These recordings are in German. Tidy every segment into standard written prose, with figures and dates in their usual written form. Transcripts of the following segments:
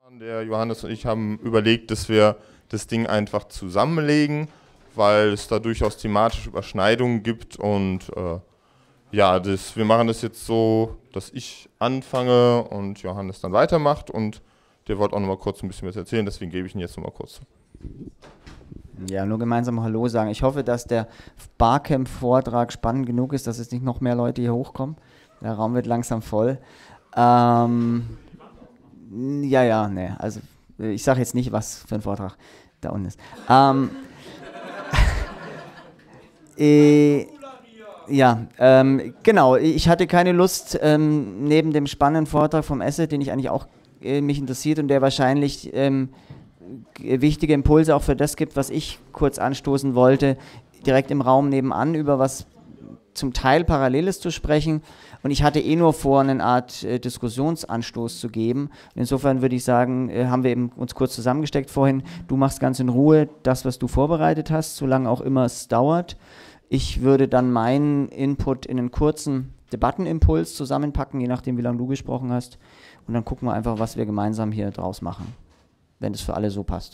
Der Johannes und ich haben überlegt, dass wir das Ding einfach zusammenlegen, weil es da durchaus thematische Überschneidungen gibt und ja, wir machen das jetzt so, dass ich anfange und Johannes dann weitermacht und der wollte auch noch mal kurz ein bisschen was erzählen, deswegen gebe ich ihn jetzt noch mal kurz. Ja, nur gemeinsam Hallo sagen. Ich hoffe, dass der Barcamp-Vortrag spannend genug ist, dass jetzt nicht noch mehr Leute hier hochkommen. Der Raum wird langsam voll. Nee, also ich sage jetzt nicht, was für ein Vortrag da unten ist. Genau, ich hatte keine Lust, neben dem spannenden Vortrag vom Esse, den ich eigentlich auch mich interessiert und der wahrscheinlich wichtige Impulse auch für das gibt, was ich kurz anstoßen wollte, direkt im Raum nebenan über was zum Teil Paralleles zu sprechen. Und ich hatte nur vor, eine Art Diskussionsanstoß zu geben. Insofern würde ich sagen, haben wir eben uns kurz zusammengesteckt vorhin. Du machst ganz in Ruhe das, was du vorbereitet hast, solange auch immer es dauert. Ich würde dann meinen Input in einen kurzen Debattenimpuls zusammenpacken, je nachdem, wie lange du gesprochen hast. Und dann gucken wir einfach, was wir gemeinsam hier draus machen, wenn es für alle so passt.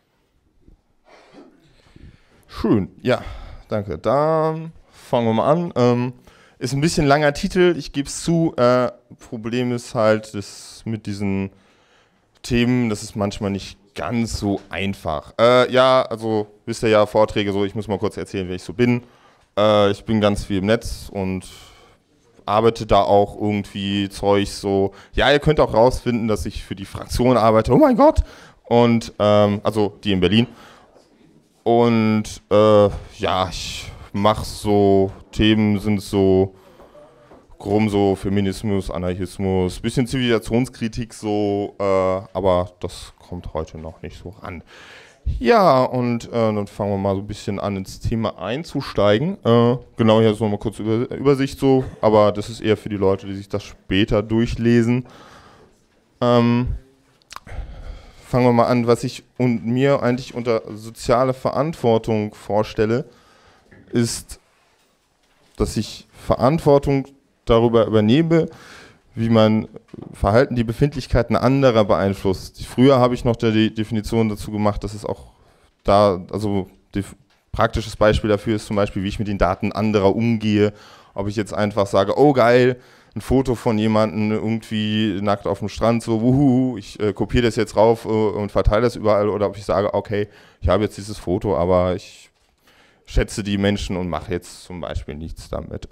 Schön, ja, danke. Dann fangen wir mal an. Ist ein bisschen langer Titel, ich gebe es zu. Problem ist halt, dass mit diesen Themen, das ist manchmal nicht ganz so einfach. Ja, also wisst ihr ja, Vorträge so, ich muss mal kurz erzählen, wer ich so bin. Ich bin ganz viel im Netz und arbeite da auch irgendwie Zeug so. Ja, ihr könnt auch rausfinden, dass ich für die Fraktion arbeite. Oh mein Gott! Und also die in Berlin. Und ja, ich mache so, Themen sind so grob so Feminismus, Anarchismus, bisschen Zivilisationskritik so, aber das kommt heute noch nicht so ran. Ja, und dann fangen wir mal so ein bisschen an, ins Thema einzusteigen. Genau, hier ist nochmal kurz Übersicht so, aber das ist eher für die Leute, die sich das später durchlesen. Fangen wir mal an, was ich und mir eigentlich unter soziale Verantwortung vorstelle, ist, dass ich Verantwortung darüber übernehme, wie mein Verhalten die Befindlichkeiten anderer beeinflusst. Früher habe ich noch die Definition dazu gemacht, dass es auch da, also praktisches Beispiel dafür ist zum Beispiel, wie ich mit den Daten anderer umgehe. Ob ich jetzt einfach sage, oh geil, ein Foto von jemandem irgendwie nackt auf dem Strand, so wuhu, ich kopiere das jetzt rauf und verteile das überall, oder ob ich sage, okay, ich habe jetzt dieses Foto, aber ich schätze die Menschen und mache jetzt zum Beispiel nichts damit.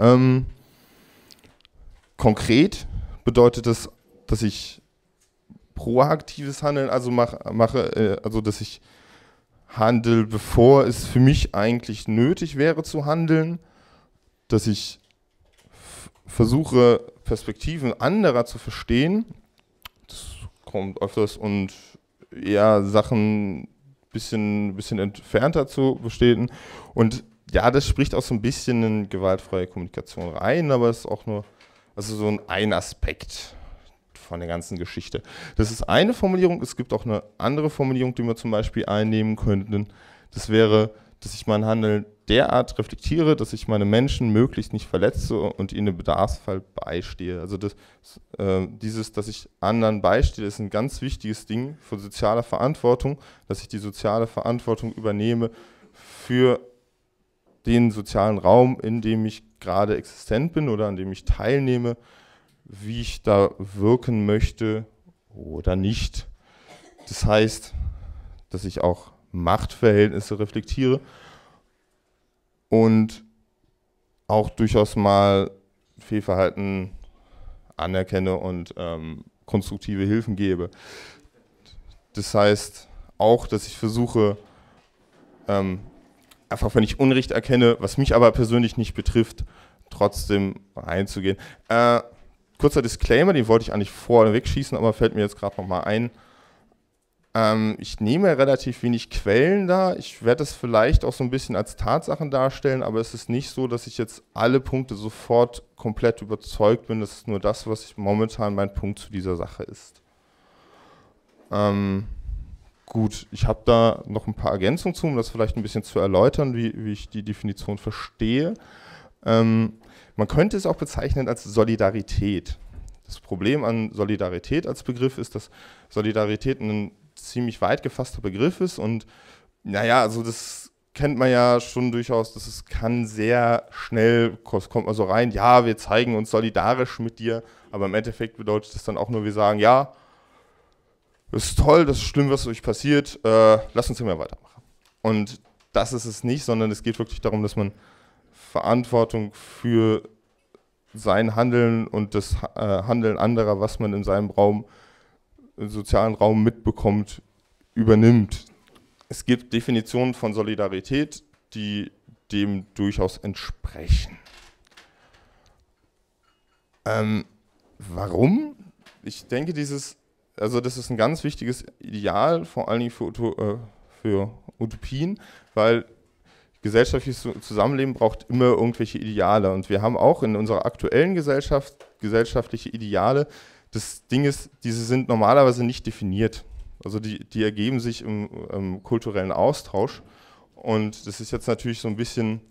Konkret bedeutet das, dass ich proaktives Handeln mache, also dass ich handle, bevor es für mich eigentlich nötig wäre zu handeln, dass ich versuche, Perspektiven anderer zu verstehen. Das kommt öfters und eher Sachen bisschen entfernter zu bestätigen. Und ja, das spricht auch so ein bisschen in gewaltfreie Kommunikation rein, aber es ist auch nur so ein Aspekt von der ganzen Geschichte. Das ist eine Formulierung, es gibt auch eine andere Formulierung, die wir zum Beispiel einnehmen könnten. Das wäre, dass ich mein Handeln derart reflektiere, dass ich meine Menschen möglichst nicht verletze und ihnen im Bedarfsfall beistehe. Also dass ich anderen beistehe, ist ein ganz wichtiges Ding für soziale Verantwortung, dass ich die soziale Verantwortung übernehme für den sozialen Raum, in dem ich gerade existent bin oder an dem ich teilnehme, wie ich da wirken möchte oder nicht. Das heißt, dass ich auch Machtverhältnisse reflektiere und auch durchaus mal Fehlverhalten anerkenne und konstruktive Hilfen gebe. Das heißt auch, dass ich versuche, einfach wenn ich Unrecht erkenne, was mich aber persönlich nicht betrifft, trotzdem reinzugehen. Kurzer Disclaimer, den wollte ich eigentlich vorweg schießen, aber fällt mir jetzt gerade nochmal ein. Ich nehme relativ wenig Quellen da. Ich werde es vielleicht auch so ein bisschen als Tatsachen darstellen, aber es ist nicht so, dass ich jetzt alle Punkte sofort komplett überzeugt bin. Das ist nur das, was momentan mein Punkt zu dieser Sache ist. Gut, ich habe da noch ein paar Ergänzungen zu, um das vielleicht ein bisschen zu erläutern, wie ich die Definition verstehe. Man könnte es auch bezeichnen als Solidarität. Das Problem an Solidarität als Begriff ist, dass Solidarität ein ziemlich weit gefasster Begriff ist und naja, also das kennt man ja schon durchaus, dass es kann sehr schnell, kommt man so rein, ja, wir zeigen uns solidarisch mit dir, aber im Endeffekt bedeutet das dann auch nur, wir sagen, ja, das ist toll, das ist schlimm, was euch passiert, lasst uns immer weitermachen. Und das ist es nicht, sondern es geht wirklich darum, dass man Verantwortung für sein Handeln und das Handeln anderer, was man in seinem Raum, im sozialen Raum mitbekommt, übernimmt. Es gibt Definitionen von Solidarität, die dem durchaus entsprechen. Warum? Ich denke, das ist ein ganz wichtiges Ideal, vor allen Dingen für Utopien, weil gesellschaftliches Zusammenleben braucht immer irgendwelche Ideale. Und wir haben auch in unserer aktuellen Gesellschaft gesellschaftliche Ideale. Das Ding ist, diese sind normalerweise nicht definiert. Also die ergeben sich im kulturellen Austausch. Und das ist jetzt natürlich so ein bisschen,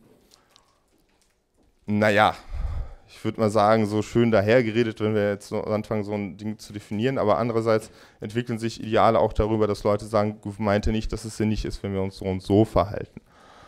naja, ich würde mal sagen, so schön dahergeredet, wenn wir jetzt so anfangen, so ein Ding zu definieren. Aber andererseits entwickeln sich Ideale auch darüber, dass Leute sagen, meinte nicht, dass es sinnig ist, wenn wir uns so und so verhalten.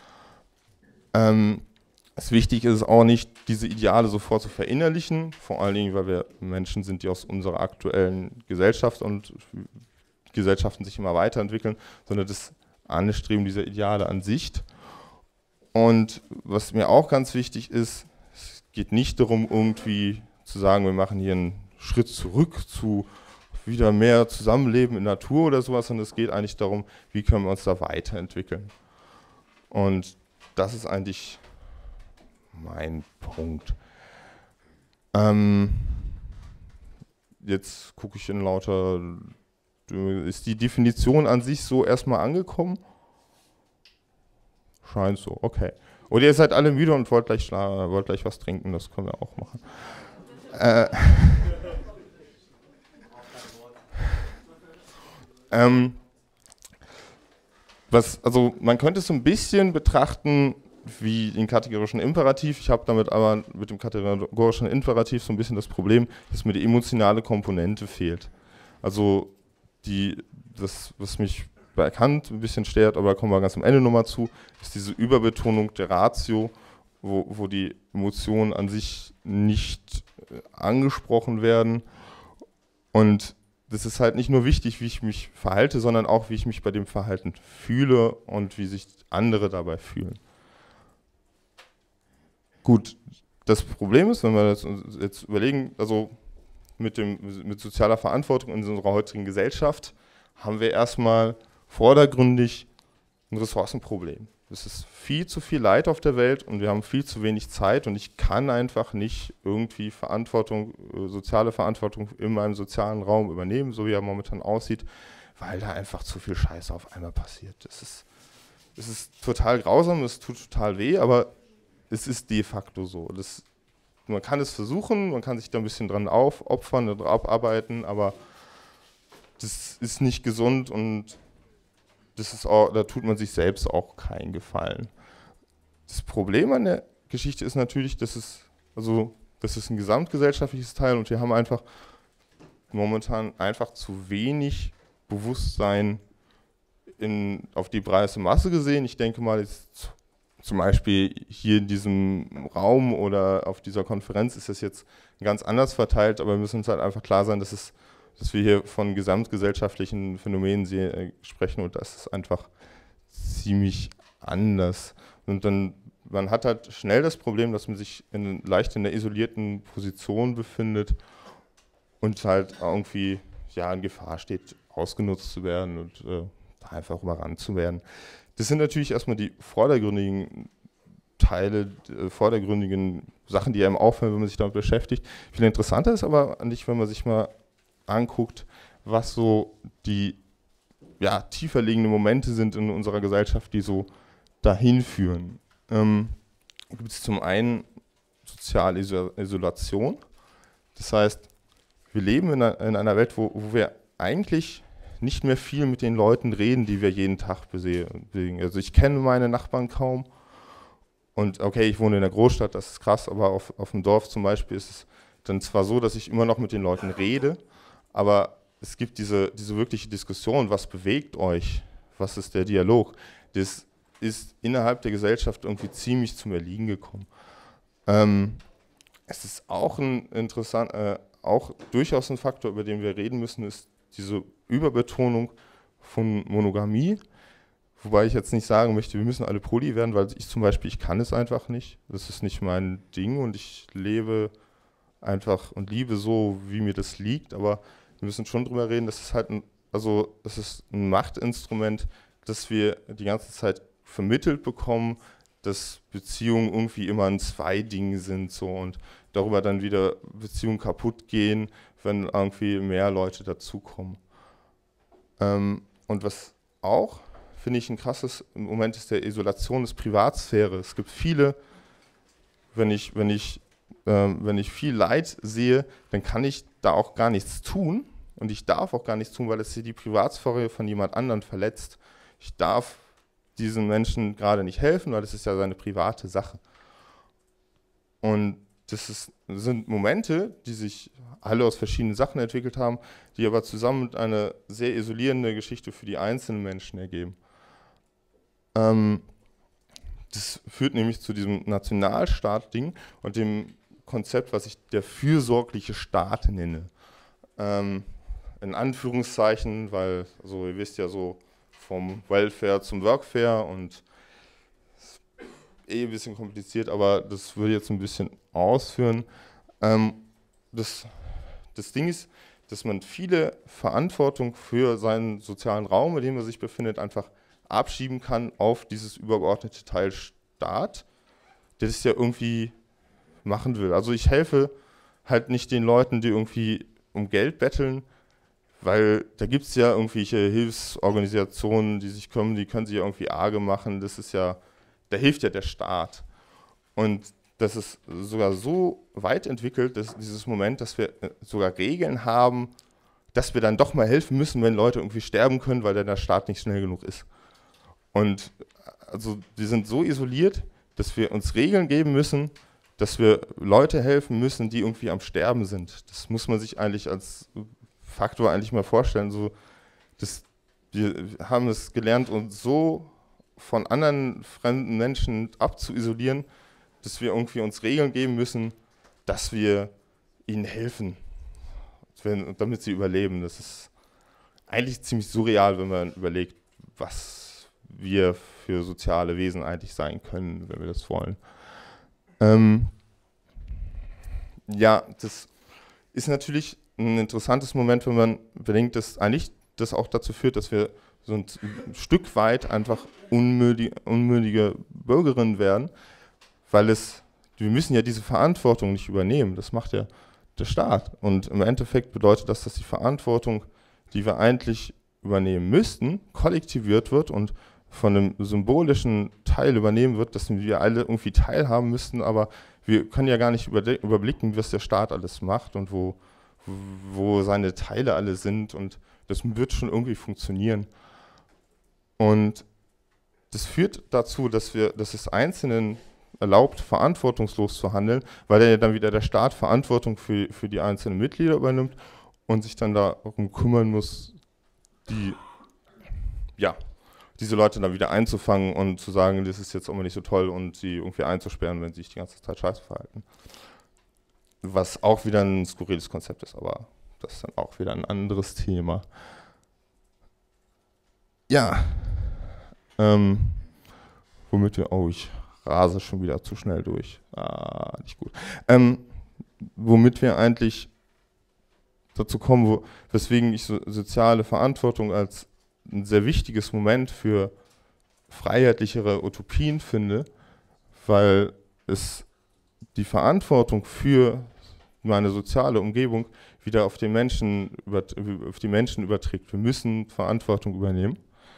Wichtig ist es auch nicht, diese Ideale sofort zu verinnerlichen, vor allen Dingen, weil wir Menschen sind, die aus unserer aktuellen Gesellschaft und Gesellschaften sich immer weiterentwickeln, sondern das Anstreben dieser Ideale an sich. Und was mir auch ganz wichtig ist, es geht nicht darum, irgendwie zu sagen, wir machen hier einen Schritt zurück zu wieder mehr Zusammenleben in Natur oder sowas, sondern es geht eigentlich darum, wie können wir uns da weiterentwickeln. Und das ist eigentlich mein Punkt. Jetzt gucke ich in lauter, ist die Definition an sich so erstmal angekommen? Scheint so, okay. Oder ihr seid alle müde und wollt gleich was trinken, das können wir auch machen. Also man könnte es so ein bisschen betrachten wie den kategorischen Imperativ. Ich habe damit aber mit dem kategorischen Imperativ so ein bisschen das Problem, dass mir die emotionale Komponente fehlt. Also das, was mich bei Kant ein bisschen stört, aber da kommen wir ganz am Ende nochmal zu, ist diese Überbetonung der Ratio, wo die Emotionen an sich nicht angesprochen werden. Und das ist halt nicht nur wichtig, wie ich mich verhalte, sondern auch, wie ich mich bei dem Verhalten fühle und wie sich andere dabei fühlen. Gut, das Problem ist, wenn wir das uns jetzt überlegen, also mit sozialer Verantwortung in unserer heutigen Gesellschaft haben wir erstmal vordergründig ein Ressourcenproblem. Es ist viel zu viel Leid auf der Welt und wir haben viel zu wenig Zeit und ich kann einfach nicht irgendwie soziale Verantwortung in meinem sozialen Raum übernehmen, so wie er momentan aussieht, weil da einfach zu viel Scheiße auf einmal passiert. Es ist total grausam, es tut total weh, aber es ist de facto so. Man kann es versuchen, man kann sich da ein bisschen dran aufopfern oder abarbeiten, aber das ist nicht gesund und da tut man sich selbst auch keinen Gefallen. Das Problem an der Geschichte ist natürlich, das ist ein gesamtgesellschaftliches Teil und wir haben einfach momentan einfach zu wenig Bewusstsein auf die breite Masse gesehen. Ich denke mal, zum Beispiel hier in diesem Raum oder auf dieser Konferenz ist das jetzt ganz anders verteilt, aber wir müssen uns halt einfach klar sein, dass wir hier von gesamtgesellschaftlichen Phänomenen sprechen und das ist einfach ziemlich anders. Und dann, man hat halt schnell das Problem, dass man sich leicht in einer isolierten Position befindet und halt irgendwie in Gefahr steht, ausgenutzt zu werden und da einfach überrannt zu werden. Das sind natürlich erstmal die vordergründigen Teile, vordergründigen Sachen, die einem auffallen, wenn man sich damit beschäftigt. Viel interessanter ist aber eigentlich, wenn man sich mal anguckt, was so die tiefer liegenden Momente sind in unserer Gesellschaft, die so dahin führen. Gibt es zum einen soziale Isolation. Das heißt, wir leben in einer Welt, wo wir eigentlich nicht mehr viel mit den Leuten reden, die wir jeden Tag bewegen. Also ich kenne meine Nachbarn kaum und okay, ich wohne in der Großstadt, das ist krass, aber auf dem Dorf zum Beispiel ist es dann zwar so, dass ich immer noch mit den Leuten rede, aber es gibt diese wirkliche Diskussion, was bewegt euch, was ist der Dialog, das ist innerhalb der Gesellschaft irgendwie ziemlich zum Erliegen gekommen. Es ist auch auch durchaus ein Faktor, über den wir reden müssen, ist diese Überbetonung von Monogamie, wobei ich jetzt nicht sagen möchte, wir müssen alle poly werden, weil ich zum Beispiel, ich kann es einfach nicht, das ist nicht mein Ding und ich lebe einfach und liebe so, wie mir das liegt, aber wir müssen schon drüber reden, das ist halt das ist ein Machtinstrument, das wir die ganze Zeit vermittelt bekommen, dass Beziehungen irgendwie immer ein Zwei-Ding sind so und darüber dann wieder Beziehungen kaputt gehen, wenn irgendwie mehr Leute dazukommen. Und was auch, finde ich, ein krasses Moment ist der Isolation des Privatsphäre. Es gibt viele, wenn ich viel Leid sehe, dann kann ich da auch gar nichts tun und ich darf auch gar nichts tun, weil es hier die Privatsphäre von jemand anderem verletzt. Ich darf diesen Menschen gerade nicht helfen, weil das ist ja seine private Sache. Und das sind Momente, die sich alle aus verschiedenen Sachen entwickelt haben, die aber zusammen eine sehr isolierende Geschichte für die einzelnen Menschen ergeben. Das führt nämlich zu diesem Nationalstaat-Ding und dem Konzept, was ich der fürsorgliche Staat nenne. In Anführungszeichen, weil, also ihr wisst ja so, vom Welfare zum Workfare und ein bisschen kompliziert, aber das würde jetzt ein bisschen ausführen. Das Ding ist, dass man viele Verantwortung für seinen sozialen Raum, in dem man sich befindet, einfach abschieben kann auf dieses übergeordnete Teil Staat, der das ja irgendwie machen will. Also ich helfe halt nicht den Leuten, die irgendwie um Geld betteln, weil da gibt es ja irgendwelche Hilfsorganisationen, die sich kümmern, die können sich ja irgendwie arge machen, das ist ja, da hilft ja der Staat. Und das ist sogar so weit entwickelt, dass dieses Moment, dass wir sogar Regeln haben, dass wir dann doch mal helfen müssen, wenn Leute irgendwie sterben können, weil der Staat nicht schnell genug ist. Und also die sind so isoliert, dass wir uns Regeln geben müssen, dass wir Leute helfen müssen, die irgendwie am Sterben sind. Das muss man sich eigentlich als Faktor eigentlich mal vorstellen. So, wir haben es gelernt, uns so von anderen fremden Menschen abzuisolieren, dass wir irgendwie uns Regeln geben müssen, dass wir ihnen helfen, damit sie überleben. Das ist eigentlich ziemlich surreal, wenn man überlegt, was wir für soziale Wesen eigentlich sein können, wenn wir das wollen. Ja, das ist natürlich ein interessantes Moment, wenn man bedenkt, dass eigentlich das auch dazu führt, dass wir so ein Stück weit einfach unmündige Bürgerinnen werden, weil wir müssen ja diese Verantwortung nicht übernehmen, das macht ja der Staat. Und im Endeffekt bedeutet das, dass die Verantwortung, die wir eigentlich übernehmen müssten, kollektiviert wird und von einem symbolischen Teil übernehmen wird, dass wir alle irgendwie teilhaben müssten, aber wir können ja gar nicht überblicken, was der Staat alles macht und wo seine Teile alle sind und das wird schon irgendwie funktionieren. Und das führt dazu, dass es Einzelnen erlaubt, verantwortungslos zu handeln, weil ja dann wieder der Staat Verantwortung für die einzelnen Mitglieder übernimmt und sich dann darum kümmern muss, diese Leute dann wieder einzufangen und zu sagen, das ist jetzt auch mal nicht so toll und sie irgendwie einzusperren, wenn sie sich die ganze Zeit scheiße verhalten. Was auch wieder ein skurriles Konzept ist, aber das ist dann auch wieder ein anderes Thema. Ja, womit ich rase schon wieder zu schnell durch. Nicht gut. Womit wir eigentlich dazu kommen, weswegen ich soziale Verantwortung als ein sehr wichtiges Moment für freiheitlichere Utopien finde, weil es die Verantwortung für meine soziale Umgebung wieder auf die Menschen überträgt. Wir müssen Verantwortung übernehmen.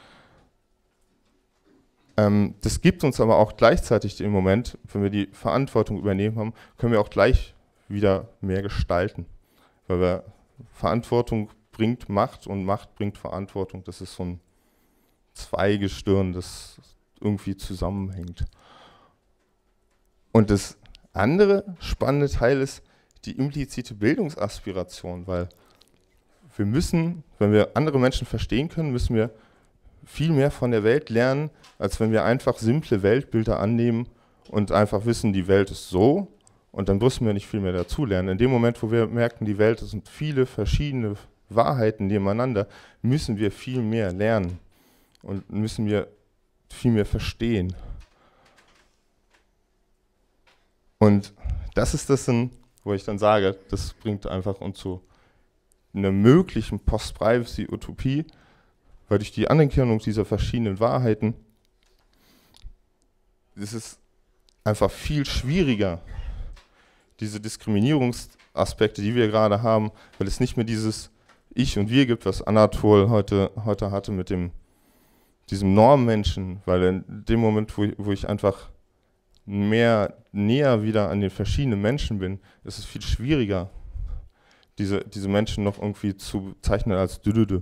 Das gibt uns aber auch gleichzeitig den Moment, wenn wir die Verantwortung übernehmen haben, können wir auch gleich wieder mehr gestalten. Weil Verantwortung bringt Macht und Macht bringt Verantwortung. Das ist so ein Zweigestirn, das irgendwie zusammenhängt. Und das andere spannende Teil ist, die implizite Bildungsaspiration, weil wir müssen, wenn wir andere Menschen verstehen können, müssen wir viel mehr von der Welt lernen, als wenn wir einfach simple Weltbilder annehmen und einfach wissen, die Welt ist so und dann müssen wir nicht viel mehr dazu lernen. In dem Moment, wo wir merken, die Welt sind viele verschiedene Wahrheiten nebeneinander, müssen wir viel mehr lernen und müssen wir viel mehr verstehen. Und das ist das, wo ich dann sage, das bringt einfach uns zu einer möglichen Post-Privacy-Utopie, weil durch die Anerkennung dieser verschiedenen Wahrheiten ist es einfach viel schwieriger, diese Diskriminierungsaspekte, die wir gerade haben, weil es nicht mehr dieses Ich und Wir gibt, was Anatol heute hatte mit diesem Normmenschen, weil in dem Moment, wo ich einfach näher wieder an den verschiedenen Menschen bin, ist es viel schwieriger, diese Menschen noch irgendwie zu zeichnen als Düdüdü.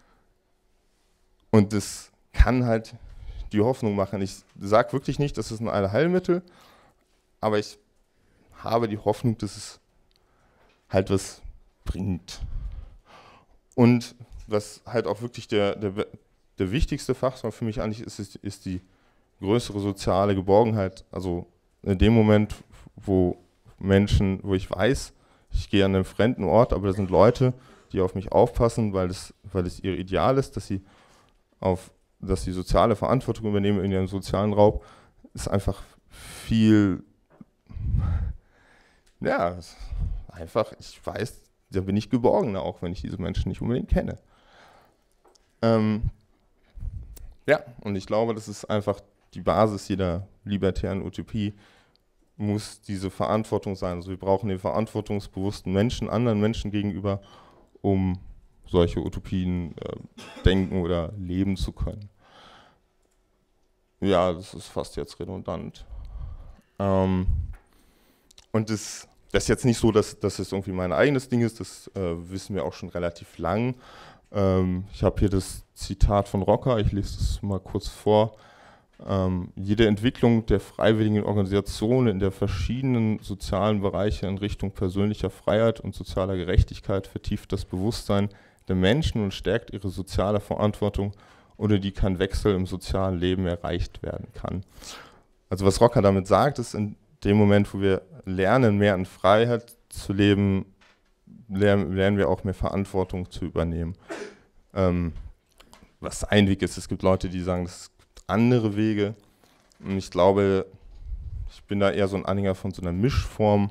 Und das kann halt die Hoffnung machen. Ich sage wirklich nicht, das ist ein Allheilmittel, aber ich habe die Hoffnung, dass es halt was bringt. Und was halt auch wirklich der wichtigste Faktor für mich eigentlich ist die größere soziale Geborgenheit. Also in dem Moment, wo ich weiß, ich gehe an einen fremden Ort, aber da sind Leute, die auf mich aufpassen, weil es ihr Ideal ist, dass sie soziale Verantwortung übernehmen in ihrem sozialen Raum, ist einfach viel, ja, einfach, ich weiß, da bin ich geborgener, auch wenn ich diese Menschen nicht unbedingt kenne. Ja, und ich glaube, das ist einfach die Basis jeder libertären Utopie, muss diese Verantwortung sein. Also wir brauchen den verantwortungsbewussten Menschen, anderen Menschen gegenüber, um solche Utopien denken oder leben zu können. Ja, das ist fast jetzt redundant. Und das ist jetzt nicht so, dass es irgendwie mein eigenes Ding ist, das wissen wir auch schon relativ lang. Ich habe hier das Zitat von Rocker, ich lese das mal kurz vor. Jede Entwicklung der freiwilligen Organisationen in der verschiedenen sozialen Bereiche in Richtung persönlicher Freiheit und sozialer Gerechtigkeit vertieft das Bewusstsein der Menschen und stärkt ihre soziale Verantwortung, ohne die kein Wechsel im sozialen Leben erreicht werden kann. Also was Rocker damit sagt, ist, in dem Moment, wo wir lernen, mehr in Freiheit zu leben, lernen wir auch mehr Verantwortung zu übernehmen. Was ein Weg ist, es gibt Leute, die sagen, es gibt andere Wege. Und ich glaube, ich bin da eher so ein Anhänger von so einer Mischform.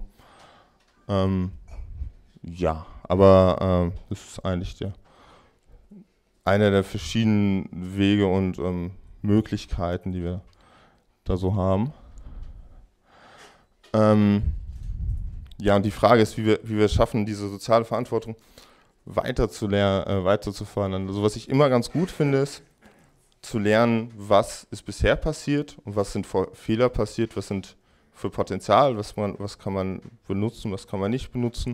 Ja, aber das ist eigentlich einer der verschiedenen Wege und Möglichkeiten, die wir da so haben. Ja, und die Frage ist, wie wir es schaffen, diese soziale Verantwortung weiter zu fördern. Also was ich immer ganz gut finde, ist zu lernen, was ist bisher passiert und was sind Fehler passiert, was sind für Potenzial, was kann man benutzen, was kann man nicht benutzen.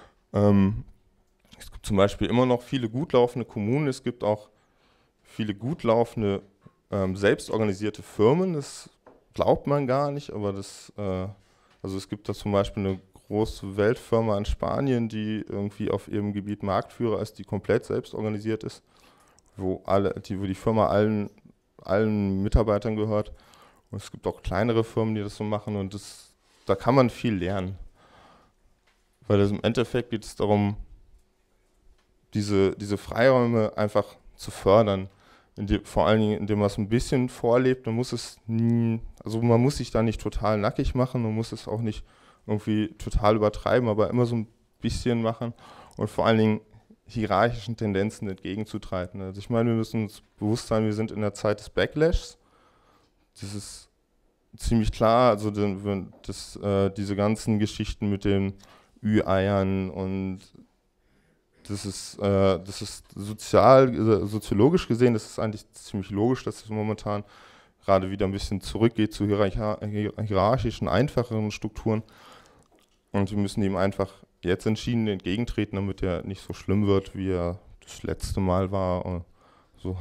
Es gibt zum Beispiel immer noch viele gut laufende Kommunen, es gibt auch viele gut laufende selbstorganisierte Firmen, das glaubt man gar nicht, aber also es gibt da zum Beispiel eine große Weltfirma in Spanien, die irgendwie auf ihrem Gebiet Marktführer ist, die komplett selbst organisiert ist, wo die Firma allen Mitarbeitern gehört. Und es gibt auch kleinere Firmen, die das so machen und da kann man viel lernen. Weil im Endeffekt geht es darum, diese Freiräume einfach zu fördern. Vor allen Dingen, indem man es ein bisschen vorlebt. Man muss sich da nicht total nackig machen, man muss es auch nicht irgendwie total übertreiben, aber immer so ein bisschen machen und vor allen Dingen hierarchischen Tendenzen entgegenzutreten. Also ich meine, wir müssen uns bewusst sein, wir sind in der Zeit des Backlashs. Das ist ziemlich klar, also diese ganzen Geschichten mit den Ü-Eiern und das ist soziologisch gesehen, das ist eigentlich ziemlich logisch, dass es momentan gerade wieder ein bisschen zurückgeht zu hierarchischen, einfacheren Strukturen. Und wir müssen ihm einfach jetzt entschieden entgegentreten, damit er nicht so schlimm wird, wie er das letzte Mal war. Und so.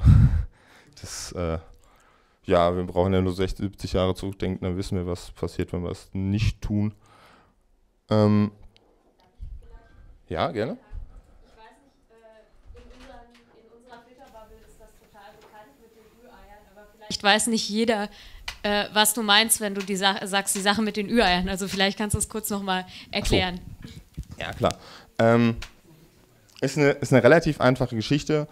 Wir brauchen ja nur 60, 70 Jahre zurückdenken, dann wissen wir, was passiert, wenn wir es nicht tun. Ja, gerne. Ich weiß nicht, in unserer Twitter-Bubble ist das total bekannt mit den Ü-Eiern, aber vielleicht weiß nicht jeder, was du meinst, wenn du sagst, die Sache mit den Ü-Eiern. Also vielleicht kannst du es kurz nochmal erklären. So. Ja, klar. Ist eine relativ einfache Geschichte.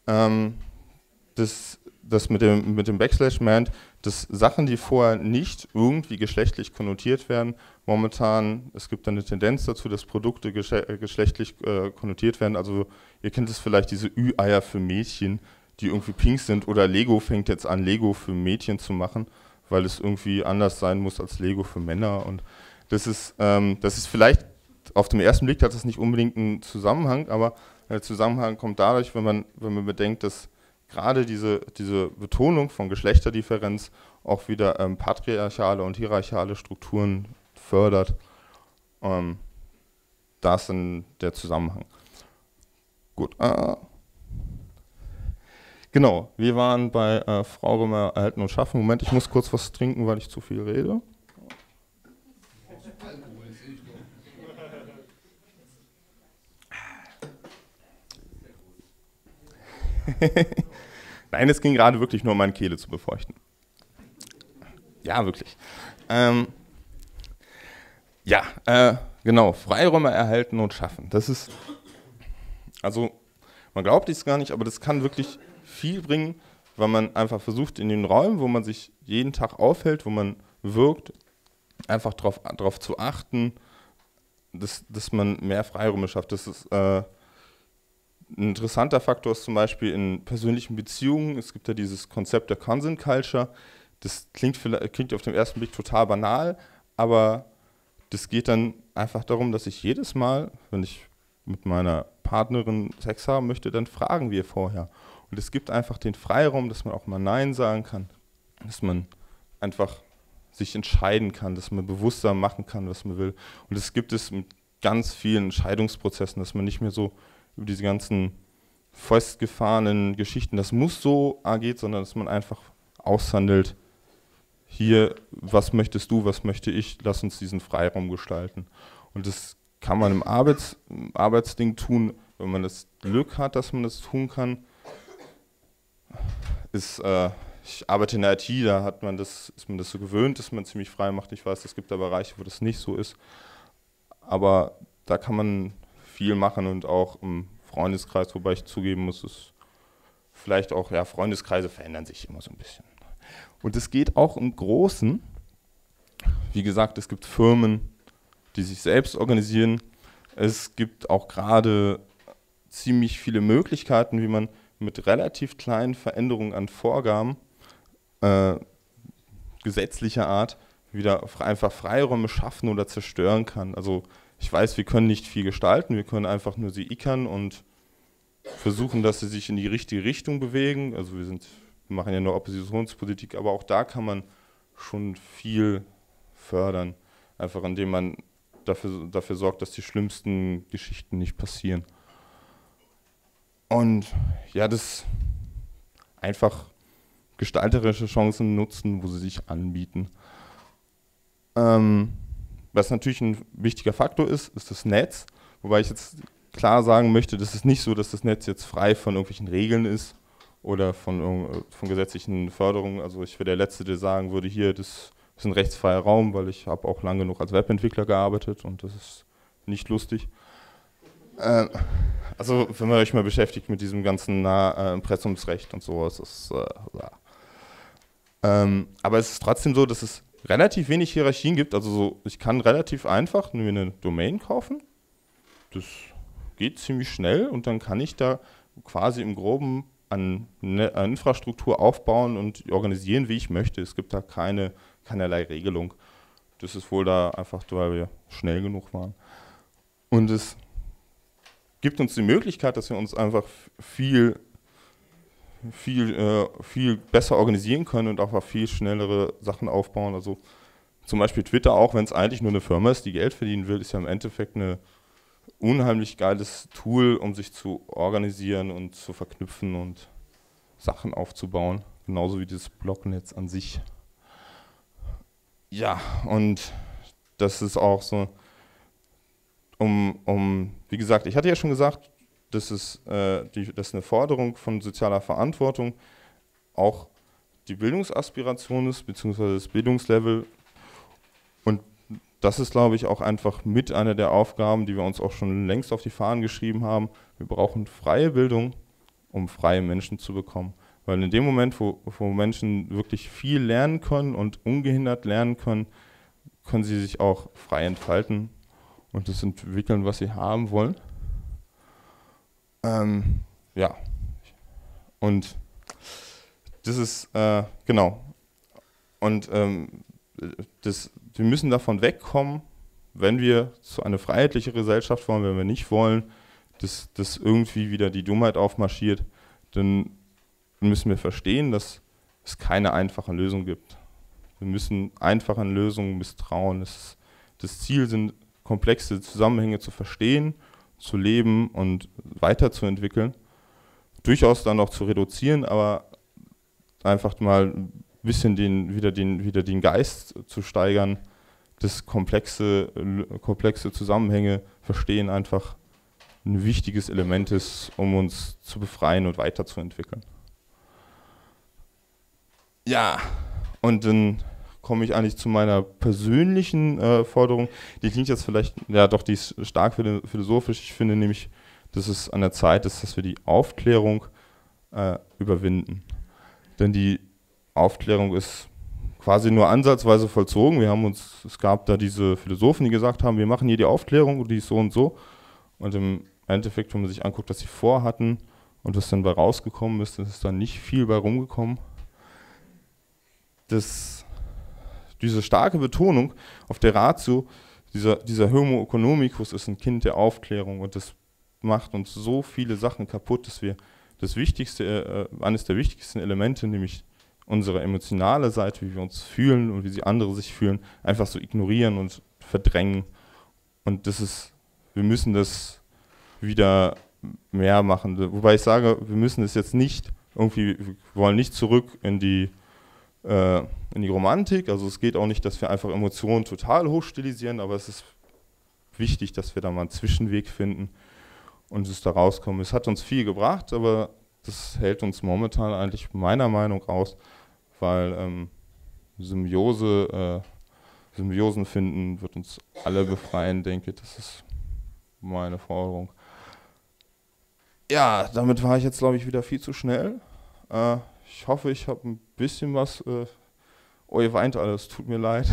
Das mit dem Backslash meint, dass Sachen, die vorher nicht irgendwie geschlechtlich konnotiert werden, momentan, es gibt eine Tendenz dazu, dass Produkte geschlechtlich konnotiert werden. Also ihr kennt es vielleicht, diese Ü-Eier für Mädchen, die irgendwie pink sind, oder Lego fängt jetzt an, Lego für Mädchen zu machen, weil es irgendwie anders sein muss als Lego für Männer. Und das ist vielleicht, auf den ersten Blick hat das nicht unbedingt einen Zusammenhang, aber der Zusammenhang kommt dadurch, wenn man bedenkt, dass gerade diese Betonung von Geschlechterdifferenz auch wieder patriarchale und hierarchale Strukturen fördert. Da ist dann der Zusammenhang. Gut. Genau, wir waren bei Frau Römer erhalten und schaffen. Moment, ich muss kurz was trinken, weil ich zu viel rede. Nein, es ging gerade wirklich nur um meine Kehle zu befeuchten. Ja, wirklich. Genau, Freiräume erhalten und schaffen. Das ist, also man glaubt es gar nicht, aber das kann wirklich viel bringen, weil man einfach versucht, in den Räumen, wo man sich jeden Tag aufhält, wo man wirkt, einfach darauf zu achten, dass man mehr Freiräume schafft. Das ist ein interessanter Faktor ist zum Beispiel in persönlichen Beziehungen. Es gibt ja dieses Konzept der Consent Culture. Das klingt auf den ersten Blick total banal, aber das geht dann einfach darum, dass ich jedes Mal, wenn ich mit meiner Partnerin Sex haben möchte, dann fragen wir vorher. Und es gibt einfach den Freiraum, dass man auch mal Nein sagen kann, dass man einfach sich entscheiden kann, dass man bewusster machen kann, was man will. Und das gibt es mit ganz vielen Entscheidungsprozessen, dass man nicht mehr so über diese ganzen festgefahrenen Geschichten, das muss so geht, sondern dass man einfach aushandelt, hier, was möchtest du, was möchte ich, lass uns diesen Freiraum gestalten. Und das kann man im Arbeitsding tun, wenn man das Glück hat, dass man das tun kann. Ich arbeite in der IT, da ist man das so gewöhnt, dass man ziemlich frei macht. Ich weiß, es gibt da Bereiche, wo das nicht so ist, aber da kann man viel machen und auch im Freundeskreis, wobei ich zugeben muss, es vielleicht auch, ja, Freundeskreise verändern sich immer so ein bisschen. Und es geht auch im Großen, wie gesagt, es gibt Firmen, die sich selbst organisieren. Es gibt auch gerade ziemlich viele Möglichkeiten, wie man mit relativ kleinen Veränderungen an Vorgaben gesetzlicher Art wieder einfach Freiräume schaffen oder zerstören kann. Also ich weiß, wir können nicht viel gestalten, wir können einfach nur sie ickern und versuchen, dass sie sich in die richtige Richtung bewegen. Also wir machen ja nur Oppositionspolitik, aber auch da kann man schon viel fördern, einfach indem man dafür sorgt, dass die schlimmsten Geschichten nicht passieren. Und ja, das einfach gestalterische Chancen nutzen, wo sie sich anbieten. Was natürlich ein wichtiger Faktor ist das Netz, wobei ich jetzt klar sagen möchte, dass es nicht so, dass das Netz jetzt frei von irgendwelchen Regeln ist oder von gesetzlichen Förderungen. Also ich wäre der Letzte, der sagen würde, hier, das ist ein rechtsfreier Raum, weil ich habe auch lange genug als Webentwickler gearbeitet und das ist nicht lustig. Also wenn man euch mal beschäftigt mit diesem ganzen Impressumsrecht und sowas, ist aber es ist trotzdem so, dass es relativ wenig Hierarchien gibt. Also so, ich kann relativ einfach mir eine Domain kaufen. Das geht ziemlich schnell und dann kann ich da quasi im Groben an Infrastruktur aufbauen und organisieren, wie ich möchte. Es gibt da keinerlei Regelung. Das ist wohl da einfach, weil wir schnell genug waren. Und es gibt uns die Möglichkeit, dass wir uns einfach viel besser organisieren können und auch viel schnellere Sachen aufbauen. Also zum Beispiel Twitter, auch wenn es eigentlich nur eine Firma ist, die Geld verdienen will, ist ja im Endeffekt ein unheimlich geiles Tool, um sich zu organisieren und zu verknüpfen und Sachen aufzubauen. Genauso wie dieses Blognetz an sich. Ja, und das ist auch so, wie gesagt, ich hatte ja schon gesagt, das ist eine Forderung von sozialer Verantwortung, auch die Bildungsaspiration ist, beziehungsweise das Bildungslevel. Und das ist, glaube ich, auch einfach mit einer der Aufgaben, die wir uns auch schon längst auf die Fahnen geschrieben haben. Wir brauchen freie Bildung, um freie Menschen zu bekommen. Weil in dem Moment, wo Menschen wirklich viel lernen können und ungehindert lernen können, können sie sich auch frei entfalten und das entwickeln, was sie haben wollen. Ja. Und das ist, genau. Und wir müssen davon wegkommen, wenn wir zu einer freiheitlichen Gesellschaft wollen, wenn wir nicht wollen, dass irgendwie wieder die Dummheit aufmarschiert, dann müssen wir verstehen, dass es keine einfache Lösung gibt. Wir müssen einfachen Lösungen misstrauen. Das Ziel sind, komplexe Zusammenhänge zu verstehen, zu leben und weiterzuentwickeln. Durchaus dann auch zu reduzieren, aber einfach mal ein bisschen wieder den Geist zu steigern, dass komplexe Zusammenhänge verstehen einfach ein wichtiges Element ist, um uns zu befreien und weiterzuentwickeln. Ja, und dann komme ich eigentlich zu meiner persönlichen Forderung. Die klingt jetzt vielleicht, ja doch, die ist stark philosophisch. Ich finde nämlich, dass es an der Zeit ist, dass wir die Aufklärung überwinden. Denn die Aufklärung ist quasi nur ansatzweise vollzogen. Es gab da diese Philosophen, die gesagt haben, wir machen hier die Aufklärung und die ist so und so. Und im Endeffekt, wenn man sich anguckt, was sie vorhatten und was dann bei rausgekommen ist dann nicht viel bei rumgekommen. Diese starke Betonung auf der Ratio, dieser Homo economicus ist ein Kind der Aufklärung und das macht uns so viele Sachen kaputt, dass wir das Wichtigste, eines der wichtigsten Elemente, nämlich unsere emotionale Seite, wie wir uns fühlen und wie sie andere sich fühlen, einfach so ignorieren und verdrängen. Und wir müssen das wieder mehr machen. Wobei ich sage, wir müssen es jetzt nicht wir wollen nicht zurück in die Romantik, also es geht auch nicht, dass wir einfach Emotionen total hochstilisieren, aber es ist wichtig, dass wir da mal einen Zwischenweg finden und es da rauskommen. Es hat uns viel gebracht, aber das hält uns momentan eigentlich meiner Meinung nach aus, weil Symbiosen finden wird uns alle befreien, denke ich, das ist meine Forderung. Ja, damit war ich jetzt, glaube ich, wieder viel zu schnell. Ich hoffe, ich habe ein bisschen was. Oh, ihr weint alles, tut mir leid.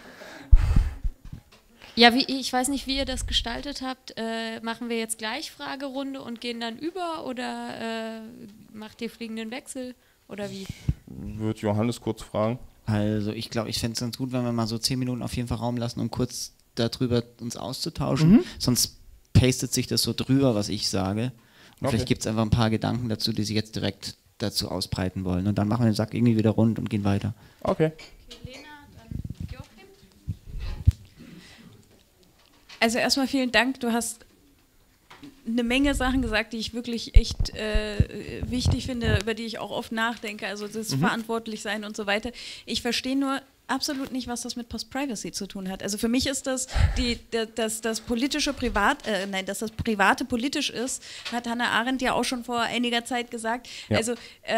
Ja, ich weiß nicht, wie ihr das gestaltet habt. Machen wir jetzt gleich Fragerunde und gehen dann über oder macht ihr fliegenden Wechsel oder wie? Würde Johannes kurz fragen. Also ich glaube, ich fände es ganz gut, wenn wir mal so 10 Minuten auf jeden Fall Raum lassen, um kurz darüber uns auszutauschen. Sonst pastet sich das so drüber, was ich sage. Und vielleicht gibt es einfach ein paar Gedanken dazu, die sich jetzt direkt dazu ausbreiten wollen. Und dann machen wir den Sack irgendwie wieder rund und gehen weiter. Okay. Lena, dann Joachim. Also erstmal vielen Dank. Du hast eine Menge Sachen gesagt, die ich wirklich echt wichtig finde, über die ich auch oft nachdenke. Also das Verantwortlichsein und so weiter. Ich verstehe nur absolut nicht, was das mit Post-Privacy zu tun hat. Also für mich ist das, dass das Private politisch ist, hat Hannah Arendt ja auch schon vor einiger Zeit gesagt. Ja. Also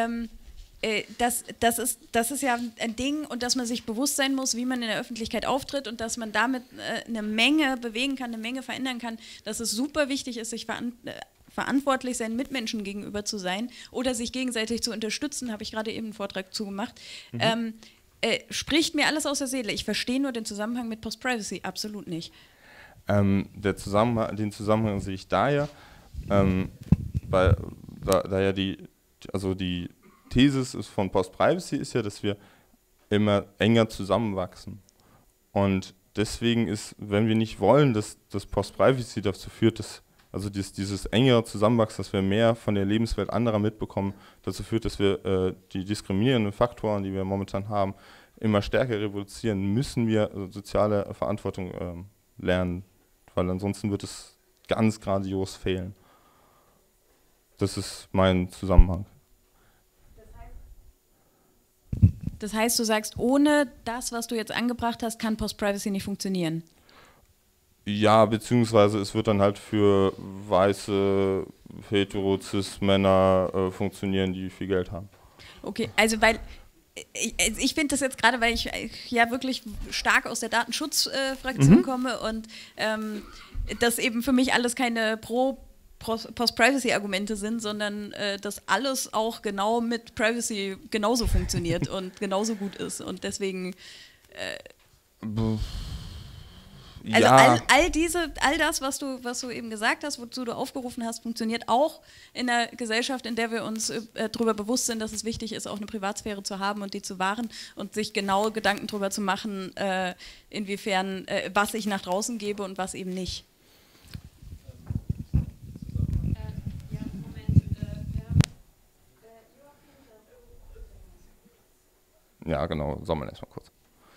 das ist ja ein Ding und dass man sich bewusst sein muss, wie man in der Öffentlichkeit auftritt und dass man damit eine Menge bewegen kann, eine Menge verändern kann, dass es super wichtig ist, sich verantwortlich seinen Mitmenschen gegenüber zu sein oder sich gegenseitig zu unterstützen, habe ich gerade eben einen Vortrag zugemacht. Spricht mir alles aus der Seele. Ich verstehe nur den Zusammenhang mit Post-Privacy absolut nicht. Den Zusammenhang sehe ich daher, weil da ja die These von Post-Privacy ist ja, dass wir immer enger zusammenwachsen. Und deswegen ist, wenn wir nicht wollen, dass das Post-Privacy dazu führt, dass dieses engere Zusammenwachsen, dass wir mehr von der Lebenswelt anderer mitbekommen, dazu führt, dass wir die diskriminierenden Faktoren, die wir momentan haben, immer stärker reproduzieren, müssen wir soziale Verantwortung lernen, weil ansonsten wird es ganz grandios fehlen. Das ist mein Zusammenhang. Das heißt, du sagst, ohne das, was du jetzt angebracht hast, kann Post-Privacy nicht funktionieren? Ja, beziehungsweise es wird dann halt für weiße Hetero-Cis-Männer funktionieren, die viel Geld haben. Okay, also weil ich finde das jetzt gerade, weil ich ja wirklich stark aus der Datenschutzfraktion komme und das eben für mich alles keine Post-Privacy-Argumente sind, sondern dass alles auch genau mit Privacy genauso funktioniert und genauso gut ist und deswegen also Ja, all das, was du eben gesagt hast, wozu du aufgerufen hast, funktioniert auch in einer Gesellschaft, in der wir uns darüber bewusst sind, dass es wichtig ist, auch eine Privatsphäre zu haben und die zu wahren und sich genau Gedanken darüber zu machen, inwiefern, was ich nach draußen gebe und was eben nicht. ja, genau, sammeln erstmal kurz.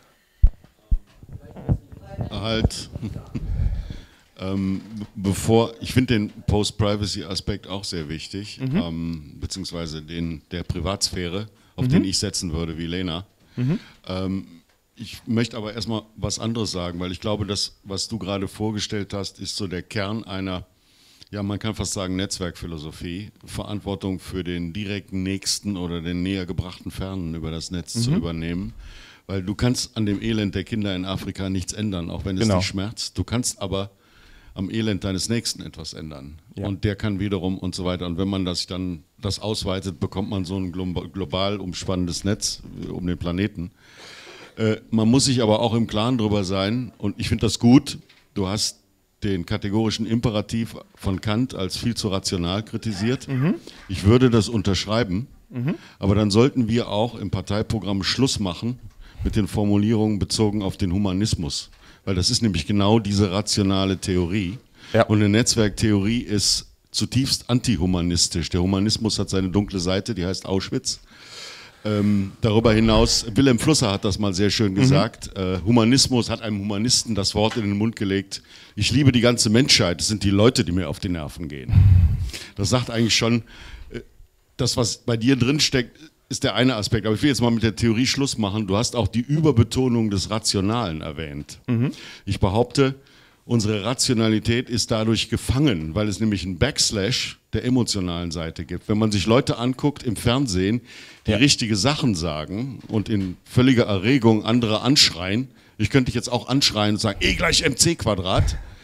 Halt, ich finde den Post-Privacy-Aspekt auch sehr wichtig, beziehungsweise den der Privatsphäre, auf den ich setzen würde, wie Lena. Ich möchte aber erstmal was anderes sagen, weil ich glaube, das, was du gerade vorgestellt hast, ist so der Kern einer, ja, man kann fast sagen, Netzwerkphilosophie, Verantwortung für den direkten Nächsten oder den näher gebrachten Fernen über das Netz zu übernehmen. Weil du kannst an dem Elend der Kinder in Afrika nichts ändern, auch wenn es dich schmerzt. Du kannst aber am Elend deines Nächsten etwas ändern. Ja. Und der kann wiederum und so weiter. Und wenn man das ausweitet, bekommt man so ein global umspannendes Netz um den Planeten. Man muss sich aber auch im Klaren darüber sein, und ich finde das gut, du hast den kategorischen Imperativ von Kant als viel zu rational kritisiert. Ich würde das unterschreiben, aber dann sollten wir auch im Parteiprogramm Schluss machen mit den Formulierungen bezogen auf den Humanismus, weil das ist nämlich genau diese rationale Theorie. Ja. Und eine Netzwerktheorie ist zutiefst antihumanistisch. Der Humanismus hat seine dunkle Seite, die heißt Auschwitz. Darüber hinaus, Wilhelm Flusser hat das mal sehr schön gesagt, Humanismus hat einem Humanisten das Wort in den Mund gelegt, ich liebe die ganze Menschheit, es sind die Leute, die mir auf die Nerven gehen. Das sagt eigentlich schon, das, was bei dir drin steckt, ist der eine Aspekt, aber ich will jetzt mal mit der Theorie Schluss machen. Du hast auch die Überbetonung des Rationalen erwähnt. Ich behaupte, unsere Rationalität ist dadurch gefangen, weil es nämlich einen Backslash der emotionalen Seite gibt. Wenn man sich Leute anguckt im Fernsehen, die richtige Sachen sagen und in völliger Erregung andere anschreien, ich könnte dich jetzt auch anschreien und sagen, E = mc²,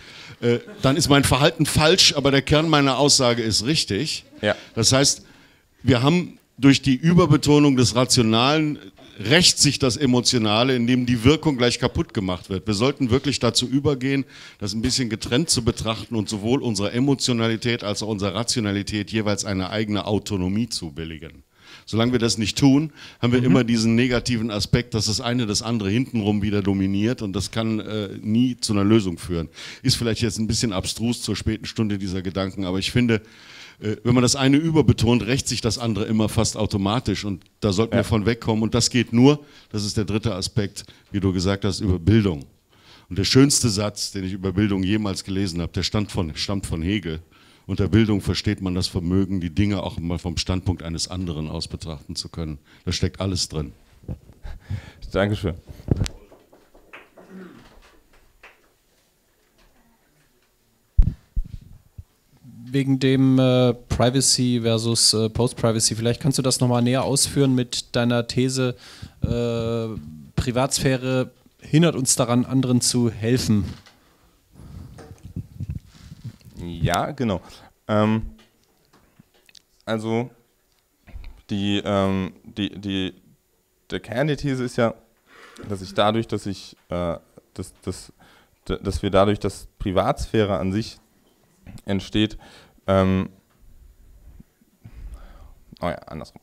dann ist mein Verhalten falsch, aber der Kern meiner Aussage ist richtig. Ja. Das heißt, wir haben durch die Überbetonung des Rationalen rächt sich das Emotionale, indem die Wirkung gleich kaputt gemacht wird. Wir sollten wirklich dazu übergehen, das ein bisschen getrennt zu betrachten und sowohl unserer Emotionalität als auch unserer Rationalität jeweils eine eigene Autonomie zu billigen. Solange wir das nicht tun, haben wir immer diesen negativen Aspekt, dass das eine das andere hintenrum wieder dominiert und das kann nie zu einer Lösung führen. Ist vielleicht jetzt ein bisschen abstrus zur späten Stunde dieser Gedanken, aber ich finde, wenn man das eine überbetont, rächt sich das andere immer fast automatisch und da sollten wir von wegkommen und das geht nur, das ist der dritte Aspekt, wie du gesagt hast, über Bildung. Und der schönste Satz, den ich über Bildung jemals gelesen habe, der stammt von Hegel. Unter Bildung versteht man das Vermögen, die Dinge auch mal vom Standpunkt eines anderen aus betrachten zu können. Da steckt alles drin. Dankeschön. Wegen dem Privacy versus Post-Privacy, vielleicht kannst du das nochmal näher ausführen mit deiner These, Privatsphäre hindert uns daran, anderen zu helfen. Ja, genau. Also der Kern der These ist ja, dass wir dadurch, dass Privatsphäre an sich entsteht, andersrum.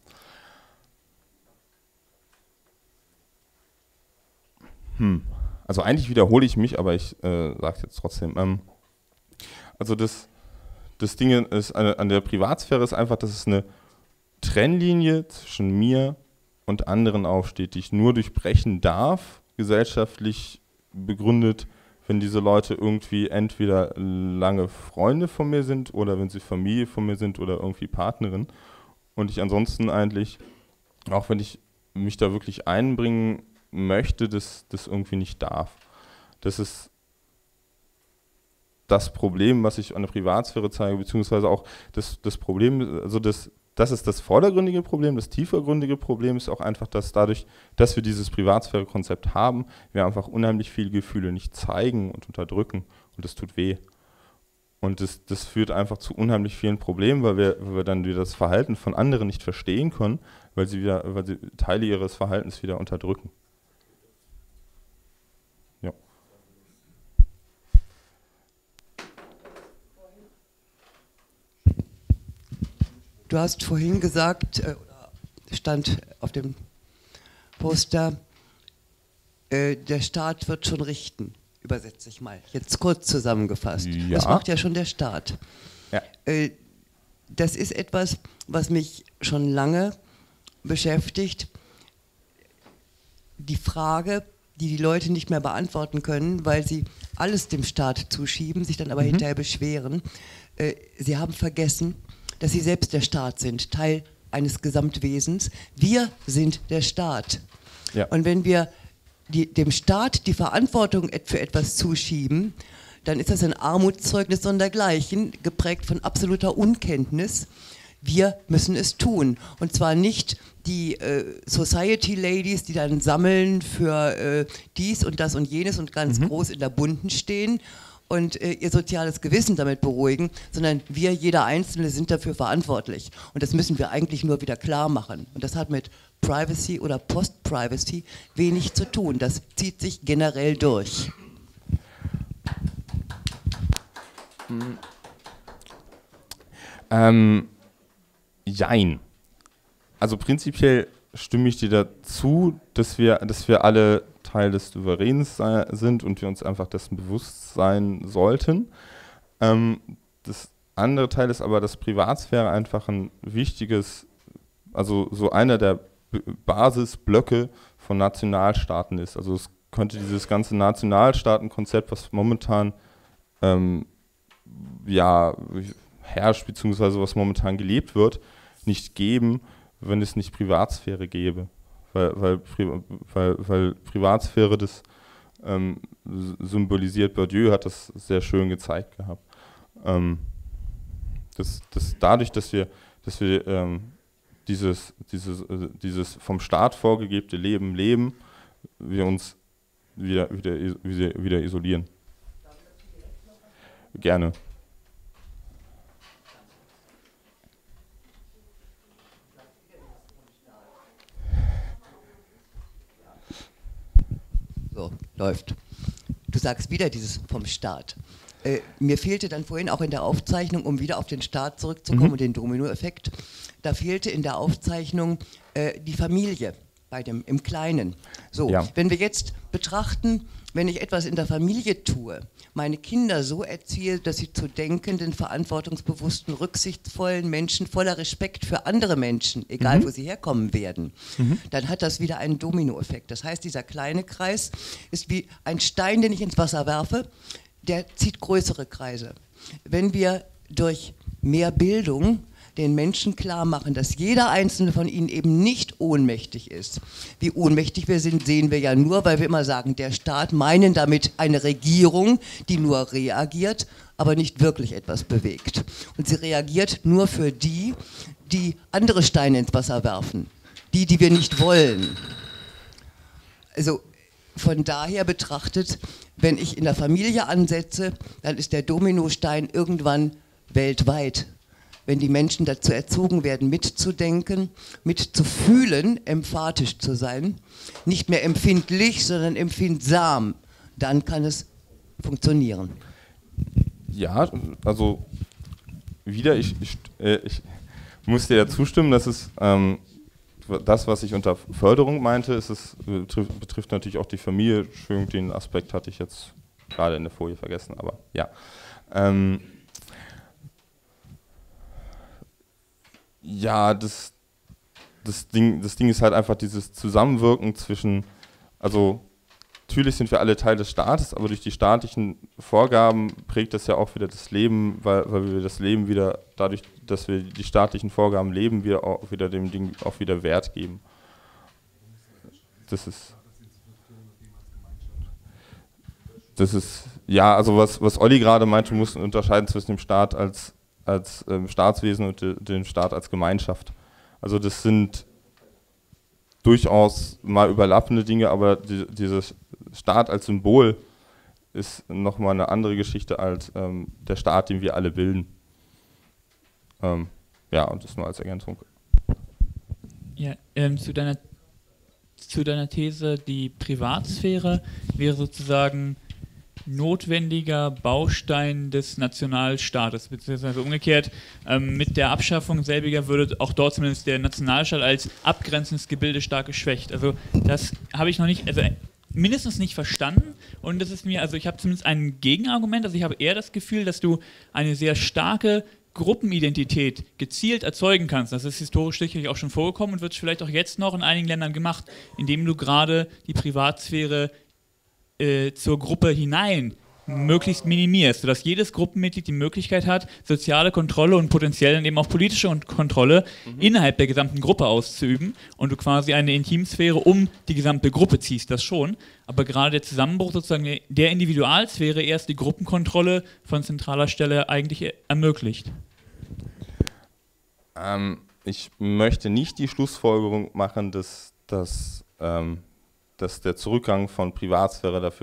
Also eigentlich wiederhole ich mich, aber ich sage es jetzt trotzdem. Also das Ding ist an der Privatsphäre ist einfach, dass es eine Trennlinie zwischen mir und anderen aufsteht, die ich nur durchbrechen darf, gesellschaftlich begründet, wenn diese Leute irgendwie entweder lange Freunde von mir sind oder wenn sie Familie von mir sind oder irgendwie Partnerin und ich ansonsten eigentlich, auch wenn ich mich da wirklich einbringen möchte, das irgendwie nicht darf. Das ist das Problem, was ich an der Privatsphäre zeige, beziehungsweise auch das Problem, also das ist das vordergründige Problem. Das tiefergründige Problem ist auch einfach, dass dadurch, dass wir dieses Privatsphäre-Konzept haben, wir einfach unheimlich viele Gefühle nicht zeigen und unterdrücken und das tut weh. Und das führt einfach zu unheimlich vielen Problemen, weil wir dann wieder das Verhalten von anderen nicht verstehen können, weil sie Teile ihres Verhaltens wieder unterdrücken. Ja. Du hast vorhin gesagt, stand auf dem Poster, der Staat wird schon richten. Übersetze ich mal. Jetzt kurz zusammengefasst. Ja. Das macht ja schon der Staat. Ja. Das ist etwas, was mich schon lange beschäftigt. Die Frage, die Leute nicht mehr beantworten können, weil sie alles dem Staat zuschieben, sich dann aber hinterher beschweren. Sie haben vergessen, dass sie selbst der Staat sind, Teil eines Gesamtwesens. Wir sind der Staat. Ja. Und wenn wir dem Staat die Verantwortung für etwas zuschieben, dann ist das ein Armutszeugnis sondergleichen, geprägt von absoluter Unkenntnis. Wir müssen es tun. Und zwar nicht die Society Ladies, die dann sammeln für dies und das und jenes und ganz groß in der Bunten stehen und ihr soziales Gewissen damit beruhigen, sondern wir, jeder Einzelne, sind dafür verantwortlich. Und das müssen wir eigentlich nur wieder klar machen. Und das hat mit Privacy oder Post-Privacy wenig zu tun. Das zieht sich generell durch. Jein. Also prinzipiell stimme ich dir dazu, dass wir alle Teil des Souveräns sind und wir uns einfach dessen bewusst sein sollten. Das andere Teil ist aber, dass Privatsphäre einfach ein wichtiges, also so einer der Basisblöcke von Nationalstaaten ist. Also es könnte dieses ganze Nationalstaatenkonzept, was momentan herrscht, beziehungsweise was momentan gelebt wird, nicht geben, wenn es nicht Privatsphäre gäbe. Weil Privatsphäre das symbolisiert. Bourdieu hat das sehr schön gezeigt gehabt. Dadurch, dass wir dieses vom Staat vorgegebene Leben leben, wir uns wieder isolieren. Gerne. So, läuft. Du sagst wieder dieses vom Staat. Mir fehlte dann vorhin auch in der Aufzeichnung, um wieder auf den Staat zurückzukommen und den Dominoeffekt, da fehlte in der Aufzeichnung die Familie im Kleinen. So, ja. Wenn wir jetzt betrachten, wenn ich etwas in der Familie tue, meine Kinder so erziehe, dass sie zu denkenden, verantwortungsbewussten, rücksichtsvollen Menschen voller Respekt für andere Menschen, egal wo sie herkommen werden, dann hat das wieder einen Dominoeffekt. Das heißt, dieser kleine Kreis ist wie ein Stein, den ich ins Wasser werfe, der zieht größere Kreise. Wenn wir durch mehr Bildung den Menschen klar machen, dass jeder einzelne von ihnen eben nicht ohnmächtig ist. Wie ohnmächtig wir sind, sehen wir ja nur, weil wir immer sagen, der Staat, meinen damit eine Regierung, die nur reagiert, aber nicht wirklich etwas bewegt. Und sie reagiert nur für die andere Steine ins Wasser werfen. Die wir nicht wollen. Also von daher betrachtet, wenn ich in der Familie ansetze, dann ist der Dominostein irgendwann weltweit. Wenn die Menschen dazu erzogen werden, mitzudenken, mitzufühlen, emphatisch zu sein, nicht mehr empfindlich, sondern empfindsam, dann kann es funktionieren. Ja, also wieder, ich muss dir ja zustimmen, dass es das, was ich unter Förderung meinte, betrifft natürlich auch die Familie. Entschuldigung, den Aspekt hatte ich jetzt gerade in der Folie vergessen, aber ja. Ja, das Ding ist halt einfach dieses Zusammenwirken zwischen, also natürlich sind wir alle Teil des Staates, aber durch die staatlichen Vorgaben prägt das ja auch wieder das Leben, weil wir das Leben wieder, dadurch, dass wir die staatlichen Vorgaben leben, wir auch wieder dem Ding auch wieder Wert geben. ja, also was Olli gerade meinte, muss unterscheiden zwischen dem Staat als Staatswesen und dem Staat als Gemeinschaft. Also das sind durchaus mal überlappende Dinge, aber dieses Staat als Symbol ist nochmal eine andere Geschichte als der Staat, den wir alle bilden. Ja, und das nur als Ergänzung. Ja, zu deiner These, die Privatsphäre wäre sozusagen notwendiger Baustein des Nationalstaates, beziehungsweise umgekehrt, mit der Abschaffung selbiger würde auch dort zumindest der Nationalstaat als abgrenzendes Gebilde stark geschwächt. Also das habe ich noch nicht, also mindestens nicht verstanden, und das ist mir, also ich habe zumindest ein Gegenargument, also ich habe eher das Gefühl, dass du eine sehr starke Gruppenidentität gezielt erzeugen kannst. Das ist historisch sicherlich auch schon vorgekommen und wird vielleicht auch jetzt noch in einigen Ländern gemacht, indem du gerade die Privatsphäre zur Gruppe hinein möglichst minimierst, sodass jedes Gruppenmitglied die Möglichkeit hat, soziale Kontrolle und potenziell eben auch politische Kontrolle innerhalb der gesamten Gruppe auszuüben, und du quasi eine Intimsphäre um die gesamte Gruppe ziehst, das schon, aber gerade der Zusammenbruch sozusagen der Individualsphäre erst die Gruppenkontrolle von zentraler Stelle eigentlich ermöglicht. Ich möchte nicht die Schlussfolgerung machen, dass der Zurückgang von Privatsphäre dafür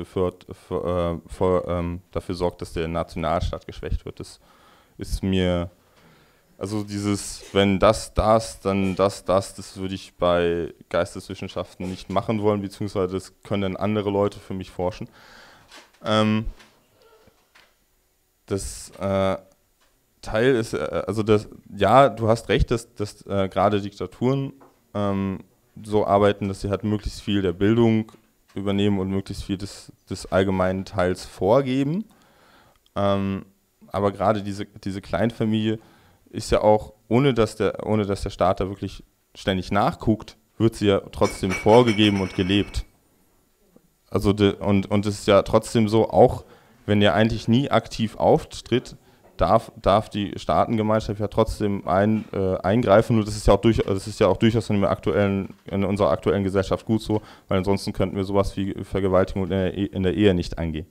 sorgt, dass der Nationalstaat geschwächt wird. Das ist mir, also dieses, wenn das, dann das würde ich bei Geisteswissenschaften nicht machen wollen, beziehungsweise das können dann andere Leute für mich forschen. Das Teil ist, also das, ja, du hast recht, dass gerade Diktaturen so arbeiten, dass sie halt möglichst viel der Bildung übernehmen und möglichst viel des allgemeinen Teils vorgeben. Aber gerade diese Kleinfamilie ist ja auch, ohne dass der Staat da wirklich ständig nachguckt, wird sie ja trotzdem vorgegeben und gelebt. Also und es ist ja trotzdem so, auch wenn er eigentlich nie aktiv auftritt, darf die Staatengemeinschaft ja trotzdem eingreifen, und das ist ja auch durchaus in unserer aktuellen Gesellschaft gut so, weil ansonsten könnten wir sowas wie Vergewaltigung in der Ehe nicht angehen.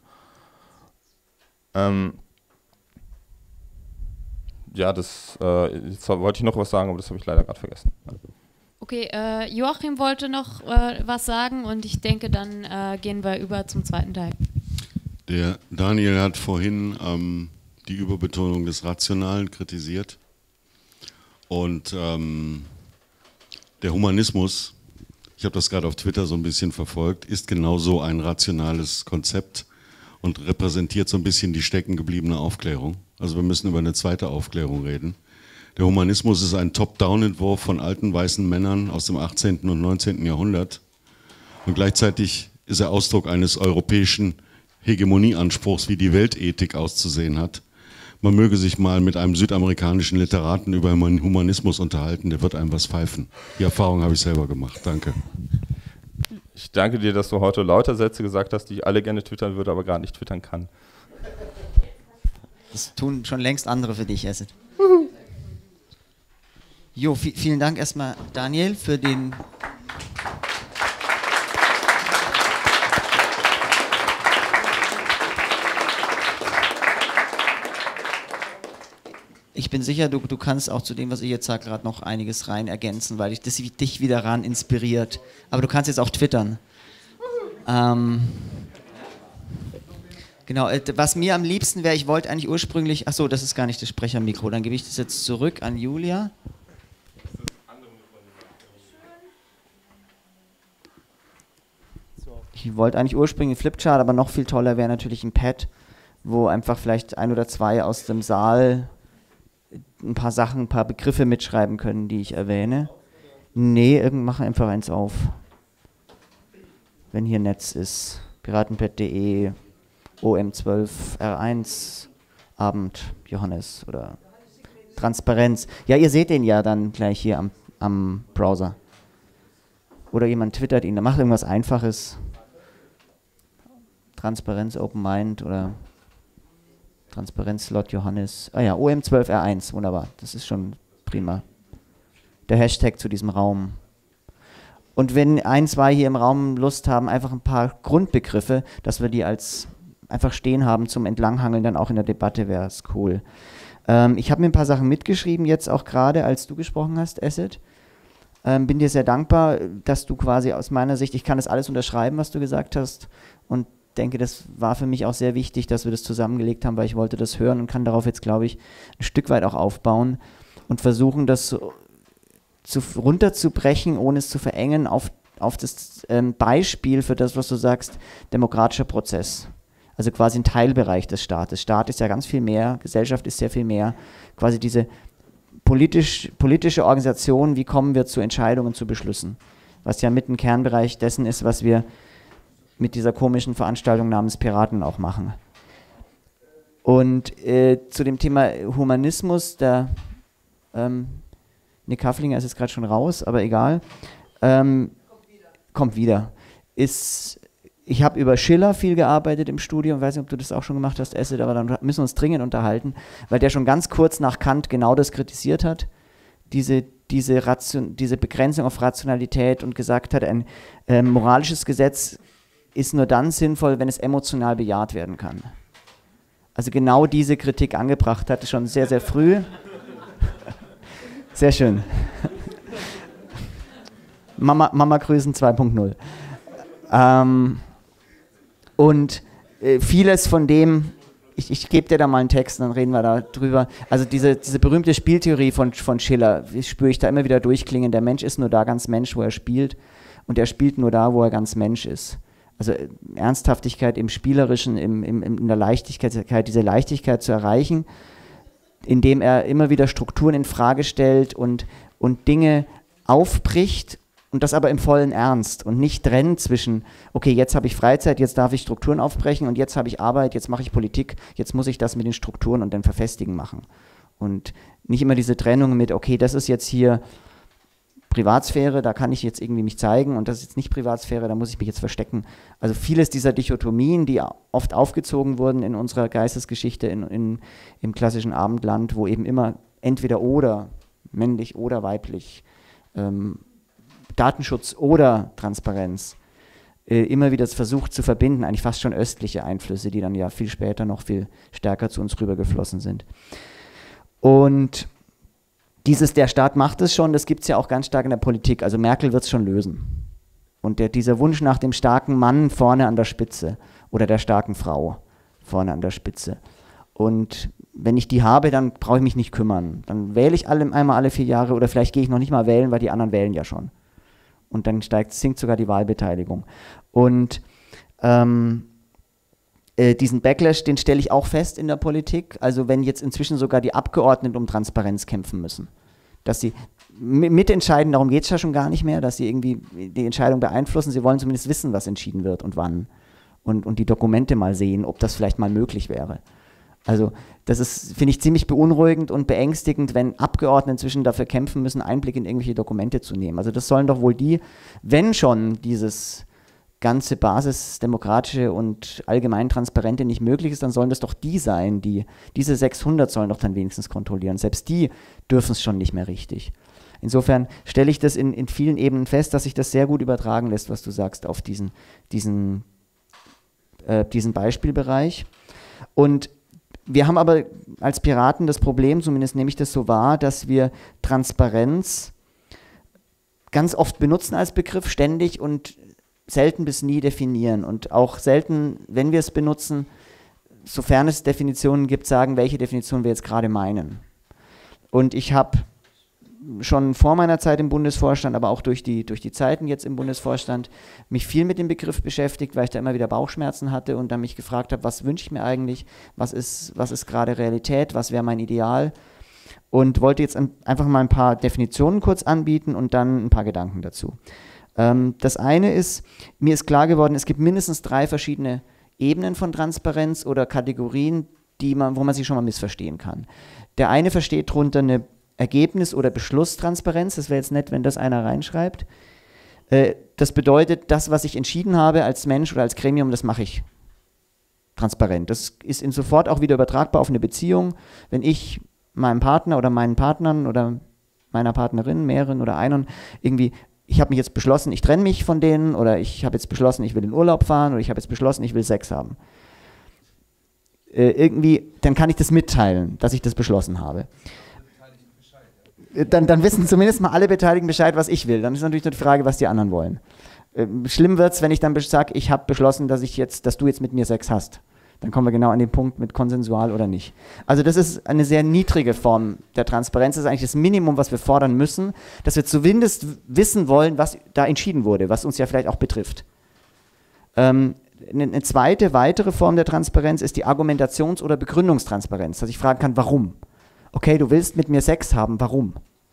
Ja, jetzt wollte ich noch was sagen, aber das habe ich leider gerade vergessen. Okay, Joachim wollte noch was sagen, und ich denke, dann gehen wir über zum zweiten Teil. Der Daniel hat vorhin die Überbetonung des Rationalen kritisiert, und der Humanismus, ich habe das gerade auf Twitter so ein bisschen verfolgt, ist genauso ein rationales Konzept und repräsentiert so ein bisschen die steckengebliebene Aufklärung. Also wir müssen über eine zweite Aufklärung reden. Der Humanismus ist ein Top-Down-Entwurf von alten weißen Männern aus dem 18. und 19. Jahrhundert, und gleichzeitig ist er Ausdruck eines europäischen Hegemonieanspruchs, wie die Weltethik auszusehen hat. Man möge sich mal mit einem südamerikanischen Literaten über Humanismus unterhalten, der wird einem was pfeifen. Die Erfahrung habe ich selber gemacht. Danke. Ich danke dir, dass du heute lauter Sätze gesagt hast, die ich alle gerne twittern würde, aber gar nicht twittern kann. Das tun schon längst andere für dich, Esset. Jo, vielen Dank erstmal, Daniel, für den... Ich bin sicher, du kannst auch zu dem, was ich jetzt sage, gerade noch einiges rein ergänzen, weil das dich wieder ran inspiriert. Aber du kannst jetzt auch twittern. Genau, was mir am liebsten wäre, ich wollte eigentlich ursprünglich, achso, das ist gar nicht das Sprechermikro, dann gebe ich das jetzt zurück an Julia. Ich wollte eigentlich ursprünglich einen Flipchart, aber noch viel toller wäre natürlich ein Pad, wo einfach vielleicht ein oder zwei aus dem Saal ein paar Sachen, ein paar Begriffe mitschreiben können, die ich erwähne. Nee, mach einfach eins auf. Wenn hier Netz ist. Piratenpad.de, OM12R1, Abend, Johannes oder Transparenz. Ja, ihr seht den ja dann gleich hier am Browser. Oder jemand twittert ihn, der macht irgendwas Einfaches. Transparenz, Open Mind oder Transparenz-Slot Johannes. Ah ja, OM12R1, wunderbar. Das ist schon prima. Der Hashtag zu diesem Raum. Und wenn ein, zwei hier im Raum Lust haben, einfach ein paar Grundbegriffe, dass wir die als einfach stehen haben zum Entlanghangeln, dann auch in der Debatte wäre es cool. Ich habe mir ein paar Sachen mitgeschrieben, jetzt auch gerade, als du gesprochen hast, Acid. Bin dir sehr dankbar, dass du quasi aus meiner Sicht, ich kann das alles unterschreiben, was du gesagt hast, und denke, das war für mich auch sehr wichtig, dass wir das zusammengelegt haben, weil ich wollte das hören und kann darauf jetzt, glaube ich, ein Stück weit auch aufbauen und versuchen, das runterzubrechen, ohne es zu verengen, auf das Beispiel für das, was du sagst, demokratischer Prozess. Also quasi ein Teilbereich des Staates. Staat ist ja ganz viel mehr, Gesellschaft ist sehr viel mehr. Quasi diese politische Organisation, wie kommen wir zu Entscheidungen, zu Beschlüssen. Was ja mit ein Kernbereich dessen ist, was wir mit dieser komischen Veranstaltung namens Piraten auch machen. Und zu dem Thema Humanismus, Nick Haflinger ist jetzt gerade schon raus, aber egal. Kommt wieder. Ich habe über Schiller viel gearbeitet im Studium, weiß nicht, ob du das auch schon gemacht hast, Acid, aber dann müssen wir uns dringend unterhalten, weil der schon ganz kurz nach Kant genau das kritisiert hat, diese Begrenzung auf Rationalität, und gesagt hat, ein moralisches Gesetz ist nur dann sinnvoll, wenn es emotional bejaht werden kann. Also genau diese Kritik angebracht hat, schon sehr, sehr früh. Sehr schön. Mama grüßen 2.0. Und vieles von dem, ich gebe dir da mal einen Text, dann reden wir da drüber. Also diese berühmte Spieltheorie von Schiller, spüre ich da immer wieder durchklingen. Der Mensch ist nur da ganz Mensch, wo er spielt, und er spielt nur da, wo er ganz Mensch ist. Also Ernsthaftigkeit im Spielerischen, in der Leichtigkeit, diese Leichtigkeit zu erreichen, indem er immer wieder Strukturen in Frage stellt und Dinge aufbricht, und das aber im vollen Ernst und nicht trennt zwischen, okay, jetzt habe ich Freizeit, jetzt darf ich Strukturen aufbrechen, und jetzt habe ich Arbeit, jetzt mache ich Politik, jetzt muss ich das mit den Strukturen und dem Verfestigen machen. Und nicht immer diese Trennung mit, okay, das ist jetzt hier Privatsphäre, da kann ich jetzt irgendwie mich zeigen, und das ist jetzt nicht Privatsphäre, da muss ich mich jetzt verstecken. Also vieles dieser Dichotomien, die oft aufgezogen wurden in unserer Geistesgeschichte, im klassischen Abendland, wo eben immer entweder oder, männlich oder weiblich, Datenschutz oder Transparenz, immer wieder versucht zu verbinden, eigentlich fast schon östliche Einflüsse, die dann ja viel später noch viel stärker zu uns rübergeflossen sind. Und der Staat macht es schon, das gibt es ja auch ganz stark in der Politik, also Merkel wird es schon lösen. Und dieser Wunsch nach dem starken Mann vorne an der Spitze oder der starken Frau vorne an der Spitze. Und wenn ich die habe, dann brauche ich mich nicht kümmern. Dann wähle ich einmal alle 4 Jahre, oder vielleicht gehe ich noch nicht mal wählen, weil die anderen wählen ja schon. Und dann sinkt sogar die Wahlbeteiligung. Und diesen Backlash, den stelle ich auch fest in der Politik. Also wenn jetzt inzwischen sogar die Abgeordneten um Transparenz kämpfen müssen. Dass sie mitentscheiden, darum geht es ja schon gar nicht mehr, dass sie irgendwie die Entscheidung beeinflussen. Sie wollen zumindest wissen, was entschieden wird und wann. Und die Dokumente mal sehen, ob das vielleicht mal möglich wäre. Also das ist, finde ich, ziemlich beunruhigend und beängstigend, wenn Abgeordnete inzwischen dafür kämpfen müssen, Einblick in irgendwelche Dokumente zu nehmen. Also das sollen doch wohl wenn schon dieses ganze basisdemokratische und allgemein transparente nicht möglich ist, dann sollen das doch die sein, diese 600 sollen doch dann wenigstens kontrollieren. Selbst die dürfen es schon nicht mehr richtig. Insofern stelle ich das in vielen Ebenen fest, dass sich das sehr gut übertragen lässt, was du sagst, auf diesen Beispielbereich. Und wir haben aber als Piraten das Problem, zumindest nehme ich das so wahr, dass wir Transparenz ganz oft benutzen als Begriff, ständig, und selten bis nie definieren. Und auch selten, wenn wir es benutzen, sofern es Definitionen gibt, sagen, welche Definition wir jetzt gerade meinen. Und ich habe schon vor meiner Zeit im Bundesvorstand, aber auch durch die Zeiten jetzt im Bundesvorstand, mich viel mit dem Begriff beschäftigt, weil ich da immer wieder Bauchschmerzen hatte und dann mich gefragt habe, was wünsche ich mir eigentlich, was ist gerade Realität, was wäre mein Ideal, und wollte jetzt einfach mal ein paar Definitionen kurz anbieten und dann ein paar Gedanken dazu. Das eine ist, mir ist klar geworden, es gibt mindestens 3 verschiedene Ebenen von Transparenz oder Kategorien, wo man sich schon mal missverstehen kann. Der eine versteht darunter eine Ergebnis- oder Beschlusstransparenz, das wäre jetzt nett, wenn das einer reinschreibt. Das bedeutet, das, was ich entschieden habe als Mensch oder als Gremium, das mache ich transparent. Das ist sofort auch wieder übertragbar auf eine Beziehung. Wenn ich meinem Partner oder meinen Partnern oder meiner Partnerin, mehreren oder einen, irgendwie, ich habe mich jetzt beschlossen, ich trenne mich von denen, oder ich habe jetzt beschlossen, ich will in Urlaub fahren, oder ich habe jetzt beschlossen, ich will Sex haben. irgendwie, dann kann ich das mitteilen, dass ich das beschlossen habe. Dann wissen zumindest mal alle Beteiligten Bescheid, was ich will. Dann ist natürlich nur die Frage, was die anderen wollen. Schlimm wird es, wenn ich dann sage, ich habe beschlossen, dass du jetzt mit mir Sex hast. Dann kommen wir genau an den Punkt mit konsensual oder nicht. Also das ist eine sehr niedrige Form der Transparenz. Das ist eigentlich das Minimum, was wir fordern müssen, dass wir zumindest wissen wollen, was da entschieden wurde, was uns ja vielleicht auch betrifft. Eine zweite, weitere Form der Transparenz ist die Argumentations- oder Begründungstransparenz, dass ich fragen kann, warum? Okay, du willst mit mir Sex haben, warum?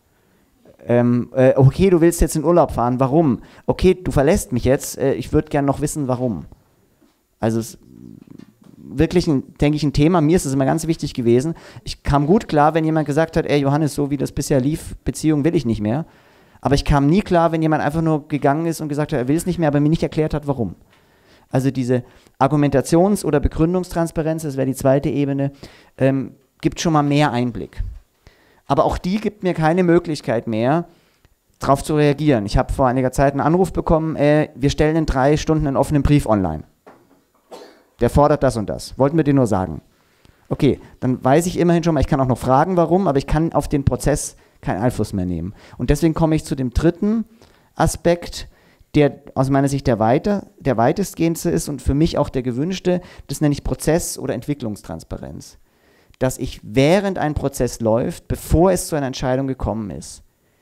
Okay, du willst jetzt in Urlaub fahren, warum? Okay, du verlässt mich jetzt, ich würde gerne noch wissen, warum. Also es ist wirklich, denke ich, ein Thema, mir ist es immer ganz wichtig gewesen. Ich kam gut klar, wenn jemand gesagt hat, ey Johannes, so wie das bisher lief, Beziehung will ich nicht mehr. Aber ich kam nie klar, wenn jemand einfach nur gegangen ist und gesagt hat, er will es nicht mehr, aber mir nicht erklärt hat, warum. Also diese Argumentations- oder Begründungstransparenz, das wäre die zweite Ebene, gibt schon mal mehr Einblick. Aber auch die gibt mir keine Möglichkeit mehr, darauf zu reagieren. Ich habe vor einiger Zeit einen Anruf bekommen, wir stellen in 3 Stunden einen offenen Brief online. Der fordert das und das. Wollten wir dir nur sagen. Okay, dann weiß ich immerhin schon mal, ich kann auch noch fragen, warum, aber ich kann auf den Prozess keinen Einfluss mehr nehmen. Und deswegen komme ich zu dem dritten Aspekt, der aus meiner Sicht der weitestgehendste ist und für mich auch der gewünschte, das nenne ich Prozess- oder Entwicklungstransparenz. Dass ich während ein Prozess läuft, bevor es zu einer Entscheidung gekommen ist,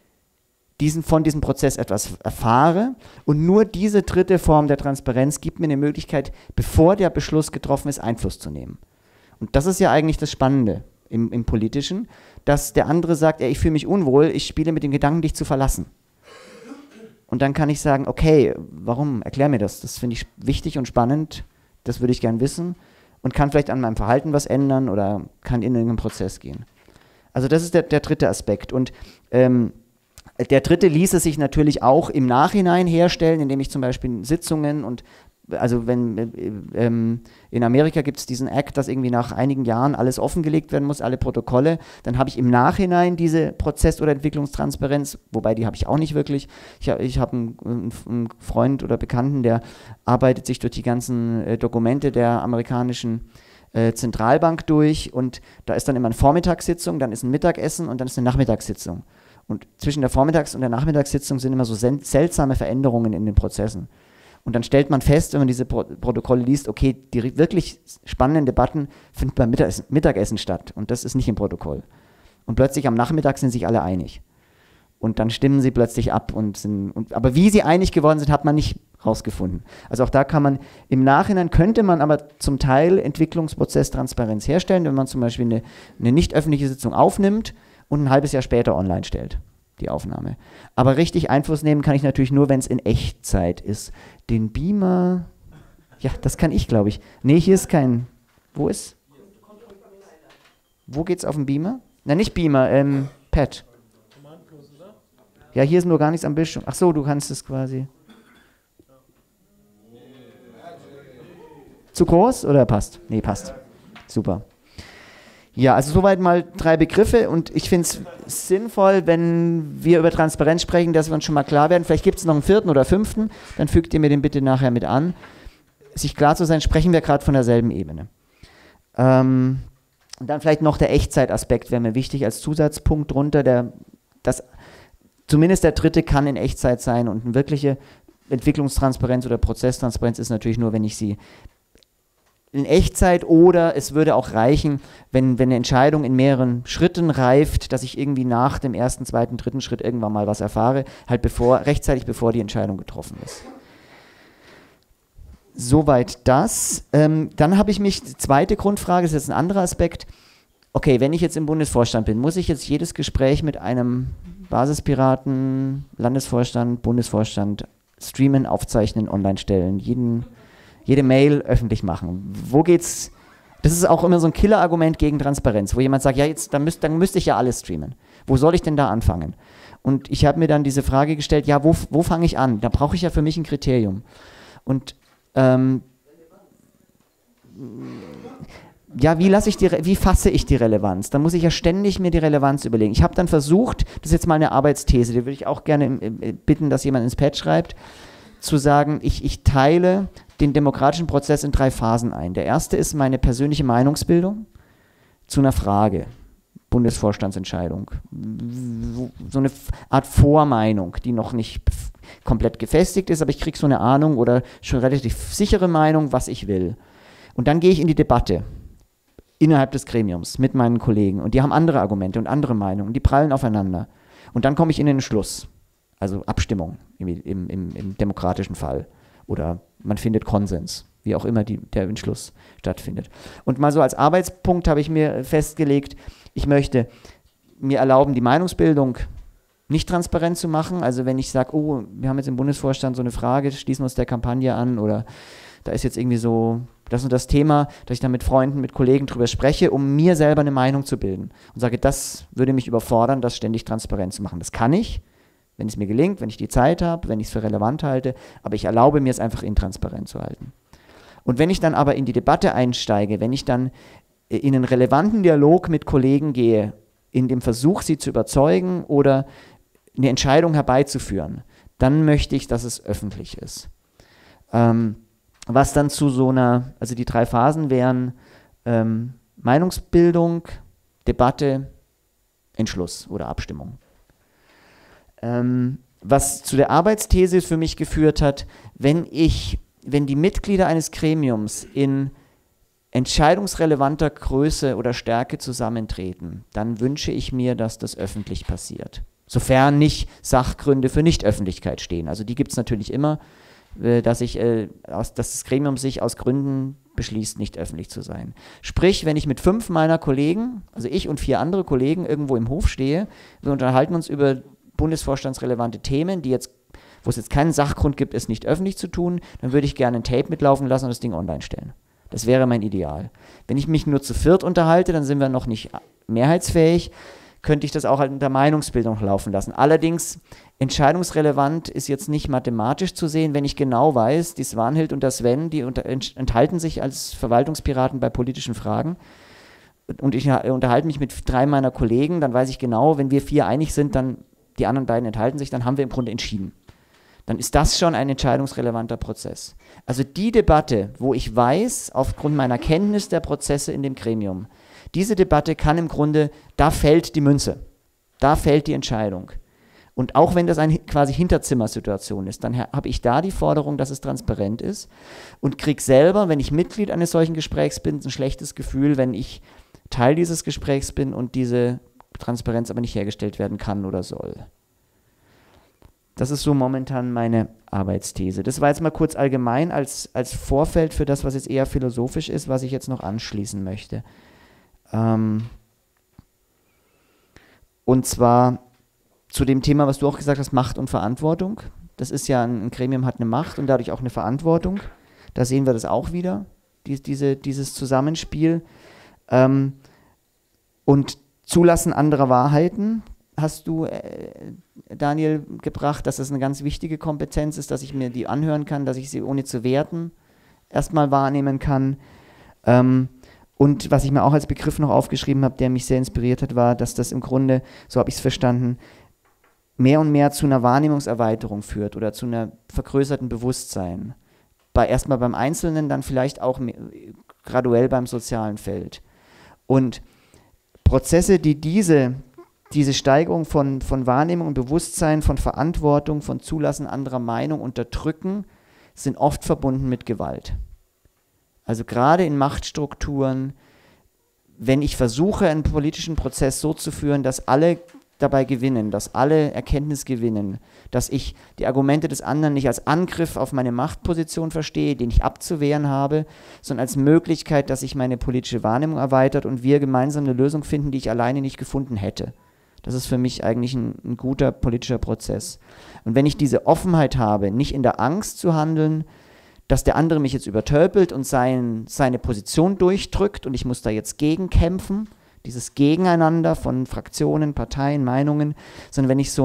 von diesem Prozess etwas erfahre und nur diese dritte Form der Transparenz gibt mir eine Möglichkeit, bevor der Beschluss getroffen ist, Einfluss zu nehmen. Und das ist ja eigentlich das Spannende im Politischen, dass der andere sagt, ich fühle mich unwohl, ich spiele mit dem Gedanken, dich zu verlassen. Und dann kann ich sagen, okay, warum? Erklär mir das. Das finde ich wichtig und spannend, das würde ich gern wissen und kann vielleicht an meinem Verhalten was ändern oder kann in irgendeinen Prozess gehen. Also das ist der dritte Aspekt. Und der dritte ließe sich natürlich auch im Nachhinein herstellen, indem ich zum Beispiel Sitzungen und also wenn in Amerika gibt es diesen Act, dass irgendwie nach einigen Jahren alles offengelegt werden muss, alle Protokolle, dann habe ich im Nachhinein diese Prozess- oder Entwicklungstransparenz, wobei die habe ich auch nicht wirklich. Ich habe einen Freund oder Bekannten, der arbeitet sich durch die ganzen Dokumente der amerikanischen Zentralbank durch und da ist dann immer eine Vormittagssitzung, dann ist ein Mittagessen und dann ist eine Nachmittagssitzung. Und zwischen der Vormittags- und der Nachmittagssitzung sind immer so seltsame Veränderungen in den Prozessen. Und dann stellt man fest, wenn man diese Protokolle liest, okay, die wirklich spannenden Debatten finden beim Mittagessen statt. Und das ist nicht im Protokoll. Und plötzlich am Nachmittag sind sich alle einig. Und dann stimmen sie plötzlich ab. Aber wie sie einig geworden sind, hat man nicht rausgefunden. Also auch da kann man, im Nachhinein könnte man aber zum Teil Entwicklungsprozess-Transparenz herstellen, wenn man zum Beispiel eine nicht öffentliche Sitzung aufnimmt und ein halbes Jahr später online stellt, die Aufnahme. Aber richtig Einfluss nehmen kann ich natürlich nur, wenn es in Echtzeit ist. Den Beamer, ja, das kann ich, glaube ich. Nee, hier ist kein, wo geht's auf dem Beamer? Na, nicht Beamer, Pad. Ja, hier ist nur gar nichts am Bildschirm. Ach so, du kannst es quasi. Zu groß oder passt? Nee, passt. Super. Ja, also soweit mal 3 Begriffe und ich finde es sinnvoll, wenn wir über Transparenz sprechen, dass wir uns schon mal klar werden. Vielleicht gibt es noch einen 4. oder 5., dann fügt ihr mir den bitte nachher mit an. Sich klar zu sein, sprechen wir gerade von derselben Ebene. Und dann vielleicht noch der Echtzeitaspekt wäre mir wichtig als Zusatzpunkt drunter. Zumindest der dritte kann in Echtzeit sein und eine wirkliche Entwicklungstransparenz oder Prozesstransparenz ist natürlich nur, wenn ich sie in Echtzeit oder es würde auch reichen, wenn eine Entscheidung in mehreren Schritten reift, dass ich irgendwie nach dem 1., 2., 3. Schritt irgendwann mal was erfahre, halt rechtzeitig bevor die Entscheidung getroffen ist. Soweit das. Dann habe ich mich, die zweite Grundfrage, ist jetzt ein anderer Aspekt. Okay, wenn ich jetzt im Bundesvorstand bin, muss ich jetzt jedes Gespräch mit einem Basispiraten, Landesvorstand, Bundesvorstand streamen, aufzeichnen, online stellen, jede Mail öffentlich machen. Wo geht's? Das ist auch immer so ein Killer-Argument gegen Transparenz, wo jemand sagt, ja, dann müsste ich ja alles streamen. Wo soll ich denn da anfangen? Und ich habe mir dann diese Frage gestellt, ja, wo fange ich an? Da brauche ich ja für mich ein Kriterium. Und ja, wie fasse ich die Relevanz? Da muss ich ja ständig mir die Relevanz überlegen. Ich habe dann versucht, das ist jetzt mal eine Arbeitsthese, die würde ich auch gerne bitten, dass jemand ins Pad schreibt. zu sagen, ich teile den demokratischen Prozess in 3 Phasen ein. Der erste ist meine persönliche Meinungsbildung zu einer Frage, Bundesvorstandsentscheidung. So eine Art Vormeinung, die noch nicht komplett gefestigt ist, aber ich kriege so eine Ahnung oder schon relativ sichere Meinung, was ich will. Und dann gehe ich in die Debatte innerhalb des Gremiums mit meinen Kollegen und die haben andere Argumente und andere Meinungen, die prallen aufeinander. Und dann komme ich in den Schluss, also Abstimmung im demokratischen Fall oder man findet Konsens, wie auch immer der Entschluss stattfindet. Und mal so als Arbeitspunkt habe ich mir festgelegt, ich möchte mir erlauben, die Meinungsbildung nicht transparent zu machen. Also wenn ich sage, oh, wir haben jetzt im Bundesvorstand so eine Frage, schließen wir uns der Kampagne an oder da ist jetzt irgendwie so das und das Thema, dass ich dann mit Freunden, mit Kollegen drüber spreche, um mir selber eine Meinung zu bilden. Und sage, das würde mich überfordern, das ständig transparent zu machen. Das kann ich, wenn es mir gelingt, wenn ich die Zeit habe, wenn ich es für relevant halte, aber ich erlaube mir es einfach intransparent zu halten. Und wenn ich dann aber in die Debatte einsteige, wenn ich dann in einen relevanten Dialog mit Kollegen gehe, in dem Versuch, sie zu überzeugen oder eine Entscheidung herbeizuführen, dann möchte ich, dass es öffentlich ist. Was dann zu so einer, also die 3 Phasen wären Meinungsbildung, Debatte, Entschluss oder Abstimmung. Was zu der Arbeitsthese für mich geführt hat, wenn die Mitglieder eines Gremiums in entscheidungsrelevanter Größe oder Stärke zusammentreten, dann wünsche ich mir, dass das öffentlich passiert. Sofern nicht Sachgründe für Nichtöffentlichkeit stehen. Also die gibt es natürlich immer, dass das Gremium sich aus Gründen beschließt, nicht öffentlich zu sein. Sprich, wenn ich mit 5 meiner Kollegen, also ich und 4 andere Kollegen irgendwo im Hof stehe, wir unterhalten uns über bundesvorstandsrelevante Themen, wo es jetzt keinen Sachgrund gibt, es nicht öffentlich zu tun, dann würde ich gerne ein Tape mitlaufen lassen und das Ding online stellen. Das wäre mein Ideal. Wenn ich mich nur zu 4 unterhalte, dann sind wir noch nicht mehrheitsfähig, könnte ich das auch halt unter Meinungsbildung laufen lassen. Allerdings, entscheidungsrelevant ist jetzt nicht mathematisch zu sehen, wenn ich genau weiß, die Swanhild und der Sven, die enthalten sich als Verwaltungspiraten bei politischen Fragen und ich unterhalte mich mit 3 meiner Kollegen, dann weiß ich genau, wenn wir 4 einig sind, dann die anderen beiden enthalten sich, dann haben wir im Grunde entschieden. Dann ist das schon ein entscheidungsrelevanter Prozess. Also die Debatte, wo ich weiß, aufgrund meiner Kenntnis der Prozesse in dem Gremium, diese Debatte kann im Grunde, da fällt die Münze, da fällt die Entscheidung. Und auch wenn das eine quasi Hinterzimmersituation ist, dann habe ich da die Forderung, dass es transparent ist und kriege selber, wenn ich Mitglied eines solchen Gesprächs bin, ein schlechtes Gefühl, wenn ich Teil dieses Gesprächs bin und diese Transparenz aber nicht hergestellt werden kann oder soll. Das ist so momentan meine Arbeitsthese. Das war jetzt mal kurz allgemein als Vorfeld für das, was jetzt eher philosophisch ist, was ich jetzt noch anschließen möchte. Und zwar zu dem Thema, was du auch gesagt hast, Macht und Verantwortung. Das ist ja, ein Gremium hat eine Macht und dadurch auch eine Verantwortung. Da sehen wir das auch wieder, dieses Zusammenspiel. Und Zulassen anderer Wahrheiten hast du, Daniel, gebracht, dass das eine ganz wichtige Kompetenz ist, dass ich mir die anhören kann, dass ich sie ohne zu werten erstmal wahrnehmen kann. Und was ich mir auch als Begriff noch aufgeschrieben habe, der mich sehr inspiriert hat, war, dass das im Grunde, so habe ich es verstanden, mehr und mehr zu einer Wahrnehmungserweiterung führt oder zu einer vergrößerten Bewusstsein. Erstmal beim Einzelnen, dann vielleicht auch graduell beim sozialen Feld. Und Prozesse, die diese Steigerung von Wahrnehmung und Bewusstsein, von Verantwortung, von Zulassen anderer Meinung unterdrücken, sind oft verbunden mit Gewalt. Also gerade in Machtstrukturen, wenn ich versuche, einen politischen Prozess so zu führen, dass alle dabei gewinnen, dass alle Erkenntnis gewinnen, dass ich die Argumente des anderen nicht als Angriff auf meine Machtposition verstehe, den ich abzuwehren habe, sondern als Möglichkeit, dass sich meine politische Wahrnehmung erweitert und wir gemeinsam eine Lösung finden, die ich alleine nicht gefunden hätte. Das ist für mich eigentlich ein guter politischer Prozess. Und wenn ich diese Offenheit habe, nicht in der Angst zu handeln, dass der andere mich jetzt übertölpelt und seine Position durchdrückt und ich muss da jetzt gegenkämpfen, dieses Gegeneinander von Fraktionen, Parteien, Meinungen, sondern wenn ich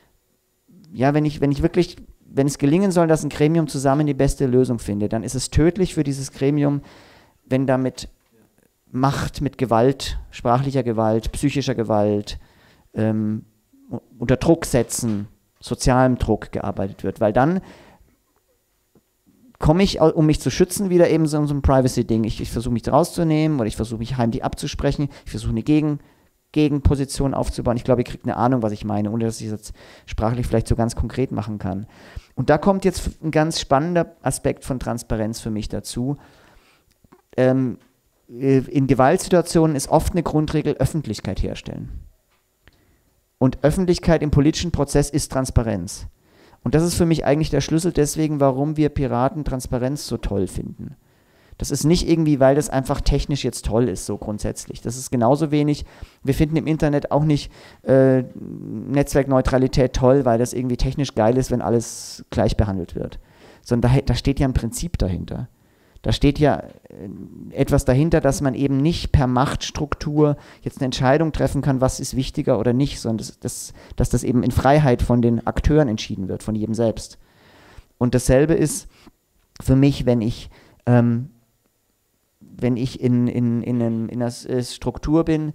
wenn es gelingen soll, dass ein Gremium zusammen die beste Lösung findet, dann ist es tödlich für dieses Gremium, wenn damit Macht, mit Gewalt, sprachlicher Gewalt, psychischer Gewalt, unter Druck setzen, sozialem Druck gearbeitet wird, weil dann komme ich, um mich zu schützen, wieder eben so ein Privacy-Ding. Ich versuche mich rauszunehmen oder ich versuche mich heimlich abzusprechen. Ich versuche eine Gegenposition aufzubauen. Ich glaube, ihr kriegt eine Ahnung, was ich meine, ohne dass ich es jetzt sprachlich vielleicht so ganz konkret machen kann. Und da kommt jetzt ein ganz spannender Aspekt von Transparenz für mich dazu. In Gewaltsituationen ist oft eine Grundregel Öffentlichkeit herstellen. Und Öffentlichkeit im politischen Prozess ist Transparenz. Und das ist für mich eigentlich der Schlüssel deswegen, warum wir Piraten Transparenz so toll finden. Das ist nicht irgendwie, weil das einfach technisch jetzt toll ist, so grundsätzlich. Das ist genauso wenig, wir finden im Internet auch nicht Netzwerkneutralität toll, weil das irgendwie technisch geil ist, wenn alles gleich behandelt wird. Sondern da steht ja ein Prinzip dahinter. Da steht ja etwas dahinter, dass man eben nicht per Machtstruktur jetzt eine Entscheidung treffen kann, was ist wichtiger oder nicht, sondern dass das eben in Freiheit von den Akteuren entschieden wird, von jedem selbst. Und dasselbe ist für mich, wenn ich in einer Struktur bin,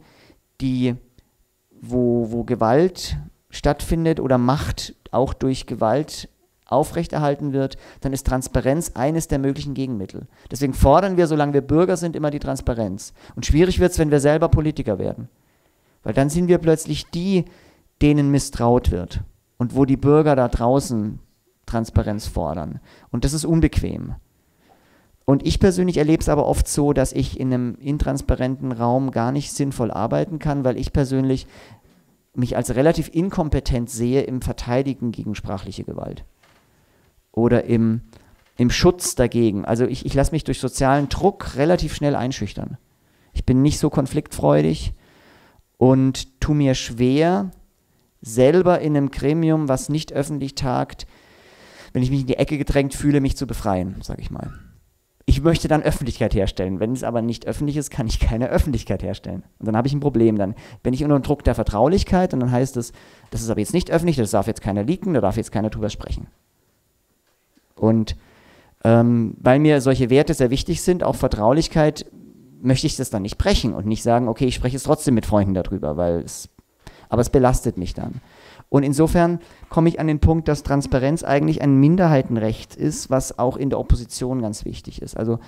wo Gewalt stattfindet oder Macht auch durch Gewalt aufrechterhalten wird, dann ist Transparenz eines der möglichen Gegenmittel. Deswegen fordern wir, solange wir Bürger sind, immer die Transparenz. Und schwierig wird es, wenn wir selber Politiker werden. Weil dann sind wir plötzlich die, denen misstraut wird. Und wo die Bürger da draußen Transparenz fordern. Und das ist unbequem. Und ich persönlich erlebe es aber oft so, dass ich in einem intransparenten Raum gar nicht sinnvoll arbeiten kann, weil ich persönlich mich als relativ inkompetent sehe im Verteidigen gegen sprachliche Gewalt. Oder im Schutz dagegen. Also ich lasse mich durch sozialen Druck relativ schnell einschüchtern. Ich bin nicht so konfliktfreudig und tue mir schwer, selber in einem Gremium, was nicht öffentlich tagt, wenn ich mich in die Ecke gedrängt fühle, mich zu befreien, sage ich mal. Ich möchte dann Öffentlichkeit herstellen. Wenn es aber nicht öffentlich ist, kann ich keine Öffentlichkeit herstellen. Und dann habe ich ein Problem. Dann bin ich unter dem Druck der Vertraulichkeit und dann heißt es, das ist aber jetzt nicht öffentlich, das darf jetzt keiner leaken, da darf jetzt keiner drüber sprechen. Und weil mir solche Werte sehr wichtig sind, auch Vertraulichkeit, möchte ich das dann nicht brechen und nicht sagen, okay, ich spreche jetzt trotzdem mit Freunden darüber, aber es belastet mich dann. Und insofern komme ich an den Punkt, dass Transparenz eigentlich ein Minderheitenrecht ist, was auch in der Opposition ganz wichtig ist. Also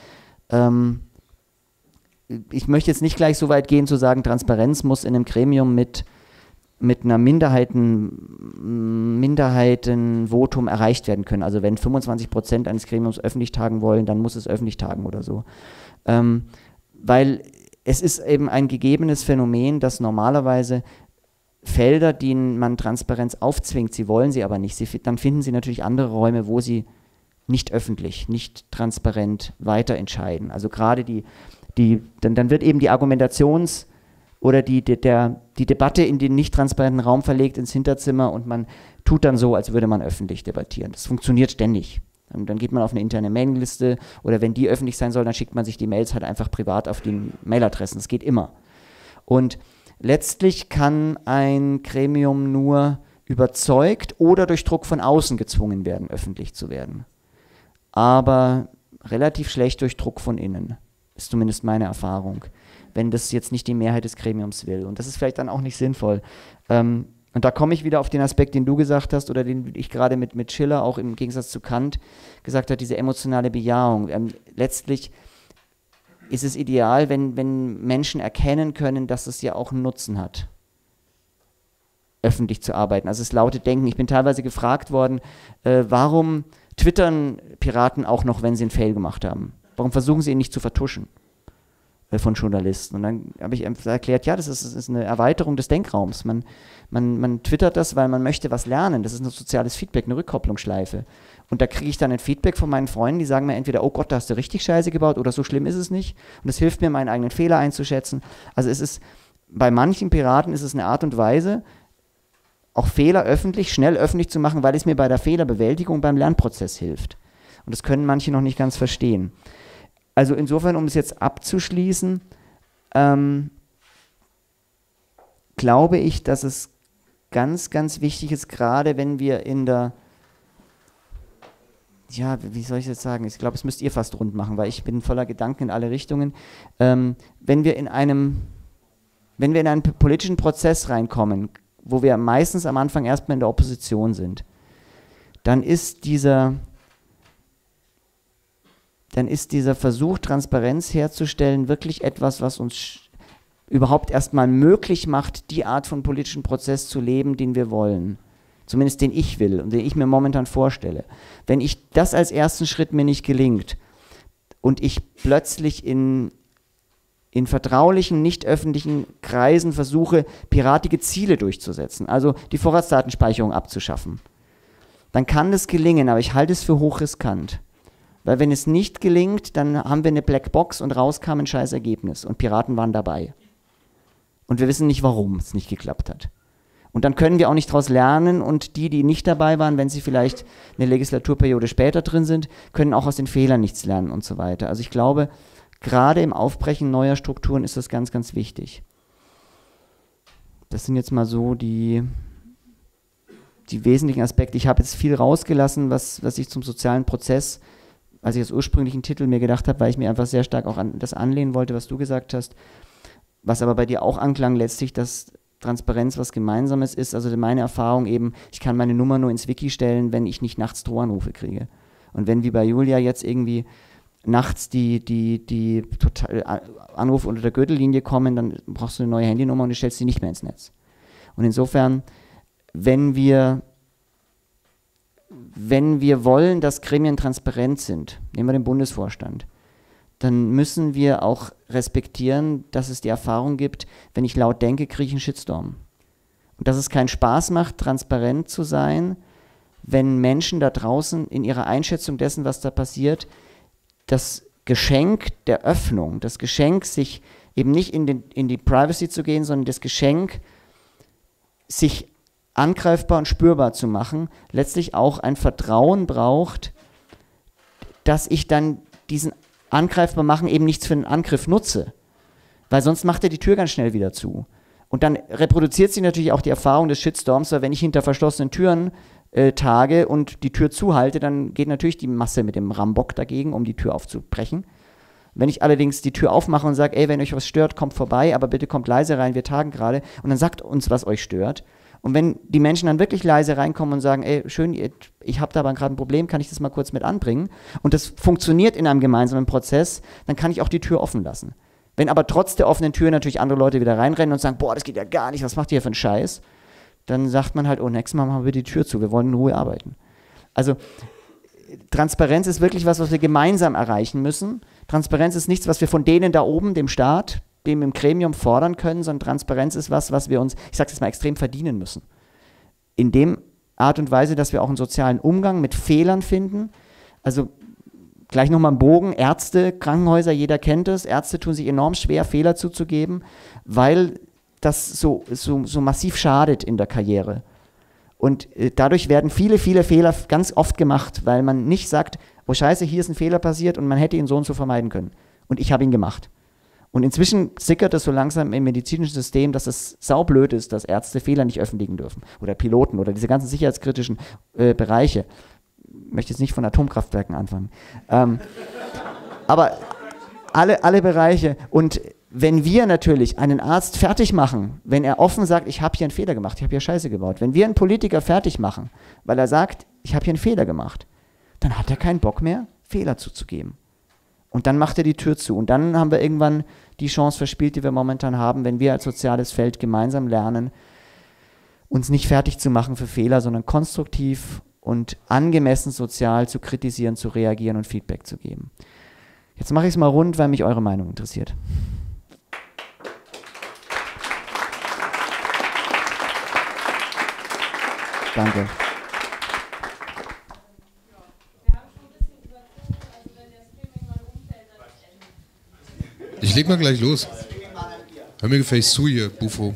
ich möchte jetzt nicht gleich so weit gehen zu sagen, Transparenz muss in einem Gremium mit einer Minderheitenvotum erreicht werden können. Also wenn 25% eines Gremiums öffentlich tagen wollen, dann muss es öffentlich tagen oder so. Weil es ist eben ein gegebenes Phänomen, dass normalerweise Felder, denen man Transparenz aufzwingt, sie wollen sie aber nicht. Dann finden sie natürlich andere Räume, wo sie nicht öffentlich, nicht transparent weiter entscheiden. Also gerade dann wird eben die oder die Debatte in den nicht transparenten Raum verlegt ins Hinterzimmer und man tut dann so, als würde man öffentlich debattieren. Das funktioniert ständig. Dann geht man auf eine interne Mailingliste oder wenn die öffentlich sein soll, dann schickt man sich die Mails halt einfach privat auf die Mailadressen. Das geht immer. Und letztlich kann ein Gremium nur überzeugt oder durch Druck von außen gezwungen werden, öffentlich zu werden. Aber relativ schlecht durch Druck von innen. Ist zumindest meine Erfahrung. Wenn das jetzt nicht die Mehrheit des Gremiums will. Und das ist vielleicht dann auch nicht sinnvoll. Und da komme ich wieder auf den Aspekt, den du gesagt hast oder den ich gerade mit Schiller auch im Gegensatz zu Kant gesagt habe, diese emotionale Bejahung. Letztlich ist es ideal, wenn Menschen erkennen können, dass es ja auch einen Nutzen hat, öffentlich zu arbeiten. Also das laute Denken. Ich bin teilweise gefragt worden, warum twittern Piraten auch noch, wenn sie einen Fail gemacht haben? Warum versuchen sie ihn nicht zu vertuschen? Von Journalisten. Und dann habe ich erklärt, ja, das ist eine Erweiterung des Denkraums. Man twittert das, weil man möchte was lernen. Das ist ein soziales Feedback, eine Rückkopplungsschleife. Und da kriege ich dann ein Feedback von meinen Freunden, die sagen mir entweder, oh Gott, da hast du richtig Scheiße gebaut oder so schlimm ist es nicht. Und das hilft mir, meinen eigenen Fehler einzuschätzen. Also bei manchen Piraten ist es eine Art und Weise, auch Fehler schnell öffentlich zu machen, weil es mir bei der Fehlerbewältigung beim Lernprozess hilft. Und das können manche noch nicht ganz verstehen. Also insofern, um es jetzt abzuschließen, glaube ich, dass es ganz, ganz wichtig ist, gerade wenn wir wie soll ich jetzt sagen? Ich glaube, es müsst ihr fast rund machen, weil ich bin voller Gedanken in alle Richtungen. Wenn wir in einen politischen Prozess reinkommen, wo wir meistens am Anfang erstmal in der Opposition sind, dann ist dann ist dieser Versuch, Transparenz herzustellen, wirklich etwas, was uns überhaupt erstmal möglich macht, die Art von politischen Prozess zu leben, den wir wollen. Zumindest den ich will und den ich mir momentan vorstelle. Wenn ich das als ersten Schritt mir nicht gelingt und ich plötzlich in vertraulichen, nicht öffentlichen Kreisen versuche, piratige Ziele durchzusetzen, also die Vorratsdatenspeicherung abzuschaffen, dann kann das gelingen, aber ich halte es für hochriskant. Weil wenn es nicht gelingt, dann haben wir eine Blackbox und raus kam ein scheiß Ergebnis und Piraten waren dabei. Und wir wissen nicht, warum es nicht geklappt hat. Und dann können wir auch nicht daraus lernen und die nicht dabei waren, wenn sie vielleicht eine Legislaturperiode später drin sind, können auch aus den Fehlern nichts lernen und so weiter. Also ich glaube, gerade im Aufbrechen neuer Strukturen ist das ganz, ganz wichtig. Das sind jetzt mal so die wesentlichen Aspekte. Ich habe jetzt viel rausgelassen, was ich zum sozialen Prozess, als ich das ursprünglichen Titel mir gedacht habe, weil ich mir einfach sehr stark auch an das anlehnen wollte, was du gesagt hast, was aber bei dir auch anklang letztlich, dass Transparenz was Gemeinsames ist. Also meine Erfahrung eben, ich kann meine Nummer nur ins Wiki stellen, wenn ich nicht nachts Drohanrufe kriege. Und wenn wie bei Julia jetzt irgendwie nachts die Anrufe unter der Gürtellinie kommen, dann brauchst du eine neue Handynummer und du stellst sie nicht mehr ins Netz. Und insofern, wenn wir wollen, dass Gremien transparent sind, nehmen wir den Bundesvorstand, dann müssen wir auch respektieren, dass es die Erfahrung gibt, wenn ich laut denke, kriege ich einen Shitstorm. Und dass es keinen Spaß macht, transparent zu sein, wenn Menschen da draußen in ihrer Einschätzung dessen, was da passiert, das Geschenk der Öffnung, das Geschenk, sich eben nicht in die Privacy zu gehen, sondern das Geschenk, sich angreifbar und spürbar zu machen, letztlich auch ein Vertrauen braucht, dass ich dann diesen angreifbar machen eben nichts für einen Angriff nutze, weil sonst macht er die Tür ganz schnell wieder zu. Und dann reproduziert sich natürlich auch die Erfahrung des Shitstorms, weil wenn ich hinter verschlossenen Türen tage und die Tür zuhalte, dann geht natürlich die Masse mit dem Rambock dagegen, um die Tür aufzubrechen. Wenn ich allerdings die Tür aufmache und sage, ey, wenn euch was stört, kommt vorbei, aber bitte kommt leise rein, wir tagen gerade, und dann sagt uns, was euch stört. Und wenn die Menschen dann wirklich leise reinkommen und sagen, ey, schön, ich habe da aber gerade ein Problem, kann ich das mal kurz mit anbringen? Und das funktioniert in einem gemeinsamen Prozess, dann kann ich auch die Tür offen lassen. Wenn aber trotz der offenen Tür natürlich andere Leute wieder reinrennen und sagen, boah, das geht ja gar nicht, was macht ihr hier für einen Scheiß? Dann sagt man halt, oh, nächstes Mal machen wir die Tür zu, wir wollen in Ruhe arbeiten. Also Transparenz ist wirklich was wir gemeinsam erreichen müssen. Transparenz ist nichts, was wir von denen da oben, dem Staat, dem im Gremium fordern können, sondern Transparenz ist was wir uns, ich sage es jetzt mal, extrem verdienen müssen. In dem Art und Weise, dass wir auch einen sozialen Umgang mit Fehlern finden. Also gleich nochmal einen Bogen, Ärzte, Krankenhäuser, jeder kennt es, Ärzte tun sich enorm schwer, Fehler zuzugeben, weil das so massiv schadet in der Karriere. Und dadurch werden viele, viele Fehler ganz oft gemacht, weil man nicht sagt, oh scheiße, hier ist ein Fehler passiert und man hätte ihn so und so vermeiden können. Und ich habe ihn gemacht. Und inzwischen sickert es so langsam im medizinischen System, dass es saublöd ist, dass Ärzte Fehler nicht öffentlichen dürfen. Oder Piloten oder diese ganzen sicherheitskritischen Bereiche. Ich möchte jetzt nicht von Atomkraftwerken anfangen. Aber alle Bereiche. Und wenn wir natürlich einen Arzt fertig machen, wenn er offen sagt, ich habe hier einen Fehler gemacht, ich habe hier Scheiße gebaut. Wenn wir einen Politiker fertig machen, weil er sagt, ich habe hier einen Fehler gemacht, dann hat er keinen Bock mehr, Fehler zuzugeben. Und dann macht er die Tür zu. Und dann haben wir irgendwann die Chance verspielt, die wir momentan haben, wenn wir als soziales Feld gemeinsam lernen, uns nicht fertig zu machen für Fehler, sondern konstruktiv und angemessen sozial zu kritisieren, zu reagieren und Feedback zu geben. Jetzt mache ich es mal rund, weil mich eure Meinung interessiert. Danke. Ich leg mal gleich los. Hör mir gefälligst zu hier, Bufo.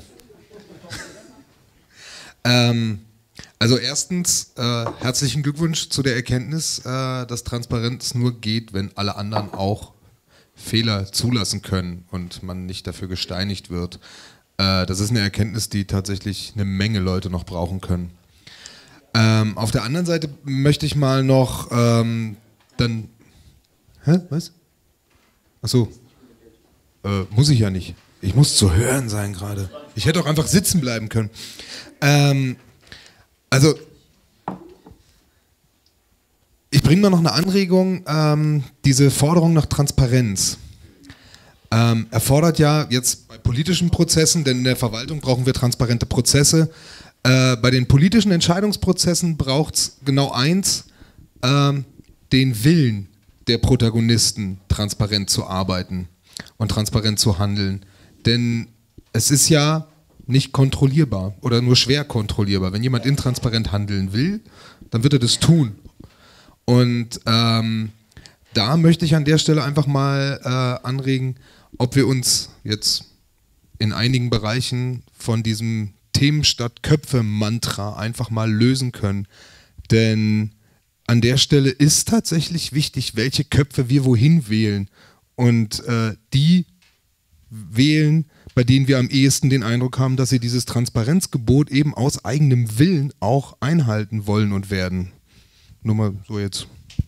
Also erstens, herzlichen Glückwunsch zu der Erkenntnis, dass Transparenz nur geht, wenn alle anderen auch Fehler zulassen können und man nicht dafür gesteinigt wird. Das ist eine Erkenntnis, die tatsächlich eine Menge Leute noch brauchen können. Auf der anderen Seite möchte ich mal noch dann... Hä? Was? Achso. Muss ich ja nicht. Ich muss zu hören sein gerade. Ich hätte auch einfach sitzen bleiben können. Also, Ich bringe mal noch eine Anregung, diese Forderung nach Transparenz. Erfordert ja jetzt bei politischen Prozessen, denn in der Verwaltung brauchen wir transparente Prozesse. Bei den politischen Entscheidungsprozessen braucht es genau eins, den Willen der Protagonisten, transparent zu arbeiten und transparent zu handeln. Denn es ist ja nicht kontrollierbar oder nur schwer kontrollierbar. Wenn jemand intransparent handeln will, dann wird er das tun. Und da möchte ich an der Stelle einfach mal anregen, ob wir uns jetzt in einigen Bereichen von diesem Themen statt Köpfe-Mantra einfach mal lösen können. Denn an der Stelle ist tatsächlich wichtig, welche Köpfe wir wohin wählen. Und die wählen, bei denen wir am ehesten den Eindruck haben, dass sie dieses Transparenzgebot eben aus eigenem Willen auch einhalten wollen und werden. Nur mal so jetzt.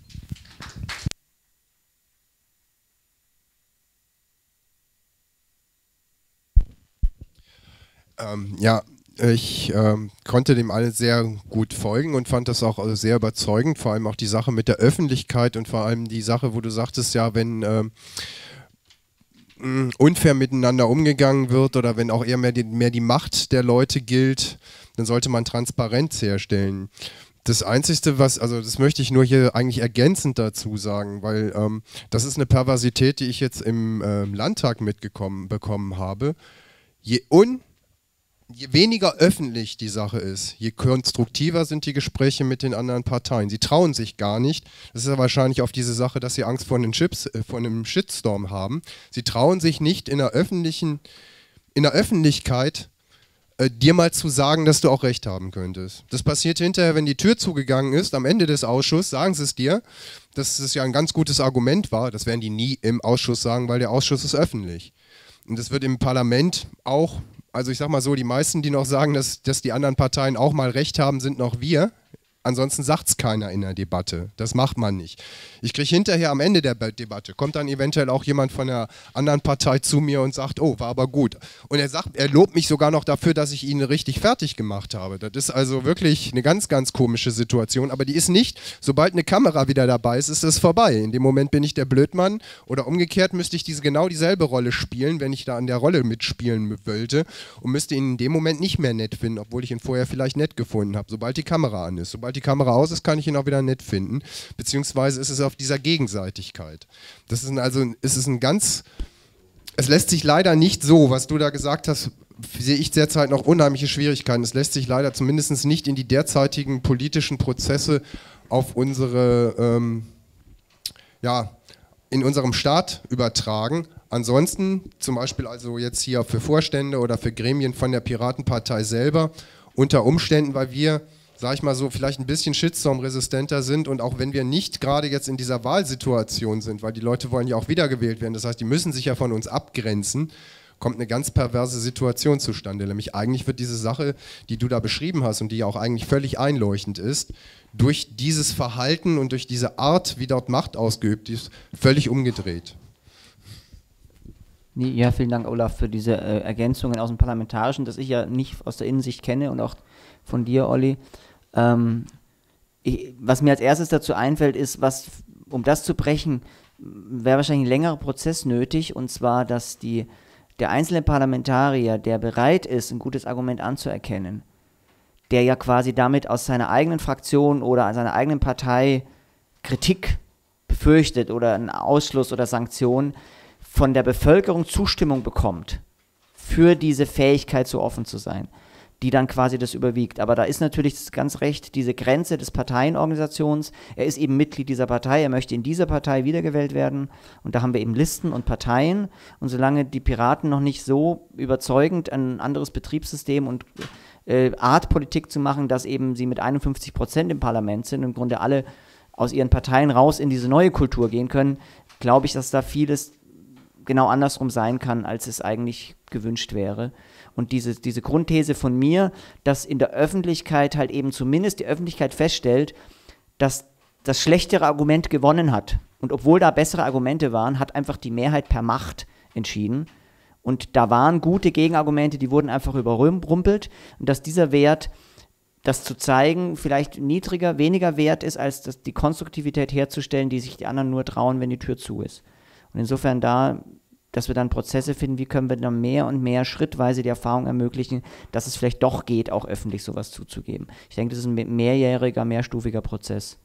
Ich konnte dem alles sehr gut folgen und fand das auch sehr überzeugend, vor allem auch die Sache mit der Öffentlichkeit und vor allem die Sache, wo du sagtest, ja, wenn unfair miteinander umgegangen wird oder wenn auch eher mehr die Macht der Leute gilt, dann sollte man Transparenz herstellen. Das Einzige, das möchte ich nur hier eigentlich ergänzend dazu sagen, weil das ist eine Perversität, die ich jetzt im Landtag bekommen habe. Je weniger öffentlich die Sache ist, je konstruktiver sind die Gespräche mit den anderen Parteien. Sie trauen sich gar nicht. Das ist ja wahrscheinlich auf diese Sache, dass sie Angst vor einem Shitstorm haben. Sie trauen sich nicht in der Öffentlichkeit dir mal zu sagen, dass du auch recht haben könntest. Das passiert hinterher, wenn die Tür zugegangen ist, am Ende des Ausschusses, sagen sie es dir, dass es ja ein ganz gutes Argument war. Das werden die nie im Ausschuss sagen, weil der Ausschuss ist öffentlich. Und das wird im Parlament auch, also ich sag mal so, die meisten, die noch sagen, dass die anderen Parteien auch mal recht haben, sind noch wir. Ansonsten sagt es keiner in der Debatte. Das macht man nicht. Ich kriege hinterher am Ende der Debatte, kommt dann eventuell auch jemand von der anderen Partei zu mir und sagt, oh, war aber gut. Und er lobt mich sogar noch dafür, dass ich ihn richtig fertig gemacht habe. Das ist also wirklich eine ganz, ganz komische Situation. Aber die ist nicht, sobald eine Kamera wieder dabei ist, ist das vorbei. In dem Moment bin ich der Blödmann oder umgekehrt müsste ich genau dieselbe Rolle spielen, wenn ich da an der Rolle mitspielen wollte und müsste ihn in dem Moment nicht mehr nett finden, obwohl ich ihn vorher vielleicht nett gefunden habe. Sobald die Kamera an ist, sobald die Kamera aus ist, kann ich ihn auch wieder nett finden. Beziehungsweise ist es auf dieser Gegenseitigkeit. Es lässt sich leider nicht so, was du da gesagt hast, sehe ich derzeit noch unheimliche Schwierigkeiten. Es lässt sich leider zumindest nicht in die derzeitigen politischen Prozesse auf in unserem Staat übertragen. Ansonsten, zum Beispiel also jetzt hier für Vorstände oder für Gremien von der Piratenpartei selber, unter Umständen, weil wir, sag ich mal so, vielleicht ein bisschen Shitstorm-resistenter sind und auch wenn wir nicht gerade jetzt in dieser Wahlsituation sind, weil die Leute wollen ja auch wiedergewählt werden, das heißt, die müssen sich ja von uns abgrenzen, kommt eine ganz perverse Situation zustande. Nämlich eigentlich wird diese Sache, die du da beschrieben hast und die ja auch eigentlich völlig einleuchtend ist, durch dieses Verhalten und durch diese Art, wie dort Macht ausgeübt ist, völlig umgedreht. Ja, vielen Dank, Olaf, für diese Ergänzungen aus dem Parlamentarischen, das ich ja nicht aus der Innensicht kenne und auch von dir, Olli. Was mir als erstes dazu einfällt, ist, um das zu brechen, wäre wahrscheinlich ein längerer Prozess nötig, und zwar, dass der einzelne Parlamentarier, der bereit ist, ein gutes Argument anzuerkennen, der ja quasi damit aus seiner eigenen Fraktion oder seiner eigenen Partei Kritik befürchtet oder einen Ausschluss oder Sanktionen, von der Bevölkerung Zustimmung bekommt für diese Fähigkeit, so offen zu sein, die dann quasi das überwiegt. Aber da ist natürlich ganz recht diese Grenze des Parteienorganisations. Er ist eben Mitglied dieser Partei, er möchte in dieser Partei wiedergewählt werden und da haben wir eben Listen und Parteien und solange die Piraten noch nicht so überzeugend ein anderes Betriebssystem und Art Politik zu machen, dass eben sie mit 51% im Parlament sind und im Grunde alle aus ihren Parteien raus in diese neue Kultur gehen können, glaube ich, dass da vieles genau andersrum sein kann, als es eigentlich gewünscht wäre. Und diese Grundthese von mir, dass in der Öffentlichkeit halt eben zumindest die Öffentlichkeit feststellt, dass das schlechtere Argument gewonnen hat. Und obwohl da bessere Argumente waren, hat einfach die Mehrheit per Macht entschieden. Und da waren gute Gegenargumente, die wurden einfach überrumpelt. Und dass dieser Wert das zu zeigen vielleicht niedriger, weniger wert ist, als die Konstruktivität herzustellen, die sich die anderen nur trauen, wenn die Tür zu ist. Und insofern dass wir dann Prozesse finden, wie können wir dann mehr und mehr schrittweise die Erfahrung ermöglichen, dass es vielleicht doch geht, auch öffentlich sowas zuzugeben. Ich denke, das ist ein mehrjähriger, mehrstufiger Prozess.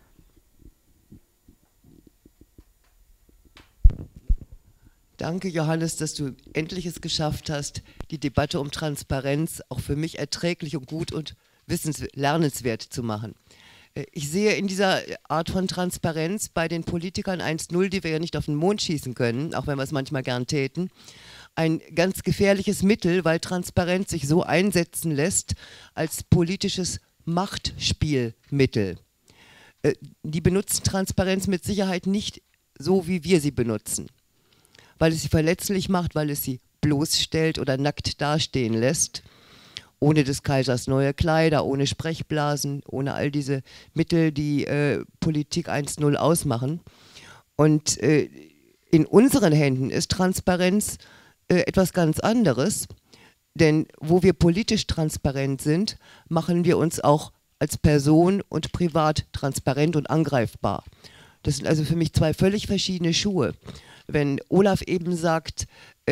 Danke, Johannes, dass du endlich es geschafft hast, die Debatte um Transparenz auch für mich erträglich und gut und lernenswert zu machen. Ich sehe in dieser Art von Transparenz bei den Politikern 1.0, die wir ja nicht auf den Mond schießen können, auch wenn wir es manchmal gern täten, ein ganz gefährliches Mittel, weil Transparenz sich so einsetzen lässt als politisches Machtspielmittel. Die benutzen Transparenz mit Sicherheit nicht so, wie wir sie benutzen, weil es sie verletzlich macht, weil es sie bloßstellt oder nackt dastehen lässt, ohne des Kaisers neue Kleider, ohne Sprechblasen, ohne all diese Mittel, die Politik 1.0 ausmachen. Und in unseren Händen ist Transparenz etwas ganz anderes, denn wo wir politisch transparent sind, machen wir uns auch als Person und privat transparent und angreifbar. Das sind also für mich zwei völlig verschiedene Schuhe. Wenn Olaf eben sagt,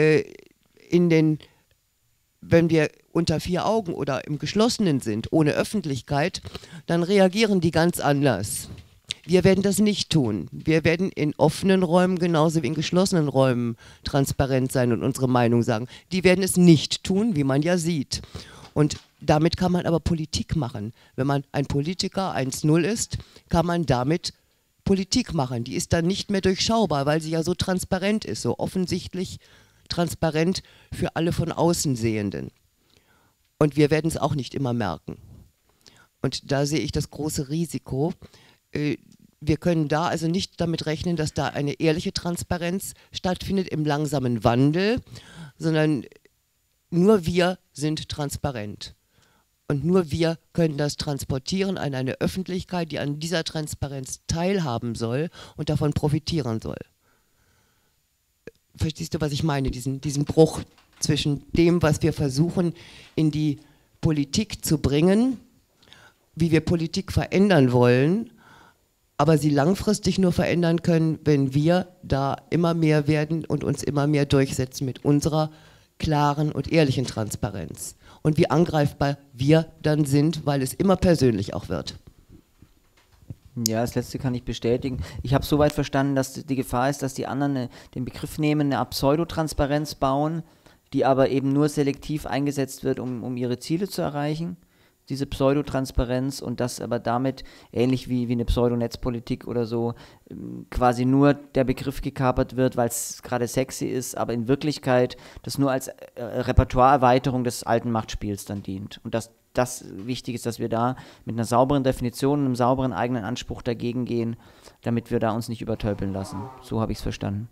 wenn wir unter vier Augen oder im Geschlossenen sind, ohne Öffentlichkeit, dann reagieren die ganz anders. Wir werden das nicht tun. Wir werden in offenen Räumen genauso wie in geschlossenen Räumen transparent sein und unsere Meinung sagen. Die werden es nicht tun, wie man ja sieht. Und damit kann man aber Politik machen. Wenn man ein Politiker 1.0 ist, kann man damit Politik machen. Die ist dann nicht mehr durchschaubar, weil sie ja so transparent ist, so offensichtlich transparent für alle von außen Sehenden. Und wir werden es auch nicht immer merken. Und da sehe ich das große Risiko. Wir können da also nicht damit rechnen, dass da eine ehrliche Transparenz stattfindet im langsamen Wandel, sondern nur wir sind transparent. Und nur wir können das transportieren an eine Öffentlichkeit, die an dieser Transparenz teilhaben soll und davon profitieren soll. Verstehst du, was ich meine? Diesen Bruch zwischen dem, was wir versuchen, in die Politik zu bringen, wie wir Politik verändern wollen, aber sie langfristig nur verändern können, wenn wir da immer mehr werden und uns immer mehr durchsetzen mit unserer klaren und ehrlichen Transparenz. Und wie angreifbar wir dann sind, weil es immer persönlich auch wird. Ja, das Letzte kann ich bestätigen. Ich habe soweit verstanden, dass die Gefahr ist, dass die anderen den Begriff nehmen, eine Art Pseudotransparenz bauen, die aber eben nur selektiv eingesetzt wird, um ihre Ziele zu erreichen. Diese Pseudotransparenz und das aber damit, ähnlich wie eine Pseudonetzpolitik oder so, quasi nur der Begriff gekapert wird, weil es gerade sexy ist, aber in Wirklichkeit das nur als Repertoireerweiterung des alten Machtspiels dann dient. Und das wichtig ist, dass wir da mit einer sauberen Definition, einem sauberen eigenen Anspruch dagegen gehen, damit wir da uns nicht übertölpeln lassen. So habe ich es verstanden.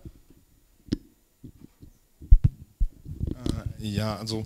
Ja, also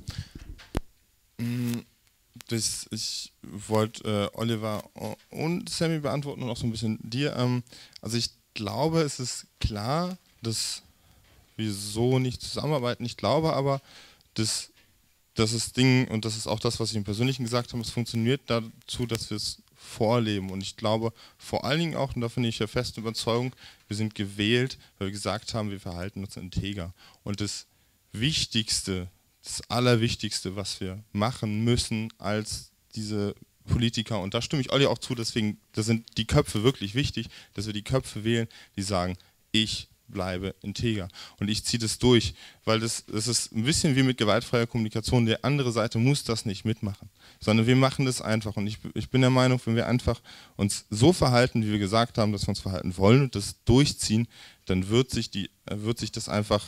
ich wollte Oliver und Sammy beantworten und auch so ein bisschen dir. Also ich glaube, es ist klar, dass wir so nicht zusammenarbeiten. Ich glaube aber, dass das Ding, und das ist auch das, was ich im Persönlichen gesagt habe, es funktioniert dazu, dass wir es vorleben. Und ich glaube vor allen Dingen auch, und da bin ich der festen Überzeugung, wir sind gewählt, weil wir gesagt haben, wir verhalten uns integer. Und das Wichtigste, das Allerwichtigste, was wir machen müssen als diese Politiker, und da stimme ich Olli auch zu, deswegen, da sind die Köpfe wirklich wichtig, dass wir die Köpfe wählen, die sagen, ich bleibe integer. Und ich ziehe das durch, weil das ist ein bisschen wie mit gewaltfreier Kommunikation. Die andere Seite muss das nicht mitmachen, sondern wir machen das einfach. Und ich bin der Meinung, wenn wir einfach uns so verhalten, wie wir gesagt haben, dass wir uns verhalten wollen und das durchziehen, dann wird sich das einfach,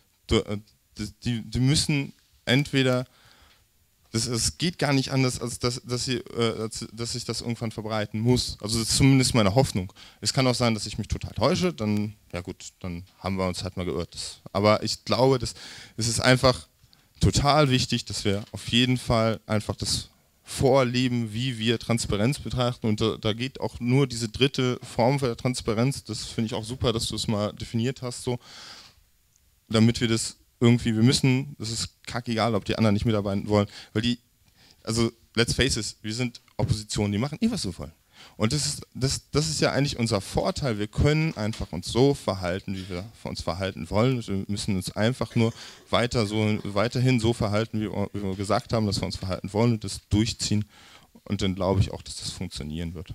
die müssen entweder, es geht gar nicht anders, als dass sich das irgendwann verbreiten muss. Also das ist zumindest meine Hoffnung. Es kann auch sein, dass ich mich total täusche, dann, ja gut, dann haben wir uns halt mal geirrt. Aber ich glaube, es ist einfach total wichtig, dass wir auf jeden Fall einfach das vorleben, wie wir Transparenz betrachten. Und da geht auch nur diese dritte Form der Transparenz, das finde ich auch super, dass du es mal definiert hast, so, damit wir das irgendwie, das ist kackegal, ob die anderen nicht mitarbeiten wollen, weil let's face it, wir sind Opposition, die machen was sie wollen. Und das ist ja eigentlich unser Vorteil. Wir können einfach uns so verhalten, wie wir uns verhalten wollen. Wir müssen uns einfach nur weiterhin so verhalten, wie wir gesagt haben, dass wir uns verhalten wollen und das durchziehen. Und dann glaube ich auch, dass das funktionieren wird.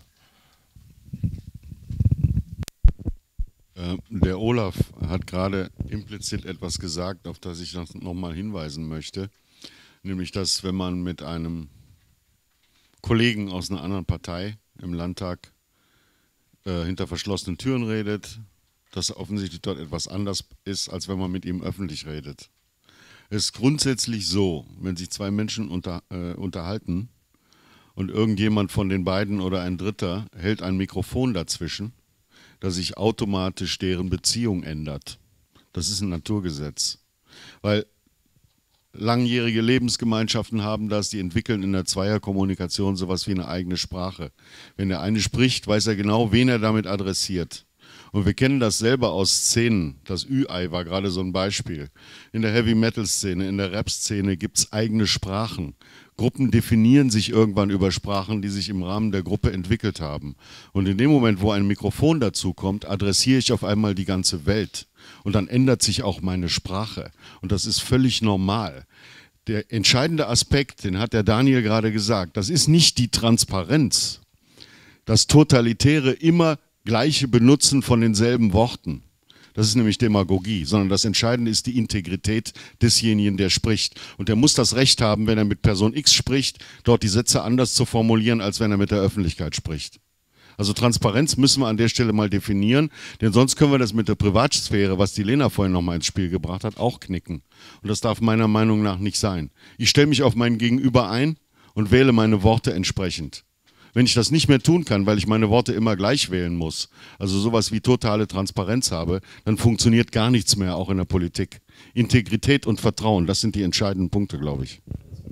Der Olaf hat gerade implizit etwas gesagt, auf das ich nochmal hinweisen möchte. Nämlich, dass wenn man mit einem Kollegen aus einer anderen Partei im Landtag hinter verschlossenen Türen redet, dass offensichtlich dort etwas anders ist, als wenn man mit ihm öffentlich redet. Es ist grundsätzlich so, wenn sich zwei Menschen unterhalten und irgendjemand von den beiden oder ein Dritter hält ein Mikrofon dazwischen, dass sich automatisch deren Beziehung ändert. Das ist ein Naturgesetz. Weil langjährige Lebensgemeinschaften haben das, die entwickeln in der Zweierkommunikation sowas wie eine eigene Sprache. Wenn der eine spricht, weiß er genau, wen er damit adressiert. Und wir kennen das selber aus Szenen. Das Ü-Ei war gerade so ein Beispiel. In der Heavy-Metal-Szene, in der Rap-Szene gibt es eigene Sprachen. Gruppen definieren sich irgendwann über Sprachen, die sich im Rahmen der Gruppe entwickelt haben. Und in dem Moment, wo ein Mikrofon dazu kommt, adressiere ich auf einmal die ganze Welt. Und dann ändert sich auch meine Sprache. Und das ist völlig normal. Der entscheidende Aspekt, den hat der Daniel gerade gesagt, das ist nicht die Transparenz. Das Totalitäre immer gleiche Benutzen von denselben Worten. Das ist nämlich Demagogie, sondern das Entscheidende ist die Integrität desjenigen, der spricht. Und der muss das Recht haben, wenn er mit Person X spricht, dort die Sätze anders zu formulieren, als wenn er mit der Öffentlichkeit spricht. Also Transparenz müssen wir an der Stelle mal definieren, denn sonst können wir das mit der Privatsphäre, was die Lena vorhin nochmal ins Spiel gebracht hat, auch knicken. Und das darf meiner Meinung nach nicht sein. Ich stelle mich auf mein Gegenüber ein und wähle meine Worte entsprechend. Wenn ich das nicht mehr tun kann, weil ich meine Worte immer gleich wählen muss, also sowas wie totale Transparenz habe, dann funktioniert gar nichts mehr, auch in der Politik. Integrität und Vertrauen, das sind die entscheidenden Punkte, glaube ich.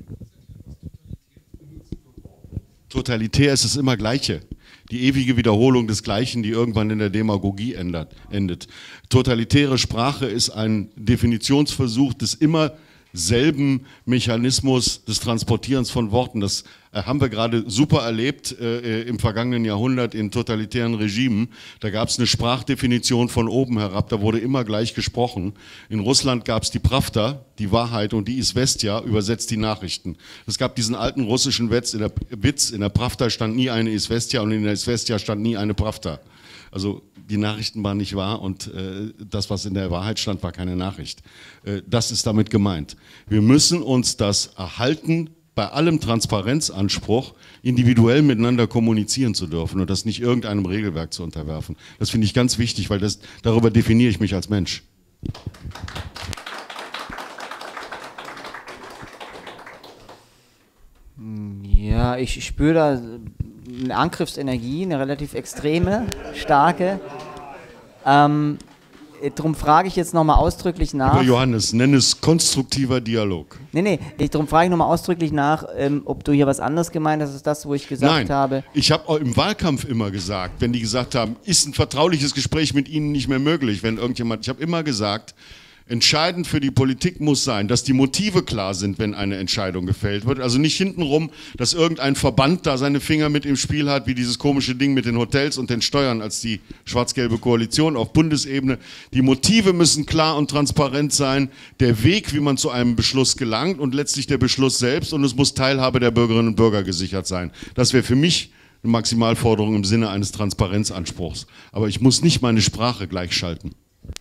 Totalitär ist es immer Gleiche. Die ewige Wiederholung des Gleichen, die irgendwann in der Demagogie endet. Totalitäre Sprache ist ein Definitionsversuch des immer selben Mechanismus des Transportierens von Worten. Das haben wir gerade super erlebt im vergangenen Jahrhundert in totalitären Regimen. Da gab es eine Sprachdefinition von oben herab, da wurde immer gleich gesprochen. In Russland gab es die Pravda, die Wahrheit, und die Izvestia, übersetzt die Nachrichten. Es gab diesen alten russischen Witz, in der Pravda stand nie eine Izvestia und in der Izvestia stand nie eine Pravda. Also die Nachrichten waren nicht wahr und das, was in der Wahrheit stand, war keine Nachricht. Das ist damit gemeint. Wir müssen uns das erhalten, bei allem Transparenzanspruch individuell miteinander kommunizieren zu dürfen und das nicht irgendeinem Regelwerk zu unterwerfen. Das finde ich ganz wichtig, weil darüber definiere ich mich als Mensch. Ja, ich spüre da eine Angriffsenergie, eine relativ extreme, starke. Darum frage ich jetzt nochmal ausdrücklich nach. Lieber Johannes, nenn es konstruktiver Dialog. Nee, darum frage ich nochmal ausdrücklich nach, ob du hier was anderes gemeint hast, als das, wo ich gesagt habe. Nein, ich habe auch im Wahlkampf immer gesagt, wenn die gesagt haben, ist ein vertrauliches Gespräch mit Ihnen nicht mehr möglich, wenn irgendjemand, ich habe immer gesagt, entscheidend für die Politik muss sein, dass die Motive klar sind, wenn eine Entscheidung gefällt wird. Also nicht hintenrum, dass irgendein Verband da seine Finger mit im Spiel hat, wie dieses komische Ding mit den Hotels und den Steuern als die schwarz-gelbe Koalition auf Bundesebene. Die Motive müssen klar und transparent sein, der Weg, wie man zu einem Beschluss gelangt und letztlich der Beschluss selbst, und es muss Teilhabe der Bürgerinnen und Bürger gesichert sein. Das wäre für mich eine Maximalforderung im Sinne eines Transparenzanspruchs. Aber ich muss nicht meine Sprache gleichschalten.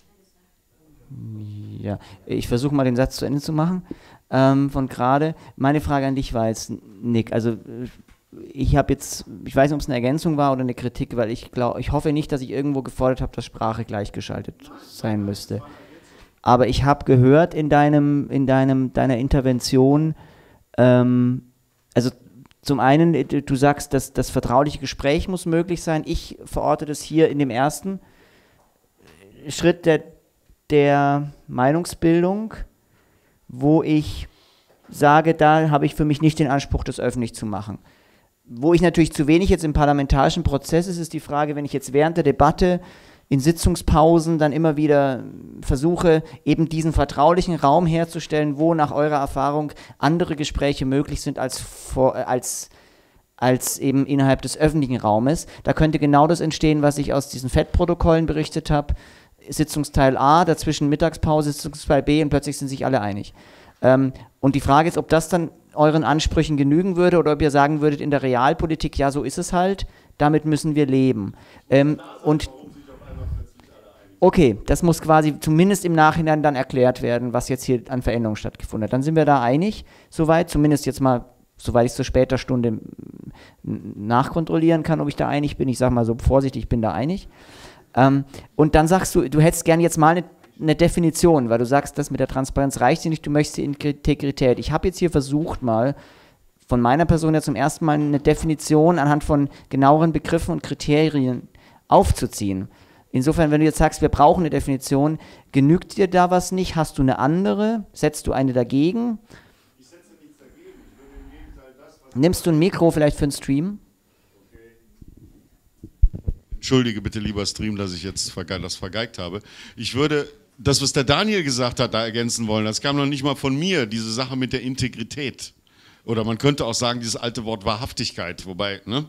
Ja, ich versuche mal den Satz zu Ende zu machen von gerade. Meine Frage an dich war jetzt, Nick, also ich weiß nicht, ob es eine Ergänzung war oder eine Kritik, weil ich hoffe nicht, dass ich irgendwo gefordert habe, dass Sprache gleichgeschaltet sein müsste. Aber ich habe gehört in deiner Intervention, also zum einen, du sagst, dass das vertrauliche Gespräch muss möglich sein. Ich verorte das hier in dem ersten Schritt der Meinungsbildung, wo ich sage, da habe ich für mich nicht den Anspruch, das öffentlich zu machen. Wo ich natürlich zu wenig jetzt im parlamentarischen Prozess ist die Frage, wenn ich jetzt während der Debatte in Sitzungspausen dann immer wieder versuche, eben diesen vertraulichen Raum herzustellen, wo nach eurer Erfahrung andere Gespräche möglich sind als eben innerhalb des öffentlichen Raumes. Da könnte genau das entstehen, was ich aus diesen FED-Protokollen berichtet habe. Sitzungsteil A, dazwischen Mittagspause, Sitzungsteil B und plötzlich sind sich alle einig. Und die Frage ist, ob das dann euren Ansprüchen genügen würde oder ob ihr sagen würdet in der Realpolitik, ja, so ist es halt, damit müssen wir leben. Okay, das muss quasi zumindest im Nachhinein dann erklärt werden, was jetzt hier an Veränderungen stattgefunden hat. Dann sind wir da einig, soweit, zumindest jetzt mal, soweit ich es zur später Stunde nachkontrollieren kann, ob ich da einig bin. Ich sage mal so vorsichtig, ich bin da einig. Und dann sagst du, du hättest gerne jetzt mal eine Definition, weil du sagst, das mit der Transparenz reicht dir nicht, du möchtest die Integrität. Ich habe jetzt hier versucht mal, von meiner Person ja zum ersten Mal eine Definition anhand von genaueren Begriffen und Kriterien aufzuziehen. Insofern, wenn du jetzt sagst, wir brauchen eine Definition, genügt dir da was nicht? Hast du eine andere? Setzt du eine dagegen? Ich setze nichts dagegen. Ich würde im Gegenteil das, was Nimmst du ein Mikro vielleicht für den Stream? Entschuldige bitte, lieber Stream, dass ich jetzt das vergeigt habe. Ich würde das, was der Daniel gesagt hat, da ergänzen wollen. Das kam noch nicht mal von mir, diese Sache mit der Integrität. Oder man könnte auch sagen, dieses alte Wort Wahrhaftigkeit. Wobei, ne?